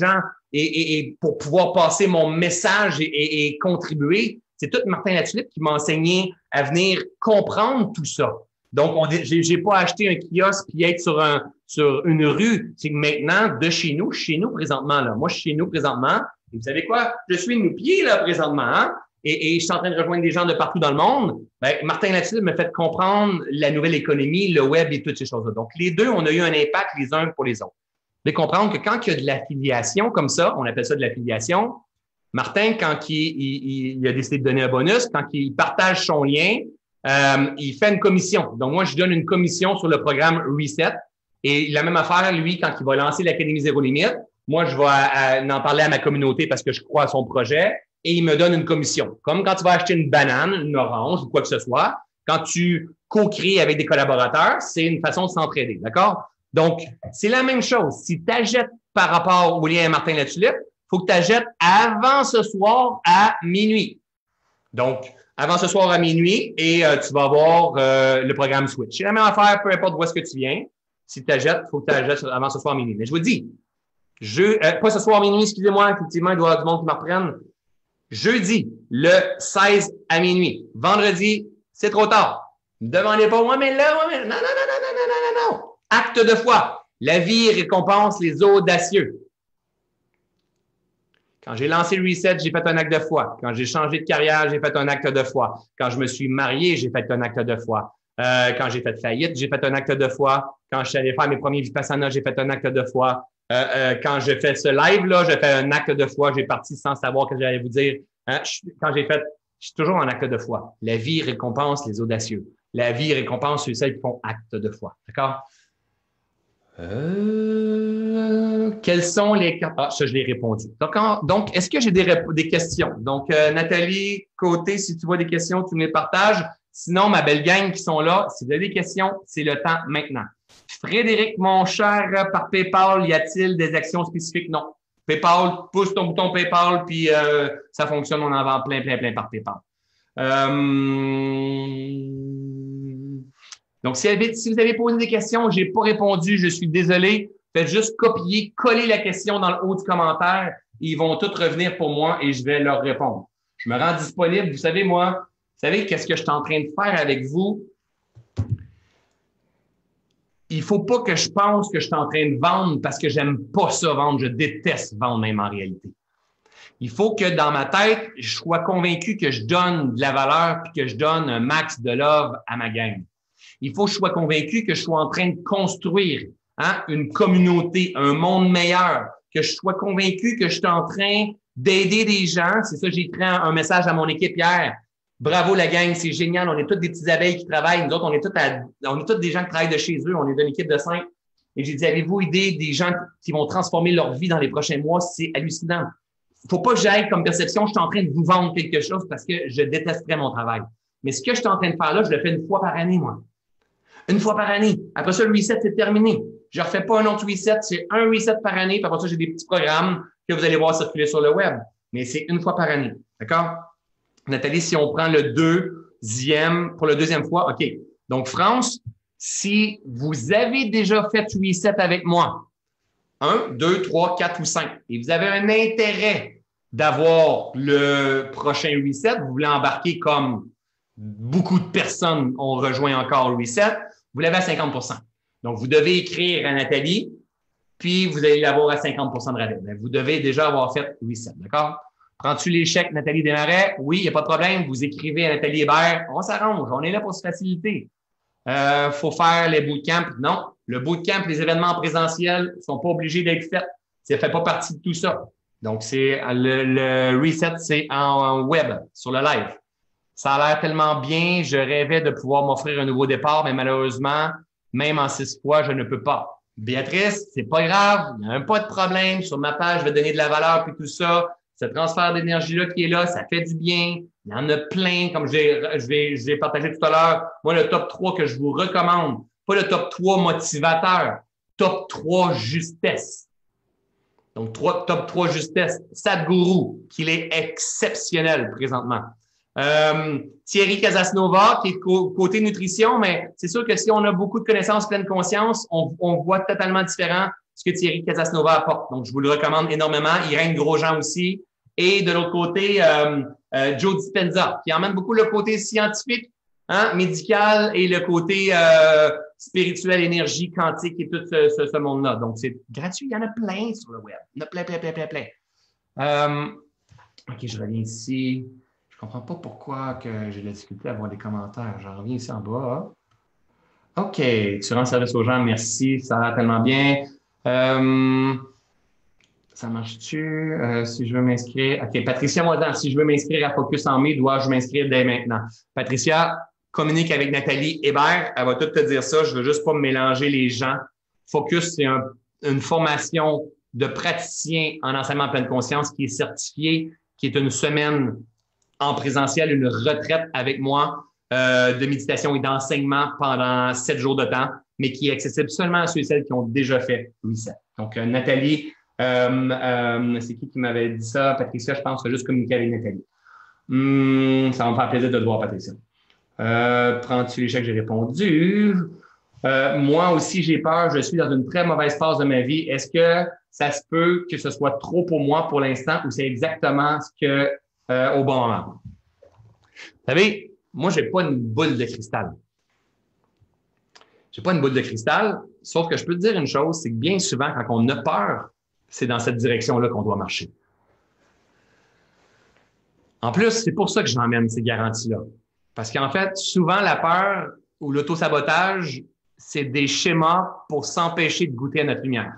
et pour pouvoir passer mon message et contribuer, c'est tout Martin Latulippe qui m'a enseigné à venir comprendre tout ça. Donc, j'ai pas acheté un kiosque puis être sur une rue. C'est que maintenant, de chez nous présentement, là. Moi, je suis chez nous présentement. Et vous savez quoi? Je suis nu-pied, là, présentement, hein? Et je suis en train de rejoindre des gens de partout dans le monde. Ben, Martin Latulippe m'a fait comprendre la nouvelle économie, le web et toutes ces choses-là. Donc, les deux, on a eu un impact les uns pour les autres. Vous devez comprendre que quand il y a de l'affiliation comme ça, on appelle ça de l'affiliation, Martin, quand il a décidé de donner un bonus, quand il partage son lien, il fait une commission. Donc, moi, je donne une commission sur le programme Reset. Et la même affaire, lui, quand il va lancer l'Académie Zéro Limite, moi, je vais en parler à ma communauté parce que je crois à son projet et il me donne une commission. Comme quand tu vas acheter une banane, une orange ou quoi que ce soit, quand tu co-crées avec des collaborateurs, c'est une façon de s'entraider, d'accord? Donc, c'est la même chose. Si tu achètes par rapport au lien à Martin Latulippe, il faut que tu achètes avant ce soir à minuit. Donc, avant ce soir à minuit et tu vas avoir le programme Switch. C'est la même affaire, peu importe où est-ce que tu viens. Si tu achètes, il faut que tu achètes avant ce soir à minuit. Mais je vous dis, pas ce soir à minuit, excusez-moi, effectivement, il doit y avoir du monde qui m'en reprenne. Jeudi, le 16 à minuit. Vendredi, c'est trop tard. Ne me demandez pas, ouais, mais là, ouais, mais non. Acte de foi. La vie récompense les audacieux. Quand j'ai lancé le Reset, j'ai fait un acte de foi. Quand j'ai changé de carrière, j'ai fait un acte de foi. Quand je me suis marié, j'ai fait un acte de foi. Quand j'ai fait faillite, j'ai fait un acte de foi. Quand je suis allé faire mes premiers Vipassana, j'ai fait un acte de foi. Quand j'ai fait ce live-là, j'ai fait un acte de foi. J'ai parti sans savoir que j'allais vous dire. Je suis toujours en acte de foi. La vie récompense les audacieux. La vie récompense ceux qui font acte de foi. D'accord? Quels sont les... Ah, ça, je l'ai répondu. Donc, est-ce que j'ai des questions? Donc, Nathalie, Côté, si tu vois des questions, tu me les partages. Sinon, ma belle gang qui sont là, si vous avez des questions, c'est le temps maintenant. Frédéric, mon cher, par PayPal, y a-t-il des actions spécifiques? Non. PayPal, pousse ton bouton PayPal, puis ça fonctionne, on en vend plein par PayPal. Donc, si vous avez posé des questions, j'ai pas répondu, je suis désolé. Faites juste copier, coller la question dans le haut du commentaire. Ils vont toutes revenir pour moi et je vais leur répondre. Je me rends disponible. Vous savez, moi, vous savez qu'est-ce que je suis en train de faire avec vous? Il faut pas que je pense que je suis en train de vendre parce que j'aime pas ça vendre. Je déteste vendre même en réalité. Il faut que dans ma tête, je sois convaincu que je donne de la valeur puis que je donne un max de love à ma gang. Il faut que je sois convaincu que je sois en train de construire une communauté, un monde meilleur, que je sois convaincu que je suis en train d'aider des gens. C'est ça, j'ai écrit un message à mon équipe hier. Bravo la gang, c'est génial. On est toutes des petites abeilles qui travaillent. Nous autres, on est toutes des gens qui travaillent de chez eux. On est d'une équipe de 5. Et j'ai dit, avez-vous idée des gens qui vont transformer leur vie dans les prochains mois? C'est hallucinant. Faut pas que j'aille comme perception, je suis en train de vous vendre quelque chose parce que je détesterais mon travail. Mais ce que je suis en train de faire là, je le fais une fois par année, moi. Une fois par année. Après ça, le reset, c'est terminé. Je refais pas un autre reset, c'est un reset par année. Puis après ça, j'ai des petits programmes que vous allez voir circuler sur le web. Mais c'est une fois par année. D'accord? Nathalie, si on prend pour le deuxième fois, OK. Donc, France, si vous avez déjà fait reset avec moi, 1, 2, 3, 4 ou 5, et vous avez un intérêt d'avoir le prochain reset, vous voulez embarquer comme beaucoup de personnes ont rejoint encore le reset, vous l'avez à 50%. Donc, vous devez écrire à Nathalie, puis vous allez l'avoir à 50% de rabais. Vous devez déjà avoir fait reset, d'accord? Prends-tu les chèques, Nathalie Desmarais? Oui, il n'y a pas de problème. Vous écrivez à Nathalie Hébert. On s'arrange. On est là pour se faciliter. Faut faire les bootcamps. Non. Le bootcamp, les événements présentiels sont pas obligés d'être faits. Ça fait pas partie de tout ça. Donc, c'est le reset, c'est en web, sur le live. Ça a l'air tellement bien. Je rêvais de pouvoir m'offrir un nouveau départ, mais malheureusement, même en 6 fois, je ne peux pas. Béatrice, c'est pas grave. Il n'y a pas de problème. Sur ma page, je vais donner de la valeur puis tout ça. Ce transfert d'énergie-là qui est là, ça fait du bien. Il y en a plein, comme j'ai partagé tout à l'heure. Moi, le top 3 que je vous recommande, pas le top 3 motivateur, top 3 justesse. Donc, top 3 justesse. Sadhguru, qu'il est exceptionnel présentement. Thierry Casasnova, qui est côté nutrition, mais c'est sûr que si on a beaucoup de connaissances, pleine conscience, on voit totalement différent. ce que Thierry Casasnova apporte. Donc, je vous le recommande énormément. Irène Grosjean aussi. Et de l'autre côté, Joe Dispenza, qui emmène beaucoup le côté scientifique, hein, médical et le côté spirituel, énergie, quantique et tout ce monde-là. Donc, c'est gratuit. Il y en a plein sur le web. Il y en a plein. OK, je reviens ici. Je comprends pas pourquoi que j'ai de la difficulté à voir les commentaires. J'en reviens ici en bas. OK, tu rends service aux gens. Merci, ça va tellement bien. Ça marche-tu? Si je veux m'inscrire. OK, Patricia Moisan, si je veux m'inscrire à Focus en mai, dois-je m'inscrire dès maintenant? Patricia, communique avec Nathalie Hébert. Elle va tout te dire ça. Je veux juste pas mélanger les gens. Focus, c'est une formation de praticien en enseignement en pleine conscience qui est certifié, qui est une semaine en présentiel, une retraite avec moi de méditation et d'enseignement pendant 7 jours de temps, mais qui est accessible seulement à ceux et celles qui ont déjà fait Reset. Donc, Nathalie, c'est qui m'avait dit ça? Patricia, je pense, juste communiquer avec Nathalie. Ça va me faire plaisir de te voir, Patricia. Prends-tu les chèques? J'ai répondu. Moi aussi, j'ai peur. Je suis dans une très mauvaise phase de ma vie. Est-ce que ça se peut que ce soit trop pour moi pour l'instant ou c'est exactement ce que au bon moment? Vous savez, moi, j'ai pas une boule de cristal. J'ai pas une boule de cristal, sauf que je peux te dire une chose, c'est que bien souvent, quand on a peur, c'est dans cette direction-là qu'on doit marcher. En plus, c'est pour ça que je m'emmène ces garanties-là. Parce qu'en fait, souvent, la peur ou l'autosabotage, c'est des schémas pour s'empêcher de goûter à notre lumière.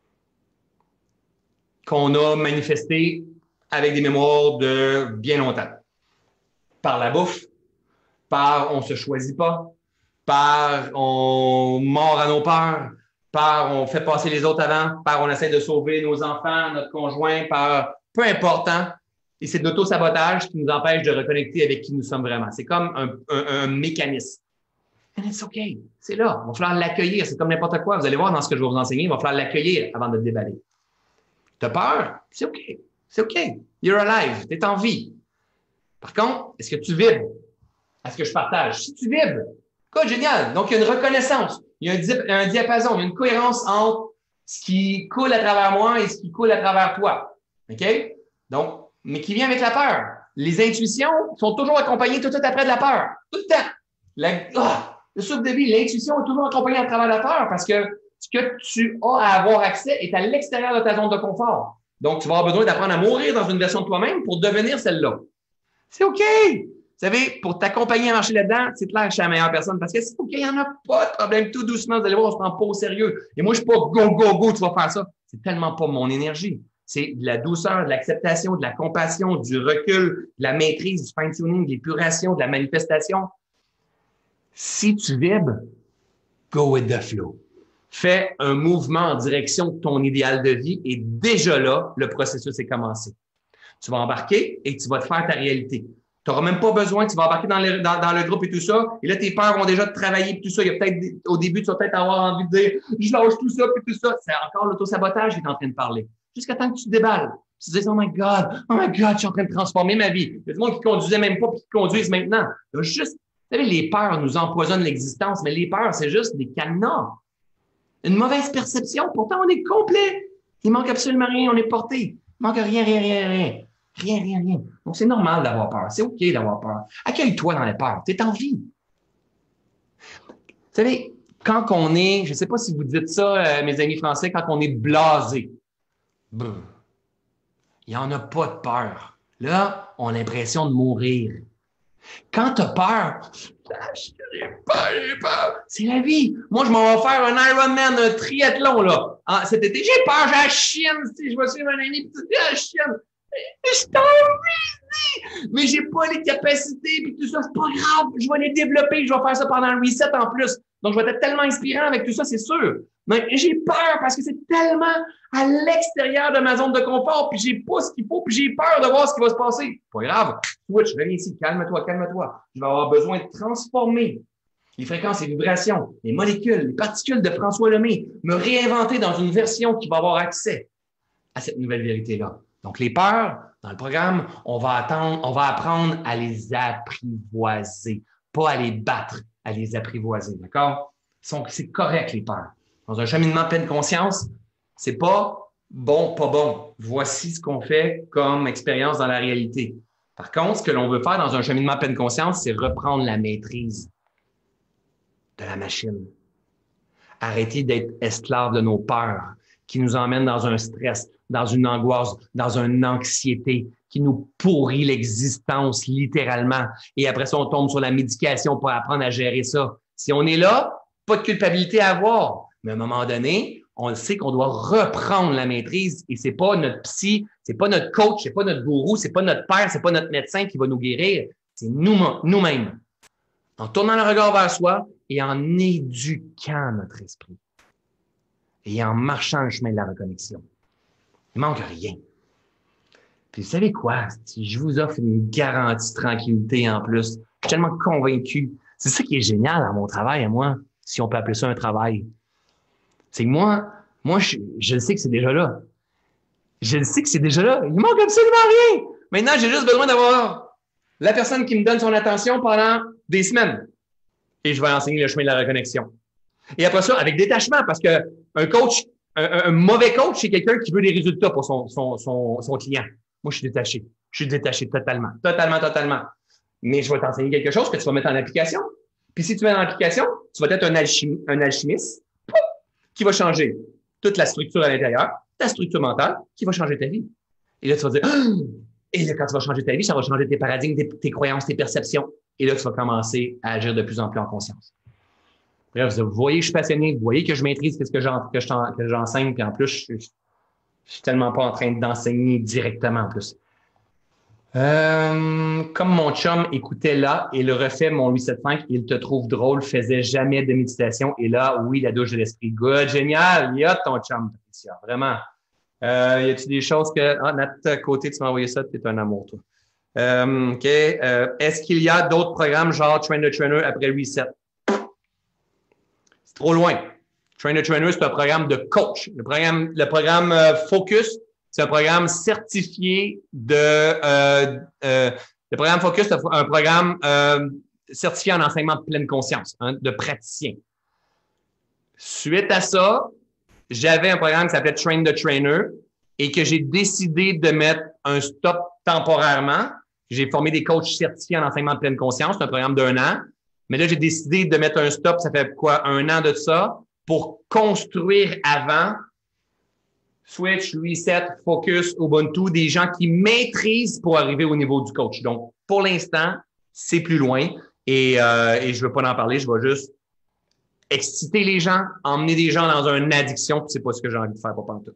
Qu'on a manifesté avec des mémoires de bien longtemps. Par la bouffe, par on se choisit pas, par on mord à nos peurs, par on fait passer les autres avant, par on essaie de sauver nos enfants, notre conjoint, par peu importe. Hein? Et c'est de l'auto-sabotage qui nous empêche de reconnecter avec qui nous sommes vraiment. C'est comme un mécanisme. And it's okay. C'est là. Il va falloir l'accueillir. C'est comme n'importe quoi. Vous allez voir dans ce que je vais vous enseigner, il va falloir l'accueillir avant de le déballer. T'as peur? C'est OK. C'est OK. You're alive. T'es en vie. Par contre, est-ce que tu vibres à ce que je partage? Si tu vibres, quoi, génial. Donc, il y a une reconnaissance. Il y a un diapason. Il y a une cohérence entre ce qui coule à travers moi et ce qui coule à travers toi. OK? Donc, mais qui vient avec la peur. Les intuitions sont toujours accompagnées tout de suite après de la peur. Tout le temps. Le souffle de vie, l'intuition est toujours accompagnée à travers la peur parce que ce que tu as à avoir accès est à l'extérieur de ta zone de confort. Donc, tu vas avoir besoin d'apprendre à mourir dans une version de toi-même pour devenir celle-là. C'est OK. Vous savez, pour t'accompagner à marcher là-dedans, c'est clair que je suis la meilleure personne parce que c'est OK, il n'y en a pas de problème. Tout doucement, vous allez voir, on se prend pas au sérieux. Et moi, je suis pas go, tu vas faire ça. C'est tellement pas mon énergie. C'est de la douceur, de l'acceptation, de la compassion, du recul, de la maîtrise, du fine-tuning, de l'épuration, de la manifestation. Si tu vibres, go with the flow. Fais un mouvement en direction de ton idéal de vie et déjà là, le processus est commencé. Tu vas embarquer et tu vas te faire ta réalité. Tu n'auras même pas besoin, tu vas embarquer dans le groupe et tout ça, et là, tes peurs vont déjà te travailler et tout ça. Il y a peut-être, au début, tu vas peut-être avoir envie de dire, je lâche tout ça puis tout ça. C'est encore l'autosabotage qui est en train de parler. Jusqu'à temps que tu te déballes. Tu te dis, oh my God, je suis en train de transformer ma vie. Il y a des gens qui conduisaient même pas puis qui conduisent maintenant. Juste, vous savez, les peurs nous empoisonnent l'existence, mais les peurs, c'est juste des cadenas. Une mauvaise perception, pourtant on est complet. Il manque absolument rien, on est porté. Il manque rien. Rien. Donc c'est normal d'avoir peur, c'est OK d'avoir peur. Accueille-toi dans les peurs, tu es en vie. Vous savez, quand on est, je ne sais pas si vous dites ça, mes amis français, quand on est blasé, il n'y en a pas de peur. Là, on a l'impression de mourir. Quand tu as peur, j'ai peur. C'est la vie. Moi, je m'en vais faire un Ironman, un triathlon, là. Cet été, j'ai peur, j'ai la chienne. Je vais suivre un ami, puis j'ai la chienne. Je t'en prie, mais j'ai pas les capacités, puis tout ça, c'est pas grave. Je vais les développer, je vais faire ça pendant le reset en plus. Donc, je vais être tellement inspirant avec tout ça, c'est sûr. Mais j'ai peur parce que c'est tellement à l'extérieur de ma zone de confort, puis j'ai pas ce qu'il faut, puis j'ai peur de voir ce qui va se passer. Pas grave. Switch, reviens ici, calme-toi. Je vais avoir besoin de transformer les fréquences et vibrations, les molécules, les particules de François Lemay, me réinventer dans une version qui va avoir accès à cette nouvelle vérité-là. Donc, les peurs, dans le programme, on va apprendre à les apprivoiser, pas à les battre, à les apprivoiser, d'accord? C'est correct, les peurs. Dans un cheminement de pleine conscience, C'est pas bon, pas bon. Voici ce qu'on fait comme expérience dans la réalité. Par contre, ce que l'on veut faire dans un cheminement pleine conscience, c'est reprendre la maîtrise de la machine. Arrêter d'être esclave de nos peurs qui nous emmènent dans un stress, dans une angoisse, dans une anxiété qui nous pourrit l'existence littéralement. Et après ça, on tombe sur la médication pour apprendre à gérer ça. Si on est là, pas de culpabilité à avoir. Mais à un moment donné, on sait qu'on doit reprendre la maîtrise et c'est pas notre psy, c'est pas notre coach, c'est pas notre gourou, c'est pas notre père, c'est pas notre médecin qui va nous guérir. C'est nous-mêmes. En tournant le regard vers soi et en éduquant notre esprit et en marchant le chemin de la reconnexion. Il manque rien. Puis vous savez quoi? Je vous offre une garantie de tranquillité en plus. Je suis tellement convaincu. C'est ça qui est génial dans mon travail à moi, si on peut appeler ça un travail. C'est que moi, je sais que c'est déjà là. Je le sais que c'est déjà là. Il manque absolument rien. Maintenant, j'ai juste besoin d'avoir la personne qui me donne son attention pendant des semaines. Et je vais enseigner le chemin de la reconnexion. Et après ça, avec détachement, parce que un mauvais coach, c'est quelqu'un qui veut des résultats pour son client. Moi, je suis détaché. Je suis détaché totalement. Totalement. Mais je vais t'enseigner quelque chose que tu vas mettre en application. Puis si tu mets en application, tu vas être un alchimiste qui va changer toute la structure à l'intérieur, ta structure mentale, qui va changer ta vie. Et là, tu vas dire, et là, quand tu vas changer ta vie, ça va changer tes paradigmes, tes croyances, tes perceptions. Et là, tu vas commencer à agir de plus en plus en conscience. Bref, vous voyez que je suis passionné, vous voyez que je maîtrise ce que j'enseigne, puis en plus, je suis tellement pas en train d'enseigner directement en plus. Comme mon chum écoutait là et le refait mon 875, il te trouve drôle, faisait jamais de méditation. Et là, oui, la douche de l'esprit. Good, génial. Il y a ton chum, Patricia. Vraiment. Y a-t-il des choses que... Ah, Nat, côté, tu m'as envoyé ça, t'es un amour, toi. OK. Est-ce qu'il y a d'autres programmes genre Train the Trainer après Reset? C'est trop loin. Train the Trainer, c'est un programme de coach. Le programme Focus, c'est un programme certifié le programme Focus, c'est un programme certifié en enseignement de pleine conscience, de praticien. Suite à ça, j'avais un programme qui s'appelait Train the Trainer et que j'ai décidé de mettre un stop temporairement. J'ai formé des coachs certifiés en enseignement de pleine conscience, c'est un programme d'1 an. Mais là, j'ai décidé de mettre un stop, ça fait quoi, 1 an de ça, pour construire avant Switch, Reset, Focus, Ubuntu, des gens qui maîtrisent pour arriver au niveau du coach. Donc, pour l'instant, c'est plus loin et je veux pas en parler, je vais juste exciter les gens, emmener des gens dans une addiction, puis c'est pas ce que j'ai envie de faire, pas pantoute.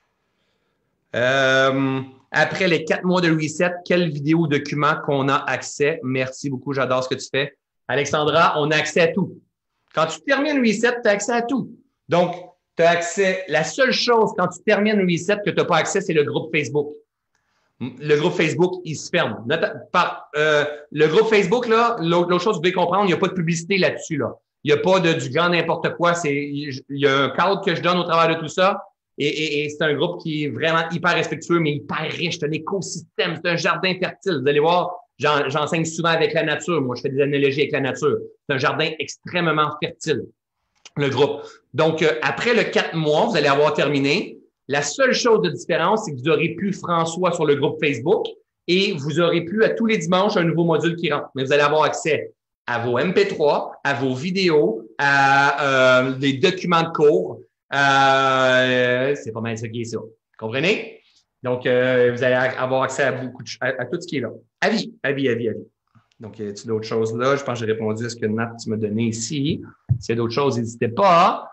Après les 4 mois de Reset, quelle vidéo ou document qu'on a accès? Merci beaucoup, j'adore ce que tu fais. Alexandra, on a accès à tout. Quand tu termines Reset, tu as accès à tout. Donc, tu as accès. La seule chose quand tu termines Reset que tu n'as pas accès, c'est le groupe Facebook. Le groupe Facebook, il se ferme. Le groupe Facebook, là, l'autre chose que vous devez comprendre, il n'y a pas de publicité là-dessus, là. Il n'y a pas du grand n'importe quoi. Il y a un cadre que je donne au travers de tout ça. Et c'est un groupe qui est vraiment hyper respectueux, mais hyper riche. C'est un écosystème, c'est un jardin fertile. Vous allez voir, j'enseigne souvent avec la nature. Moi, je fais des analogies avec la nature. C'est un jardin extrêmement fertile, le groupe. Donc, après le 4 mois, vous allez avoir terminé. La seule chose de différence, c'est que vous aurez plus François sur le groupe Facebook et vous aurez plus à tous les dimanches un nouveau module qui rentre. Mais vous allez avoir accès à vos MP3, à vos vidéos, à des documents de cours. C'est pas mal ça qui est ça. Comprenez? Donc, vous allez avoir accès à à tout ce qui est là. Avis. Donc, y a-t-il d'autres choses là? Je pense que j'ai répondu à ce que Nat m'a donné ici. S'il y a d'autres choses, n'hésitez pas.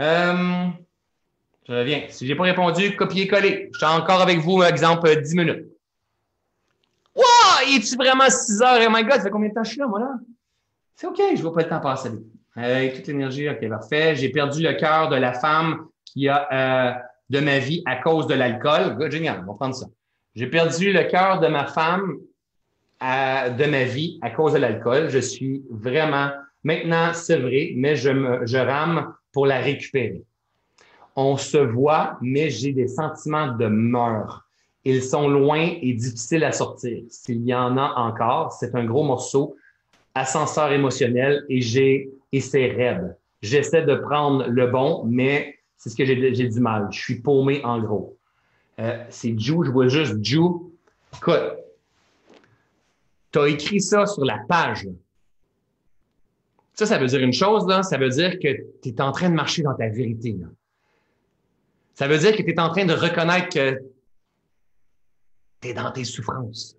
Je reviens. Si j'ai pas répondu, copier-coller. Je suis encore avec vous, exemple, 10 minutes. Wow! Es-tu vraiment 6 heures? Oh my God, ça fait combien de temps je suis là, moi, là? C'est OK, je vois pas le temps passer. Avec toute l'énergie, OK, parfait. J'ai perdu le cœur de la femme qui a de ma vie à cause de l'alcool. Good, génial, on va prendre ça. J'ai perdu le cœur de ma femme de ma vie à cause de l'alcool. Je suis vraiment maintenant sevré, mais je rame pour la récupérer. On se voit, mais j'ai des sentiments de meurtre. Ils sont loin et difficiles à sortir. S'il y en a encore, c'est un gros morceau, ascenseur émotionnel et c'est raide. J'essaie de prendre le bon, mais c'est ce que j'ai du mal. Je suis paumé en gros. C'est Ju, je vois juste Ju. Écoute, tu as écrit ça sur la page. Là. Ça veut dire une chose, là. Ça veut dire que tu es en train de marcher dans ta vérité. Là. Ça veut dire que tu es en train de reconnaître que tu es dans tes souffrances.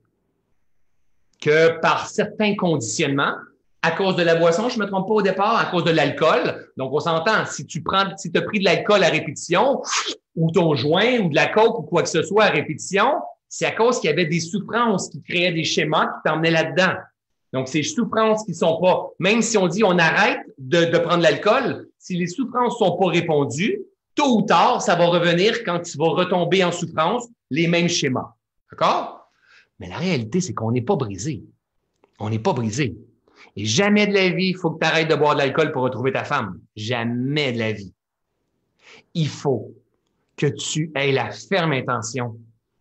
Que par certains conditionnements, à cause de la boisson, je ne me trompe pas au départ, à cause de l'alcool. Donc, on s'entend, si tu as pris de l'alcool à répétition, ou ton joint, ou de la coke, ou quoi que ce soit à répétition, c'est à cause qu'il y avait des souffrances qui créaient des schémas qui t'emmenaient là-dedans. Donc, ces souffrances qui sont pas, même si on dit on arrête de prendre l'alcool, si les souffrances sont pas répondues, tôt ou tard, ça va revenir quand tu vas retomber en souffrance, les mêmes schémas. D'accord? Mais la réalité, c'est qu'on n'est pas brisé. On n'est pas brisé. Et jamais de la vie, il faut que tu arrêtes de boire de l'alcool pour retrouver ta femme. Jamais de la vie. Il faut que tu aies la ferme intention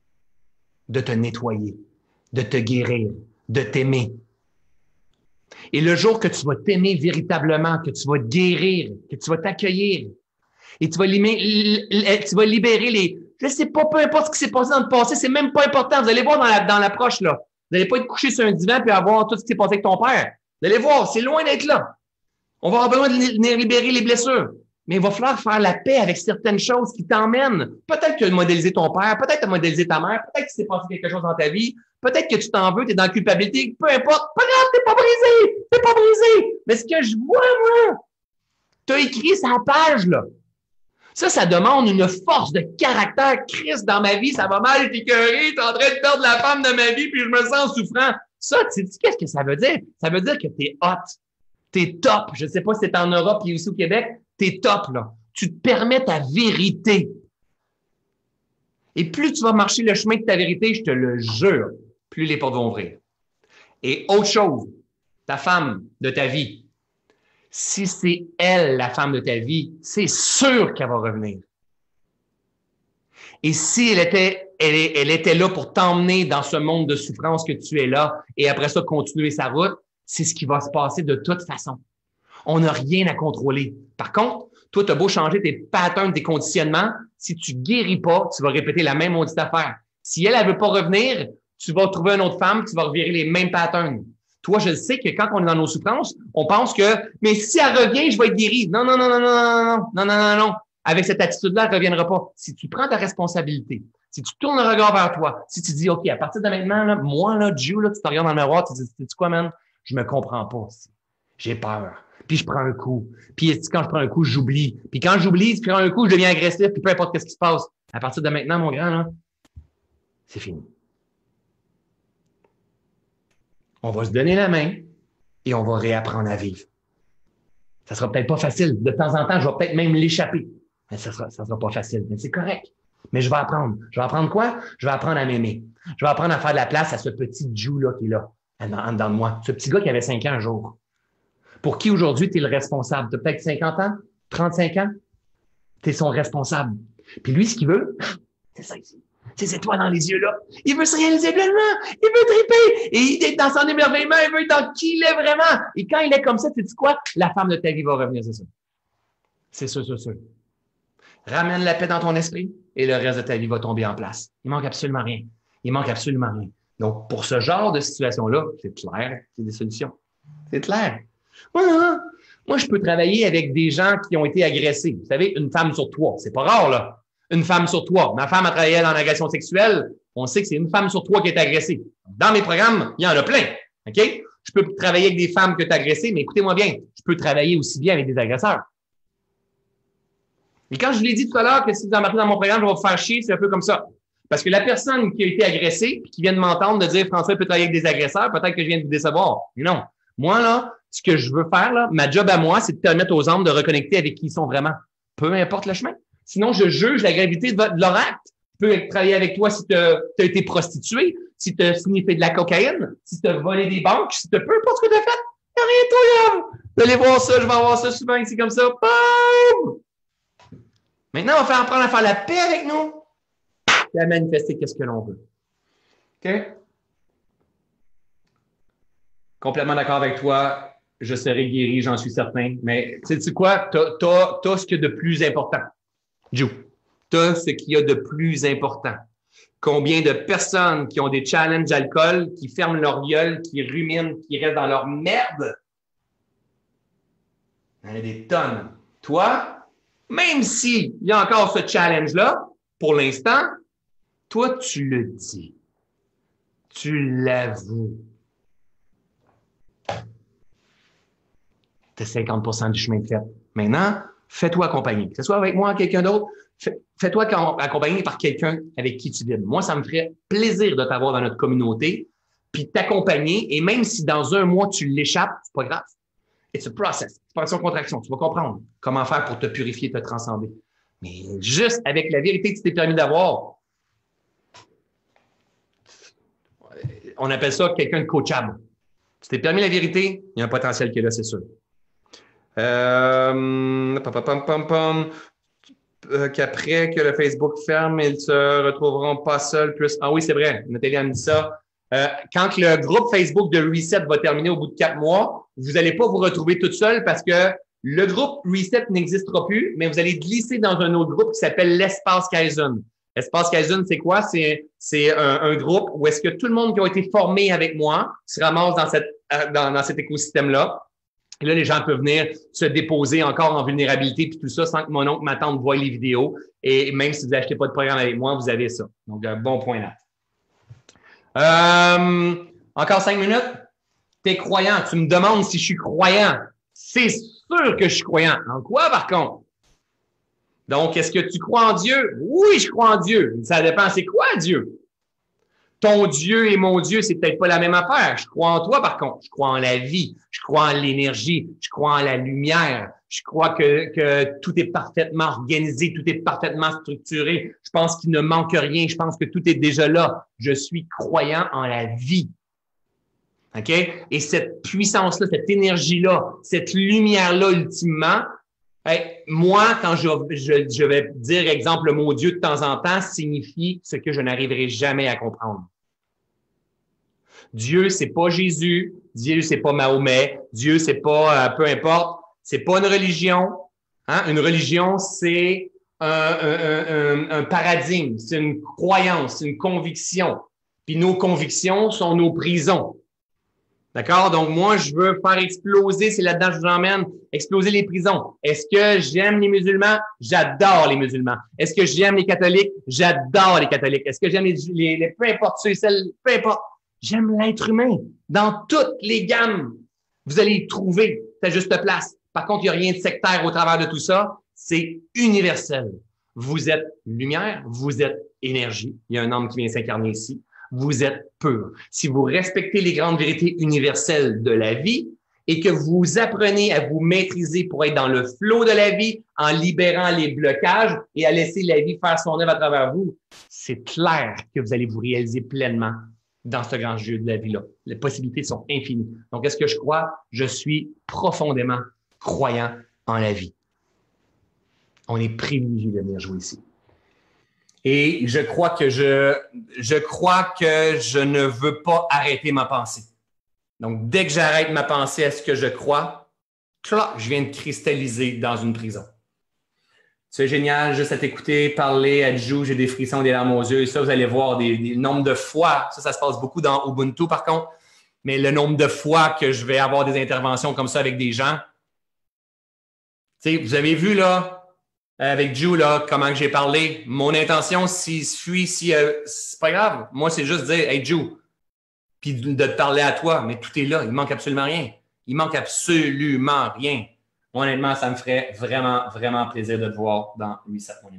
de te nettoyer, de te guérir, de t'aimer. Et le jour que tu vas t'aimer véritablement, que tu vas te guérir, que tu vas t'accueillir, et tu vas libérer les... Je sais pas, peu importe ce qui s'est passé dans le passé, c'est même pas important. Vous allez voir dans l'approche, là. Vous n'allez pas être couché sur un divan puis avoir tout ce qui s'est passé avec ton père. Vous allez voir, c'est loin d'être là. On va avoir besoin de libérer les blessures. Mais il va falloir faire la paix avec certaines choses qui t'emmènent. Peut-être que tu as modélisé ton père, peut-être que tu as modélisé ta mère, peut-être qu'il s'est passé quelque chose dans ta vie, peut-être que tu t'en veux, tu es dans la culpabilité, peu importe. Pas grave, t'es pas brisé, t'es pas brisé. Mais ce que je vois, moi, tu as écrit sa page, là. Ça demande une force de caractère. Christ, dans ma vie, ça va mal, je suis écœuré, t'es en train de perdre la femme de ma vie, puis je me sens souffrant. Ça, tu sais, qu'est-ce que ça veut dire? Ça veut dire que t'es hot. T'es top. Je sais pas si c'est en Europe et aussi au Québec. T'es top, là. Tu te permets ta vérité. Et plus tu vas marcher le chemin de ta vérité, je te le jure, plus les portes vont ouvrir. Et autre chose, ta femme de ta vie, si c'est elle, la femme de ta vie, c'est sûr qu'elle va revenir. Et si elle était là pour t'emmener dans ce monde de souffrance que tu es là, et après ça, continuer sa route, c'est ce qui va se passer de toute façon. On n'a rien à contrôler. Par contre, toi, tu as beau changer tes patterns, tes conditionnements, si tu guéris pas, tu vas répéter la même maudite affaire. Si elle veut pas revenir, tu vas trouver une autre femme, tu vas revirer les mêmes patterns. Toi, je sais que quand on est dans nos souffrances, on pense que, mais si elle revient, je vais être guéri. Non, non, non, non, non, non, non, non, non, non, non. Avec cette attitude-là, elle ne reviendra pas. Si tu prends ta responsabilité, si tu tournes le regard vers toi, si tu dis, OK, à partir de maintenant, là, moi, là, Joe, là, tu te regardes dans le miroir, tu te dis, sais-tu quoi, man? Je me comprends pas. J'ai peur. Puis je prends un coup. Puis quand je prends un coup, j'oublie. Puis quand j'oublie, je prends un coup, je deviens agressif, puis peu importe ce qui se passe. À partir de maintenant, mon grand, là, c'est fini. On va se donner la main et on va réapprendre à vivre. Ça sera peut-être pas facile. De temps en temps, je vais peut-être même l'échapper. Mais ça sera pas facile. Mais c'est correct. Mais je vais apprendre. Je vais apprendre quoi? Je vais apprendre à m'aimer. Je vais apprendre à faire de la place à ce petit Joe-là qui est là, en dedans de moi. Ce petit gars qui avait 5 ans un jour. Pour qui aujourd'hui, tu es le responsable? Tu as peut-être 50 ans? 35 ans? Tu es son responsable. Puis lui, ce qu'il veut, c'est ça ici. C'est cette étoile dans les yeux, là. Il veut se réaliser pleinement. Il veut triper. Et il est dans son émerveillement. Il veut être dans qui il est vraiment. Et quand il est comme ça, tu sais quoi? La femme de ta vie va revenir, c'est ça. C'est sûr, c'est sûr. Ramène la paix dans ton esprit et le reste de ta vie va tomber en place. Il manque absolument rien. Il manque absolument rien. Donc, pour ce genre de situation-là, c'est clair, c'est des solutions. C'est clair. Moi, je peux travailler avec des gens qui ont été agressés. Vous savez, une femme sur 3. C'est pas rare, là. Une femme sur 3. Ma femme a travaillé dans l'agression sexuelle. On sait que c'est une femme sur 3 qui est agressée. Dans mes programmes, il y en a plein. OK? Je peux travailler avec des femmes que tu as agressées, mais écoutez-moi bien, je peux travailler aussi bien avec des agresseurs. Et quand je l'ai dit tout à l'heure que si vous embarquez dans mon programme, je vais vous faire chier, c'est un peu comme ça. Parce que la personne qui a été agressée, puis qui vient de m'entendre de dire François peut travailler avec des agresseurs, peut-être que je viens de vous décevoir. Mais non. Moi, là, ce que je veux faire, là, ma job à moi, c'est de permettre aux hommes de reconnecter avec qui ils sont vraiment. Peu importe le chemin. Sinon, je juge la gravité de leur acte. Je peux travailler avec toi si tu as été prostituée, si tu as sniffé de la cocaïne, si tu as volé des banques, si tu peu importe ce que tu as fait. Il n'y a rien de trop grave. Vous allez voir ça, je vais avoir ça souvent ici comme ça. Boum! Maintenant, on va apprendre à faire la paix avec nous et à manifester qu'est-ce que l'on veut. OK? Complètement d'accord avec toi. Je serai guéri, j'en suis certain. Mais sais-tu quoi? T'as ce qu'il y a de plus important. Jou, tu as ce qu'il y a de plus important. Combien de personnes qui ont des challenges d'alcool, qui ferment leur gueule, qui ruminent, qui restent dans leur merde? Il y en a des tonnes. Toi, même s'il y a encore ce challenge-là, pour l'instant, toi, tu le dis. Tu l'avoues. Tu as 50% du chemin de fait. Maintenant, fais-toi accompagner. Que ce soit avec moi ou quelqu'un d'autre, fais-toi accompagner par quelqu'un avec qui tu vibres. Moi, ça me ferait plaisir de t'avoir dans notre communauté, puis t'accompagner. Et même si dans un mois, tu l'échappes, c'est pas grave. It's a process. Expansion-contraction. Tu vas comprendre comment faire pour te purifier, te transcender. Mais juste avec la vérité que tu t'es permis d'avoir, on appelle ça quelqu'un de coachable. Tu t'es permis la vérité, il y a un potentiel qui est là, c'est sûr. Qu'après que le Facebook ferme, ils se retrouveront pas seuls. Plus... Ah oui, c'est vrai. Nathalie a dit ça. Quand le groupe Facebook de Reset va terminer au bout de 4 mois, vous n'allez pas vous retrouver tout seul parce que le groupe Reset n'existera plus, mais vous allez glisser dans un autre groupe qui s'appelle l'Espace Kaizen. L'espace Kaizen, c'est quoi? C'est un groupe où est-ce que tout le monde qui a été formé avec moi se ramasse dans cet écosystème-là. Et là, les gens peuvent venir se déposer encore en vulnérabilité puis tout ça sans que mon oncle, ma tante voient les vidéos. Et même si vous n'achetez pas de programme avec moi, vous avez ça. Donc, un bon point là. Encore 5 minutes. T'es croyant. Tu me demandes si je suis croyant. C'est sûr que je suis croyant. En quoi, par contre? Donc, est-ce que tu crois en Dieu? Oui, je crois en Dieu. Ça dépend, c'est quoi Dieu? Ton Dieu et mon Dieu, c'est peut-être pas la même affaire. Je crois en toi, par contre. Je crois en la vie. Je crois en l'énergie. Je crois en la lumière. Je crois que tout est parfaitement organisé, tout est parfaitement structuré. Je pense qu'il ne manque rien. Je pense que tout est déjà là. Je suis croyant en la vie. OK? Et cette puissance-là, cette énergie-là, cette lumière-là, ultimement, moi, quand je vais dire, exemple, le mot Dieu de temps en temps, signifie ce que je n'arriverai jamais à comprendre. Dieu, c'est pas Jésus. Dieu, c'est pas Mahomet. Dieu, c'est pas, peu importe. C'est pas une religion. Hein? Une religion, c'est un paradigme. C'est une croyance, c'est une conviction. Puis nos convictions sont nos prisons. D'accord? Donc, moi, je veux faire exploser, c'est là-dedans que je vous emmène, exploser les prisons. Est-ce que j'aime les musulmans? J'adore les musulmans. Est-ce que j'aime les catholiques? J'adore les catholiques. Est-ce que j'aime les peu importe ceux et celles, peu importe. J'aime l'être humain. Dans toutes les gammes, vous allez y trouver ta juste place. Par contre, il n'y a rien de sectaire au travers de tout ça. C'est universel. Vous êtes lumière, vous êtes énergie. Il y a un homme qui vient s'incarner ici. Vous êtes pur. Si vous respectez les grandes vérités universelles de la vie et que vous apprenez à vous maîtriser pour être dans le flot de la vie en libérant les blocages et à laisser la vie faire son œuvre à travers vous, c'est clair que vous allez vous réaliser pleinement dans ce grand jeu de la vie-là. Les possibilités sont infinies. Donc, est-ce que je crois? Je suis profondément croyant en la vie. On est privilégié de venir jouer ici. Et je crois que je ne veux pas arrêter ma pensée. Donc, dès que j'arrête ma pensée à ce que je crois, je viens de cristalliser dans une prison. C'est génial, juste à t'écouter, parler, à te jouer, j'ai des frissons, des larmes aux yeux. Et ça, vous allez voir des nombres de fois. Ça se passe beaucoup dans Ubuntu, par contre. Mais le nombre de fois que je vais avoir des interventions comme ça avec des gens. Tu sais, vous avez vu, là, avec Ju, là, comment j'ai parlé. Mon intention, s'il se fuit, c'est pas grave. Moi, c'est juste dire, hey, Ju, puis de te parler à toi, mais tout est là. Il manque absolument rien. Il manque absolument rien. Moi, honnêtement, ça me ferait vraiment, vraiment plaisir de te voir dans Reset, mon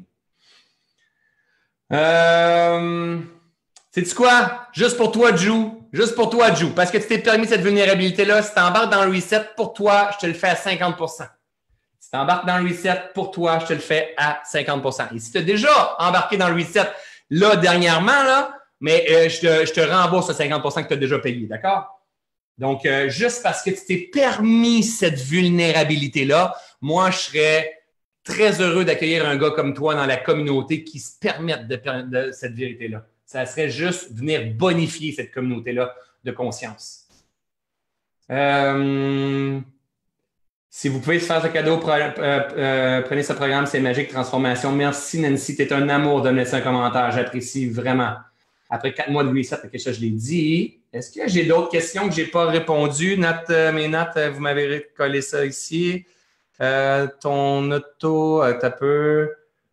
ami. Sais-tu quoi? Juste pour toi, Ju. Juste pour toi, Ju. Parce que tu t'es permis cette vulnérabilité-là. Si tu embarques dans le Reset, pour toi, je te le fais à 50%. Si tu embarques dans le Reset, pour toi, je te le fais à 50%. Et si tu as déjà embarqué dans le Reset, là, dernièrement, là, mais je te rembourse ce 50% que tu as déjà payé, d'accord? Donc, juste parce que tu t'es permis cette vulnérabilité-là, moi, je serais très heureux d'accueillir un gars comme toi dans la communauté qui se permette de cette vérité-là. Ça serait juste venir bonifier cette communauté-là de conscience. Si vous pouvez se faire ce cadeau, prenez ce programme, c'est magique, transformation. Merci Nancy, tu es un amour de me laisser un commentaire, j'apprécie vraiment. Après 4 mois de reset, ok, ça je l'ai dit. Est-ce que j'ai d'autres questions que je n'ai pas répondu? Mes notes, vous m'avez collé ça ici. Ton auto, t'as peu.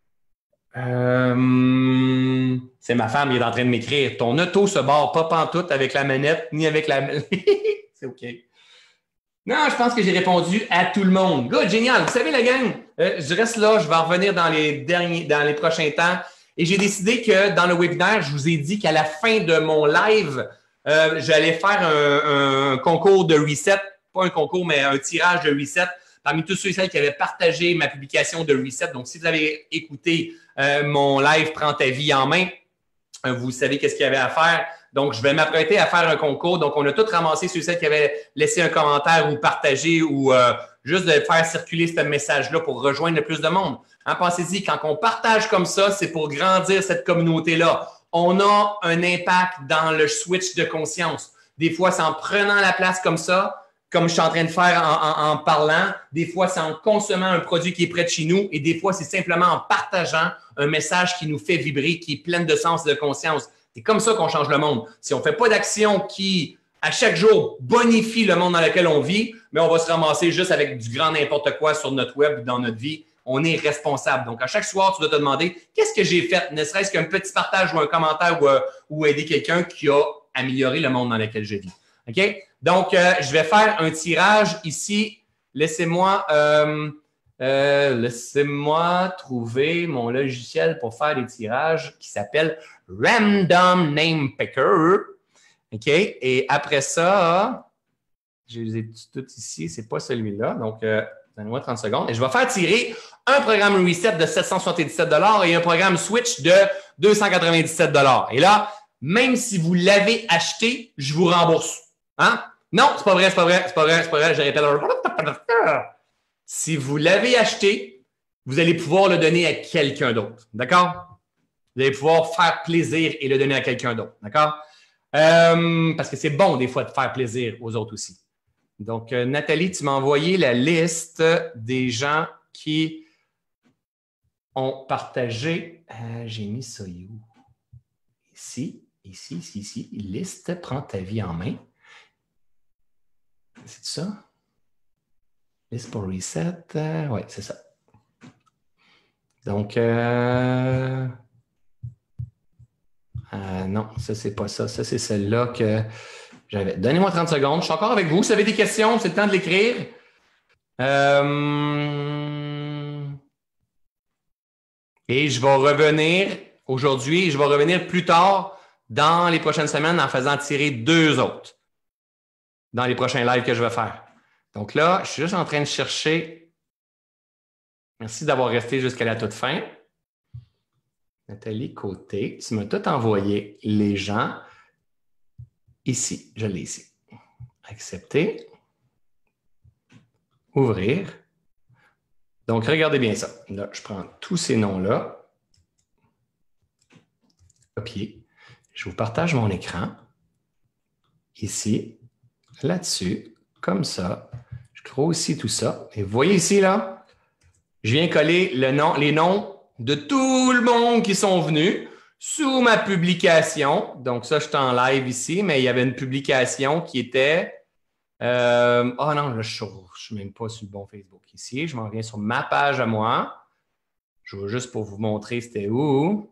C'est ma femme qui est en train de m'écrire. Ton auto se barre pas pantoute avec la manette, ni avec la. C'est OK. Non, je pense que j'ai répondu à tout le monde. Good, génial. Vous savez, la gang, je reste là, je vais revenir dans les prochains temps. Et j'ai décidé que dans le webinaire, je vous ai dit qu'à la fin de mon live, j'allais faire un concours de reset. Pas un concours, mais un tirage de reset parmi tous ceux et celles qui avaient partagé ma publication de reset. Donc, si vous avez écouté mon live Prends ta vie en main, vous savez qu'est-ce qu'il y avait à faire. Donc, je vais m'apprêter à faire un concours. Donc, on a tous ramassé ceux et celles qui avaient laissé un commentaire ou partagé ou juste de faire circuler ce message-là pour rejoindre le plus de monde. Hein, pensez-y, quand on partage comme ça, c'est pour grandir cette communauté-là. On a un impact dans le switch de conscience. Des fois, c'est en prenant la place comme ça, comme je suis en train de faire en parlant. Des fois, c'est en consommant un produit qui est près de chez nous. Et des fois, c'est simplement en partageant un message qui nous fait vibrer, qui est plein de sens et de conscience. C'est comme ça qu'on change le monde. Si on ne fait pas d'action qui, à chaque jour, bonifie le monde dans lequel on vit, mais on va se ramasser juste avec du grand n'importe quoi sur notre web, dans notre vie. On est responsable. Donc, à chaque soir, tu dois te demander qu'est-ce que j'ai fait, ne serait-ce qu'un petit partage ou un commentaire ou aider quelqu'un qui a amélioré le monde dans lequel je vis. OK? Donc, je vais faire un tirage ici. Laissez-moi trouver mon logiciel pour faire les tirages qui s'appelle Random Name Picker. OK? Et après ça, je les ai toutes ici. Ce n'est pas celui-là. Donc, donnez-moi 30 secondes. Et je vais faire tirer un programme Reset de 777 $ et un programme Switch de 297 $. Et là, même si vous l'avez acheté, je vous rembourse. Hein? Non, c'est pas vrai, c'est pas vrai, c'est pas vrai, c'est pas vrai. Je répète. Si vous l'avez acheté, vous allez pouvoir le donner à quelqu'un d'autre. D'accord? Vous allez pouvoir faire plaisir et le donner à quelqu'un d'autre. D'accord? Parce que c'est bon des fois de faire plaisir aux autres aussi. Donc, Nathalie, tu m'as envoyé la liste des gens qui ont partagé. J'ai mis ça où? Ici. Liste, prends ta vie en main. C'est ça? Liste pour reset. Oui, c'est ça. Donc, non, ça, c'est pas ça. Ça, c'est celle-là que j'avais. Donnez-moi 30 secondes. Je suis encore avec vous. Si vous avez des questions, c'est le temps de l'écrire. Et je vais revenir aujourd'hui et je vais revenir plus tard dans les prochaines semaines en faisant tirer 2 autres dans les prochains lives que je vais faire. Donc là, je suis juste en train de chercher. Merci d'avoir resté jusqu'à la toute fin. Nathalie Côté, tu m'as tout envoyé les gens. Ici, je l'ai ici. Accepter. Ouvrir. Donc, regardez bien ça. Là, je prends tous ces noms-là. Copier. Je vous partage mon écran. Ici, là-dessus, comme ça. Je grossis tout ça. Et vous voyez ici, là, je viens coller les noms de tout le monde qui sont venus sous ma publication. Donc, ça, je suis en live ici, mais il y avait une publication qui était... oh non, là, je ne suis même pas sur le bon Facebook ici. Je m'en viens sur ma page à moi. Je veux juste pour vous montrer c'était où.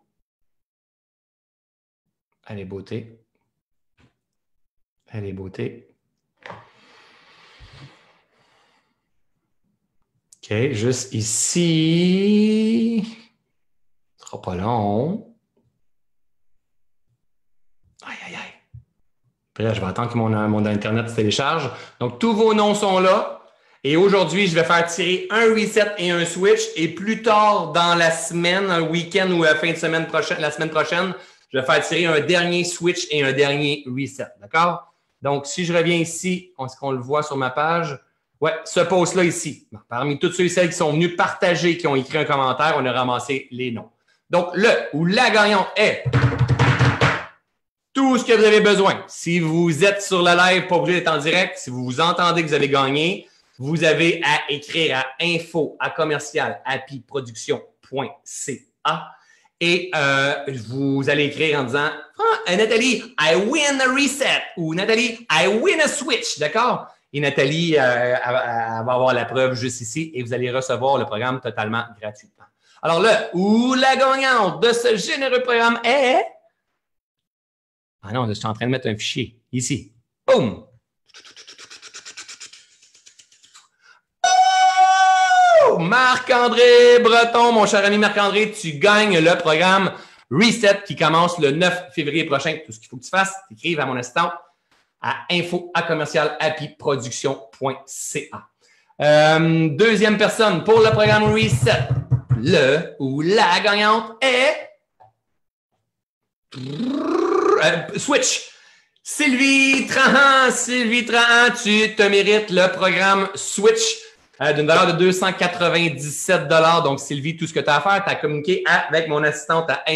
Allez, beauté. Allez, beauté. OK, juste ici. Ce sera pas long. Aïe, aïe, aïe. Puis là, je vais attendre que mon Internet se télécharge. Donc, tous vos noms sont là. Et aujourd'hui, je vais faire tirer un reset et un switch. Et plus tard dans la semaine, un week-end ou la fin de semaine prochaine, la semaine prochaine, je vais faire tirer un dernier switch et un dernier reset. D'accord? Donc, si je reviens ici, est-ce qu'on le voit sur ma page? Oui, ce post-là ici. Parmi tous ceux et celles qui sont venus partager, qui ont écrit un commentaire, on a ramassé les noms. Donc, le ou la gagnante est tout ce que vous avez besoin. Si vous êtes sur le live, pas obligé d'être en direct, si vous vous entendez que vous avez gagné, Vous avez à écrire à info@commercial-happyproduction.ca et vous allez écrire en disant Nathalie, I win a reset ou Nathalie, I win a switch. D'accord? Et Nathalie elle va avoir la preuve juste ici et vous allez recevoir le programme totalement gratuitement. Alors là, où la gagnante de ce généreux programme est... Ah non, je suis en train de mettre un fichier ici. Boum! Oh! Marc-André Breton, mon cher ami Marc-André, tu gagnes le programme Reset qui commence le 9 février prochain. Tout ce qu'il faut que tu fasses, tu écrives à mon assistant à info@commercial-happyproduction.ca. Deuxième personne pour le programme Reset. Le ou la gagnante est... Switch. Sylvie Trahan, tu te mérites le programme Switch d'une valeur de 297 $. Donc, Sylvie, tout ce que tu as à faire, tu as communiqué avec mon assistante à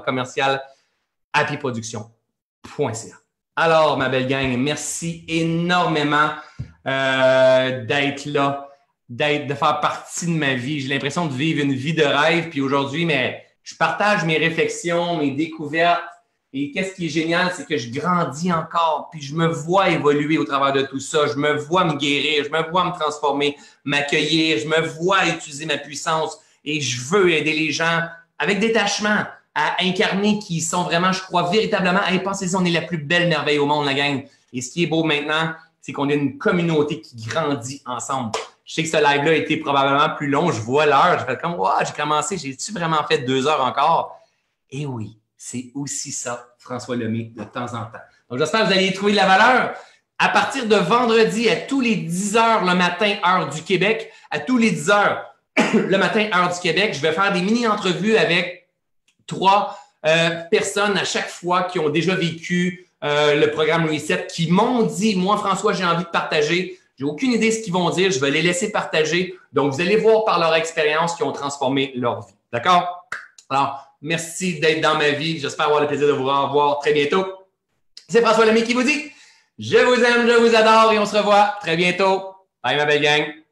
info@commercial-happyproduction.ca. Alors, ma belle gang, merci énormément d'être là, de faire partie de ma vie. J'ai l'impression de vivre une vie de rêve. Puis aujourd'hui, mais je partage mes réflexions, mes découvertes. Et qu'est-ce qui est génial, c'est que je grandis encore, puis je me vois évoluer au travers de tout ça. Je me vois me guérir, je me vois me transformer, m'accueillir, je me vois utiliser ma puissance et je veux aider les gens avec détachement à incarner qui sont vraiment, je crois, véritablement, hey, pensez-y, on est la plus belle merveille au monde, la gang. Et ce qui est beau maintenant, c'est qu'on a une communauté qui grandit ensemble. Je sais que ce live-là a été probablement plus long, je vois l'heure, je fais comme, wow, j'ai commencé, j'ai-tu vraiment fait 2 heures encore? Et oui. C'est aussi ça, François Lemay, de temps en temps. Donc, j'espère que vous allez y trouver de la valeur. À partir de vendredi, à tous les 10 heures le matin, heure du Québec, à tous les 10 heures le matin, heure du Québec, je vais faire des mini-entrevues avec 3 personnes à chaque fois qui ont déjà vécu le programme Reset, qui m'ont dit, moi, François, j'ai envie de partager. J'ai aucune idée de ce qu'ils vont dire. Je vais les laisser partager. Donc, vous allez voir par leur expérience qui ont transformé leur vie. D'accord? Alors, merci d'être dans ma vie. J'espère avoir le plaisir de vous revoir très bientôt. C'est François Lemay qui vous dit, je vous aime, je vous adore et on se revoit très bientôt. Bye ma belle gang.